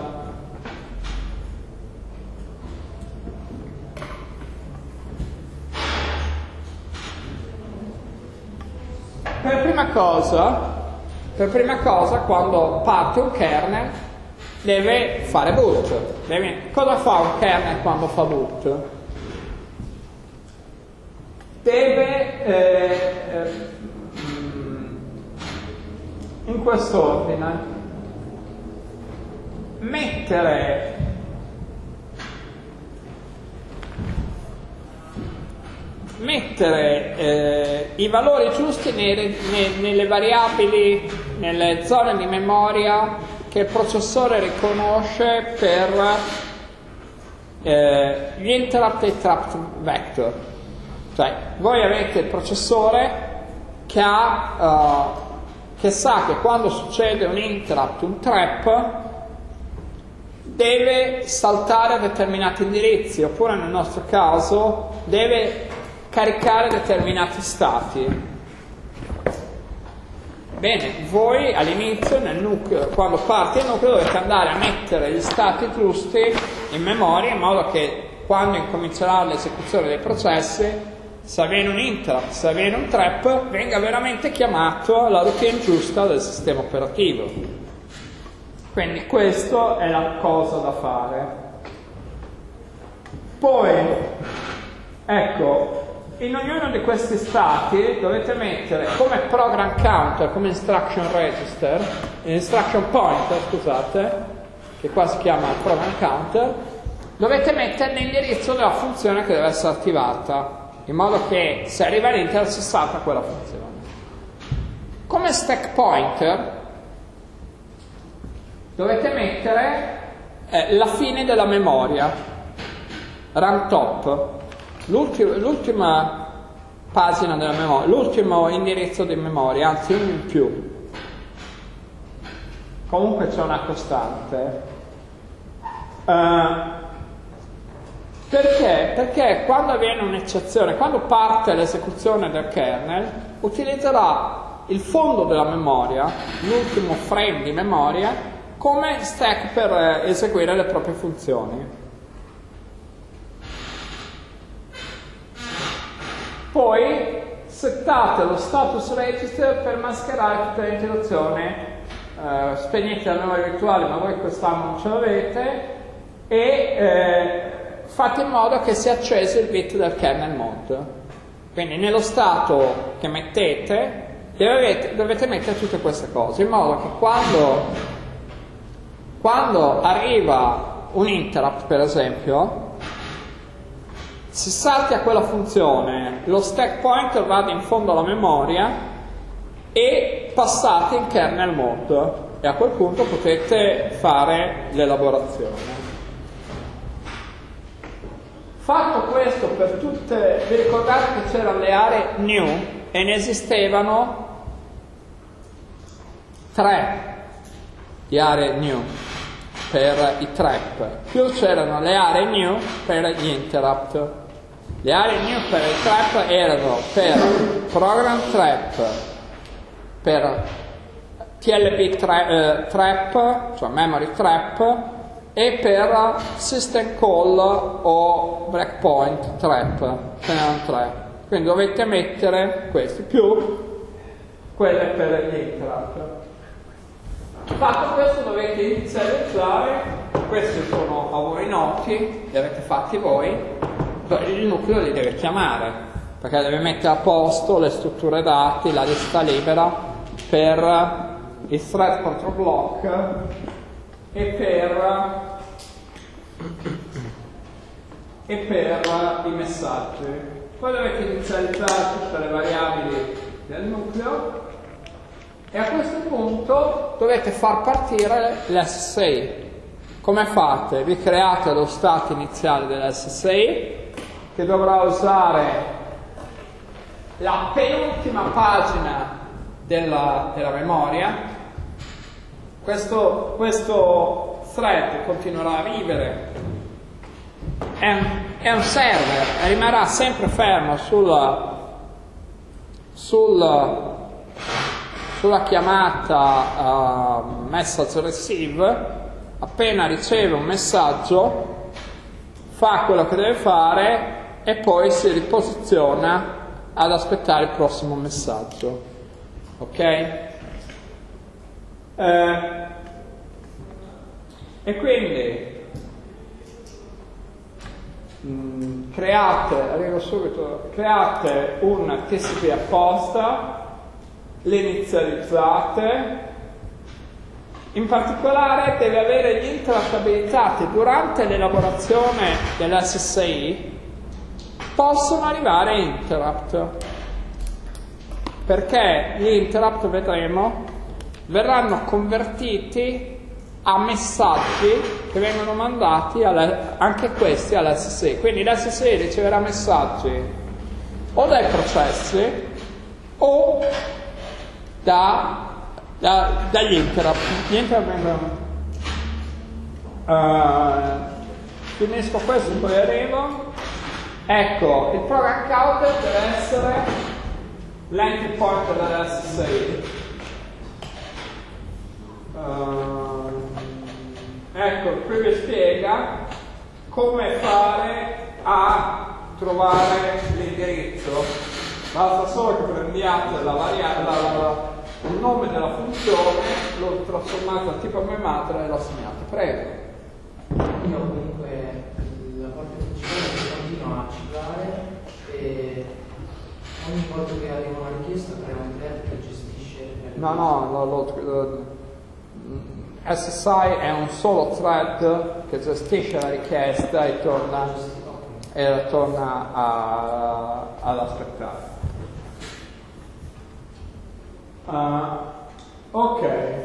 S1: per prima cosa, per prima cosa, quando parte un kernel deve fare boot. Deve, cosa fa un kernel quando fa boot? Deve eh, eh, in quest'ordine mettere mettere eh, i valori giusti nei, nei, nelle variabili, nelle zone di memoria che il processore riconosce per eh, gli interrupt e trapped vector. Cioè, voi avete il processore che, ha, uh, che sa che quando succede un interrupt, un trap, deve saltare determinati indirizzi, oppure nel nostro caso deve caricare determinati stati. Bene, voi all'inizio, nel nucleo, quando parte il nucleo, dovete andare a mettere gli stati giusti in memoria, in modo che quando incomincerà l'esecuzione dei processi, se avviene un interrupt, se avviene un trap, venga veramente chiamato la routine giusta del sistema operativo. Quindi questa è la cosa da fare. Poi, ecco, in ognuno di questi stati dovete mettere come program counter, come instruction register, instruction pointer, scusate, che qua si chiama program counter, dovete mettere l'indirizzo della funzione che deve essere attivata, in modo che se arriva l'inter si salta quella funzione. Come stack pointer dovete mettere eh, la fine della memoria, runtop, l'ultima, l'ultima pagina della memoria, l'ultimo indirizzo di memoria, anzi uno in più. Comunque c'è una costante. Uh, Perché? Perché quando avviene un'eccezione, quando parte l'esecuzione del kernel, utilizzerà il fondo della memoria, l'ultimo frame di memoria, come stack per eseguire le proprie funzioni. Poi settate lo status register per mascherare tutte le interruzioni. Eh, spegnete la memoria virtuale, ma voi quest'anno non ce l'avete, e eh, fate in modo che sia acceso il bit del kernel mode. Quindi nello stato che mettete dovete, dovete mettere tutte queste cose, in modo che quando, quando arriva un interrupt, per esempio, si salti a quella funzione, lo stack pointer vada in fondo alla memoria e passate in kernel mode, e a quel punto potete fare l'elaborazione. Fatto questo per tutte, vi ricordate che c'erano le aree new e ne esistevano tre di aree new per i trap, più c'erano le aree new per gli interrupt. Le aree new per il trap erano per program trap, per T L B tra, eh, trap, cioè memory trap, e per system call o breakpoint trap, ce n'erano tre. Quindi dovete mettere questi più quelle per gli interrupt. Fatto questo dovete inizializzare, questi sono a voi noti, li avete fatti voi, il nucleo li deve chiamare, perché deve mettere a posto le strutture dati, la lista libera per il thread control block e per, e per i messaggi. Poi dovete inizializzare tutte le variabili del nucleo e a questo punto dovete far partire l'S S I. Come fate? Vi create lo stato iniziale dell'S S I che dovrà usare la penultima pagina della, della memoria. Questo, questo thread continuerà a vivere, è un, è un server, rimarrà sempre fermo sulla, sulla, sulla chiamata uh, message receive. Appena riceve un messaggio fa quello che deve fare e poi si riposiziona ad aspettare il prossimo messaggio. Ok? Eh, e quindi mh, create, arrivo subito, create un T C P apposta, le inizializzate. In particolare deve avere gli interrupt abilitati durante l'elaborazione dell'S S I. Possono arrivare interrupt, perché gli interrupt, vedremo, verranno convertiti a messaggi che vengono mandati alla, anche questi all'S S I. Quindi l'S S I riceverà messaggi o dai processi o da, da, dagli interrupt. Gli interrupt vengono uh, finisco questo e poi arrivo. Ecco, il program counter deve essere l'entry point dell'S S I. Uh, ecco, qui vi spiega come fare a trovare l'indirizzo. Basta solo che prendiate la variabile, il nome della funzione, lo trasformate a tipo memoria e lo assegnate. Prego.
S7: Io comunque la parte principale continua a ciclare e ogni volta che arriva una richiesta crea un thread che gestisce.
S1: No, no, lo, lo, lo, S S I è un solo thread che gestisce la richiesta e torna, e torna a, ad aspettare. Uh, ok.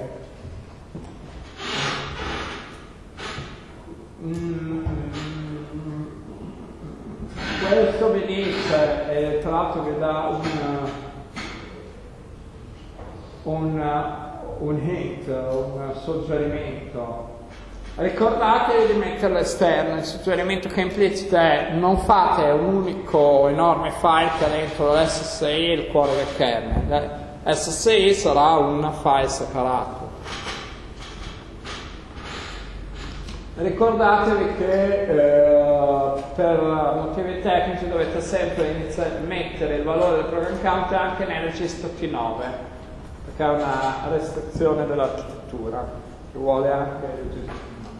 S1: Mm, questo vi dice, e tra l'altro vi dà un, un, un hint, un suggerimento. Ricordatevi di metterlo esterno. Il suggerimento che implicita è: non fate un unico enorme file che ha dentro l'S S I e il cuore del kernel. S S I sarà un file separato. Ricordatevi che eh, per motivi tecnici dovete sempre iniziare, mettere il valore del program counter anche nel registro T nove, perché è una restrizione dell'architettura che vuole anche il registro T nove.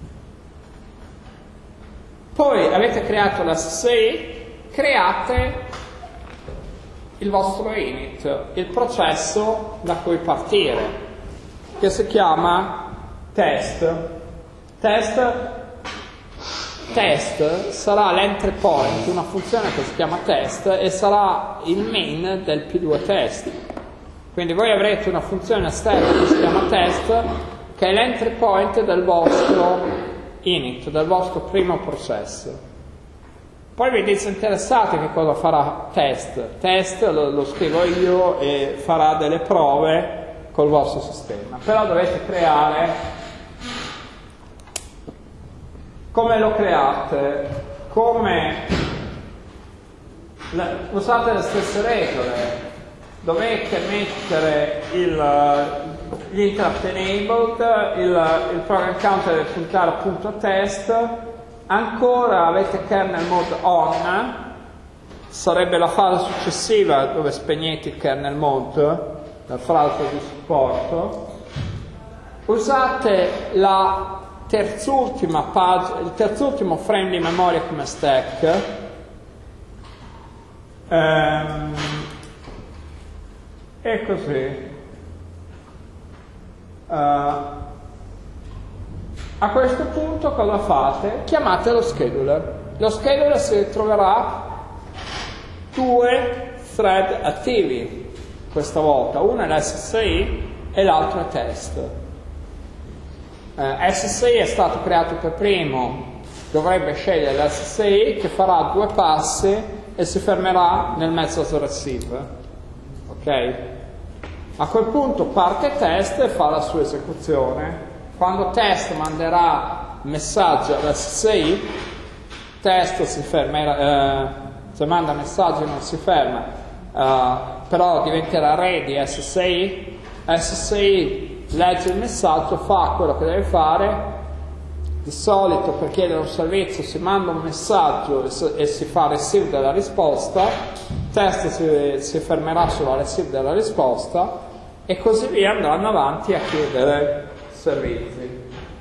S1: Poi avete creato l'S S I, create il vostro init, il processo da cui partire, che si chiama test. Test, test sarà l'entry point, una funzione che si chiama test, e sarà il main del P due test. Quindi voi avrete una funzione esterna che si chiama test, che è l'entry point del vostro init, del vostro primo processo. Poi vi dite interessati che cosa farà test. Test lo, lo scrivo io e farà delle prove col vostro sistema. Però dovete creare. Come lo create? Come Le, usate le stesse regole. Dovete mettere il, gli interrupt enabled, il, il program counter deve puntare appunto a test, ancora avete kernel mode on, sarebbe la fase successiva dove spegnete il kernel mode, la frase di supporto. Usate la terzultima pagina, il terzultimo frame di memoria come stack. Ehm, e così. Uh, a questo punto cosa fate? Chiamate lo scheduler. Lo scheduler si troverà due thread attivi questa volta, uno è l'S S I e l'altro è test. Uh, S S I è stato creato per primo, dovrebbe scegliere l'S S I che farà due passi e si fermerà nel mezzo receive. Ok? A quel punto parte test e fa la sua esecuzione. Quando test manderà messaggio all'S S I, test si fermerà, eh, se manda messaggio non si ferma, eh, però diventerà ready S S I, S S I legge il messaggio, fa quello che deve fare. Di solito per chiedere un servizio si manda un messaggio e si fa receive della risposta, test si, si fermerà sulla receive della risposta e così via andranno avanti a chiedere servizi.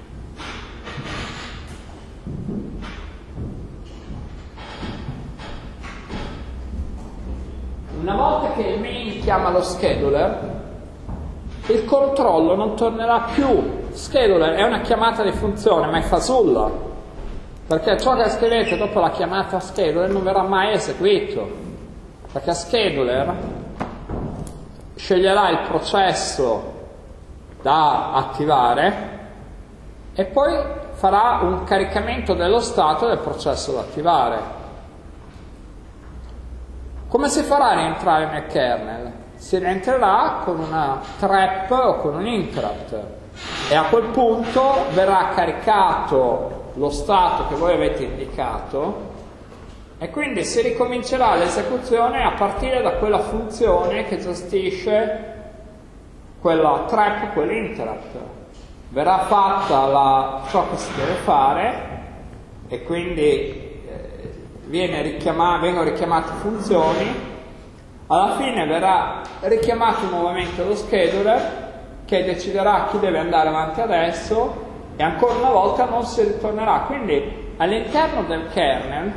S1: Una volta che il main chiama lo scheduler, il controllo non tornerà più. Scheduler è una chiamata di funzione, ma è fasulla, perché ciò che scrivete dopo la chiamata scheduler non verrà mai eseguito, perché scheduler sceglierà il processo da attivare e poi farà un caricamento dello stato del processo da attivare. Come si farà a rientrare nel kernel? Si rientrerà con una trap o con un interrupt e a quel punto verrà caricato lo stato che voi avete indicato e quindi si ricomincerà l'esecuzione a partire da quella funzione che gestisce quella trap, quell'interrupt. Verrà fatta la, ciò che si deve fare e quindi eh, viene richiama, vengono richiamate funzioni. Alla fine verrà richiamato nuovamente lo scheduler che deciderà chi deve andare avanti adesso e ancora una volta non si ritornerà. Quindi all'interno del kernel,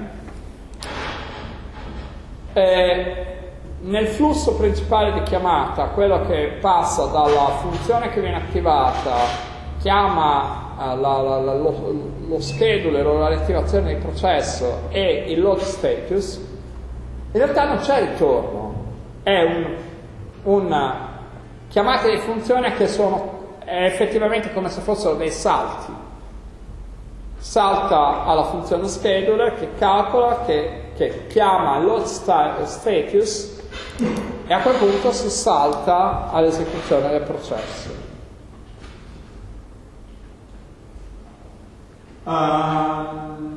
S1: eh, nel flusso principale di chiamata, quello che passa dalla funzione che viene attivata, chiama eh, la, la, la, lo, lo scheduler o la riattivazione del processo e il load status, in realtà non c'è ritorno. È un, una chiamata di funzione che sono è effettivamente come se fossero dei salti. Salta alla funzione scheduler che calcola, che, che chiama load sta, status e a quel punto si salta all'esecuzione del processo. Um,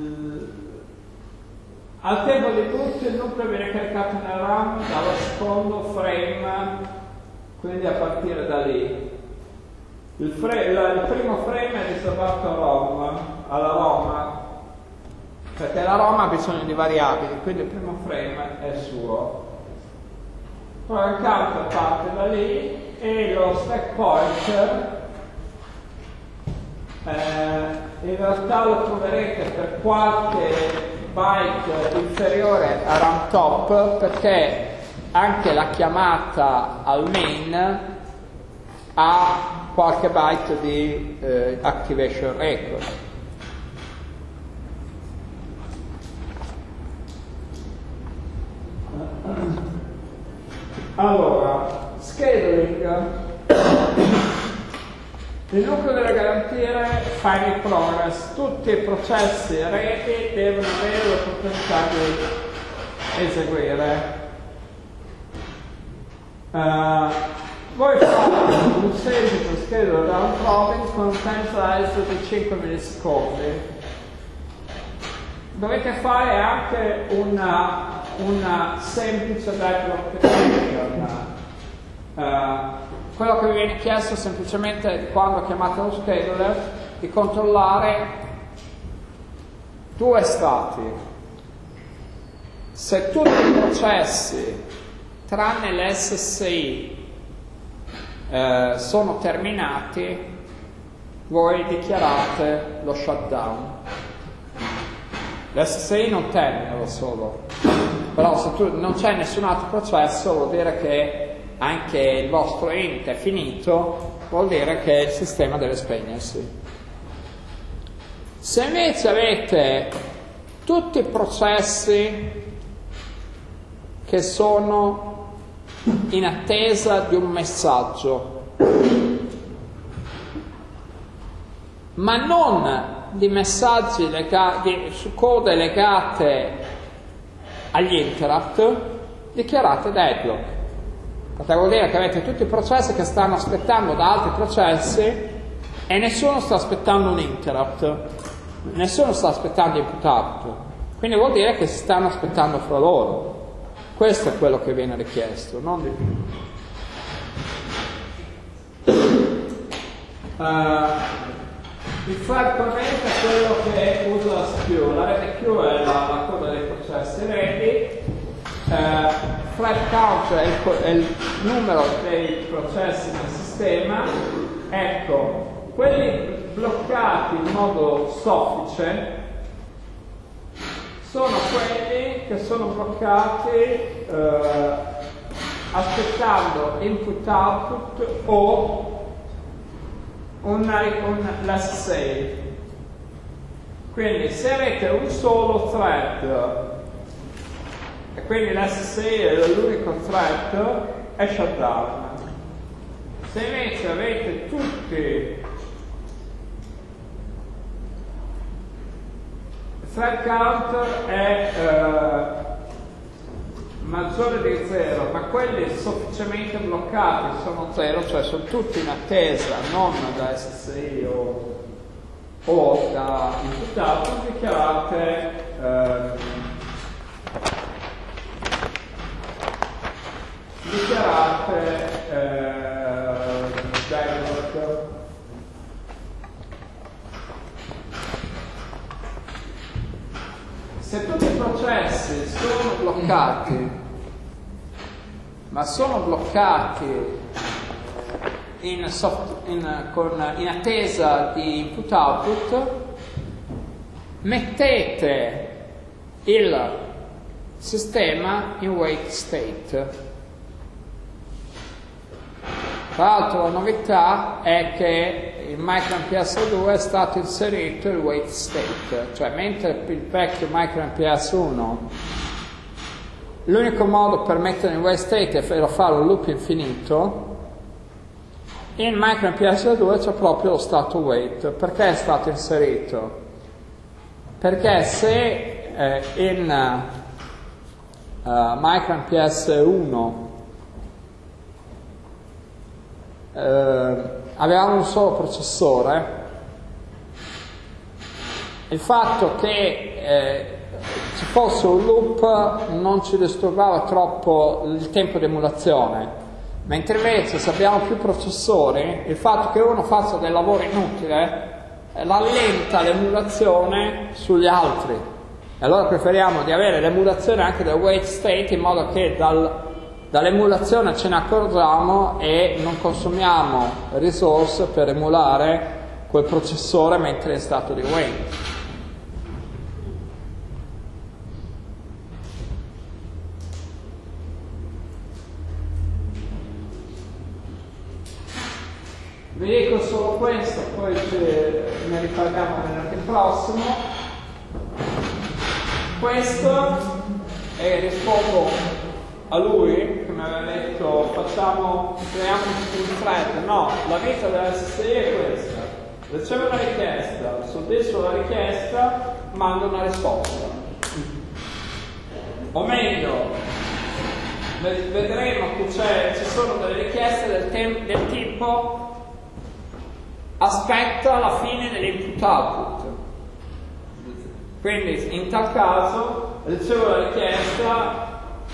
S1: Al tempo di boot il nucleo viene caricato nel RAM dallo secondo frame, quindi a partire da lì. Il, frame, il primo frame è riservato a ROM, alla ROM, perché la ROM ha bisogno di variabili, quindi il primo frame è suo. Poi il counter parte da lì e lo stack pointer eh, in realtà lo troverete per qualche byte inferiore a RAM top, perché anche la chiamata al main ha qualche byte di eh, activation record. Allora, scheduling. Il nucleo delle garanzie final progress, tutti i processi ready devono avere l'opportunità di eseguire. Uh, voi fate un semplice schedule round robin con un time slice di cinque millisecondi. Dovete fare anche una un semplice deadlock detection. Uh, quello che vi viene chiesto semplicemente quando chiamate lo scheduler di controllare due stati. Se tutti i processi tranne l'S S I eh, sono terminati, voi dichiarate lo shutdown. L'S S I non termina da solo, però se tu, non c'è nessun altro processo, vuol dire che anche il vostro ente è finito, vuol dire che il sistema deve spegnersi. Se invece avete tutti i processi che sono in attesa di un messaggio, ma non di messaggi legati, su code legate agli interrupt, dichiarate deadlock. Perché vuol dire che avete tutti i processi che stanno aspettando da altri processi e nessuno sta aspettando un interrupt, nessuno sta aspettando input output, quindi vuol dire che si stanno aspettando fra loro. Questo è quello che viene richiesto, non di più. Uh, il thread connect è quello che usa la S Q, la rete Q è la, la coda dei processi ready. Uh, thread count è il, è il numero dei processi del sistema. Ecco, quelli bloccati in modo soffice sono quelli che sono bloccati uh, aspettando input output o un, un l'S S I. Quindi se avete un solo thread e quindi l'S S I è l'unico thread, è shutdown. Se invece avete tutti, il thread count è eh, maggiore di zero, ma quelli sufficientemente bloccati sono zero, cioè sono tutti in attesa, non da S S I o, o da input output, dichiarate eh, dichiarate eh, deadlock. Se tutti i processi sono bloccati, ma sono bloccati in, soft, in, con, in attesa di input output, mettete il sistema in wait state. Tra l'altro la novità è che in MicroMPS due è stato inserito il wait state, cioè mentre il vecchio MicroMPS uno l'unico modo per mettere in wait state era fare un loop infinito, in MicroMPS due c'è proprio lo stato wait. Perché è stato inserito? Perché se eh, in uh, MicroMPS uno Uh, avevamo un solo processore, il fatto che eh, ci fosse un loop non ci disturbava troppo il tempo di emulazione, mentre invece se abbiamo più processori, il fatto che uno faccia del lavoro inutile eh, rallenta l'emulazione sugli altri, e allora preferiamo di avere l'emulazione anche del wait state in modo che dal dall'emulazione ce ne accorgiamo e non consumiamo risorse per emulare quel processore mentre è in stato di wait. Vi dico solo questo, poi ne riparliamo venerdì prossimo. Questo è rispondo a lui che mi aveva detto facciamo, creiamo un thread. No, la vita dell'S S I è questa: ricevo una richiesta, soddisfo la richiesta, mando una risposta, o meglio vedremo che c'è, ci sono delle richieste del, tem- del tipo aspetta la fine dell'input output. Quindi in tal caso ricevo la richiesta,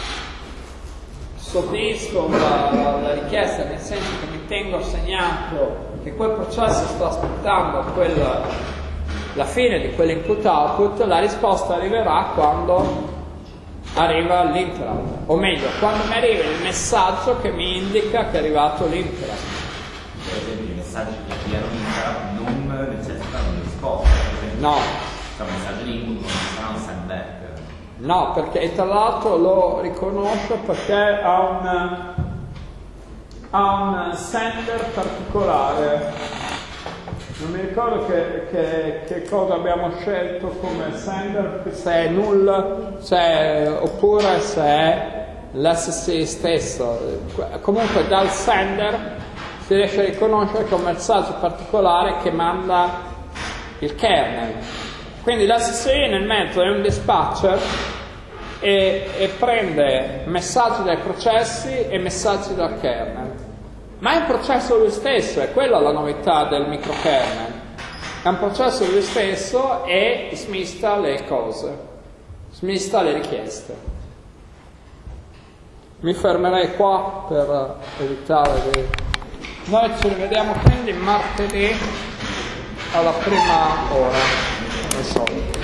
S1: soddisfo la, la, la richiesta, nel senso che mi tengo segnato che quel processo sta aspettando quella, la fine di quell'input-output, la risposta arriverà quando arriva l'interrupt, o meglio, quando mi arriva il messaggio che mi indica che è arrivato l'interrupt.
S6: Per esempio i messaggi che avviano l'interrupt non necessitano di risposta, per esempio,
S1: No.
S6: c'è un messaggio di input, non sarà un sendback.
S1: No, perché tra l'altro lo riconosce perché ha un, ha un sender particolare. Non mi ricordo che, che, che cosa abbiamo scelto come sender, se è null, se è, oppure se è l'S C stesso. Comunque dal sender si riesce a riconoscere che è un messaggio particolare che manda il kernel. Quindi l'S C nel metodo è un dispatcher e, e prende messaggi dai processi e messaggi dal kernel. Ma è un processo lui stesso, è quella la novità del microkernel. È un processo lui stesso e smista le cose, smista le richieste. Mi fermerei qua per evitare di... Noi ci rivediamo quindi martedì alla prima ora, come solito.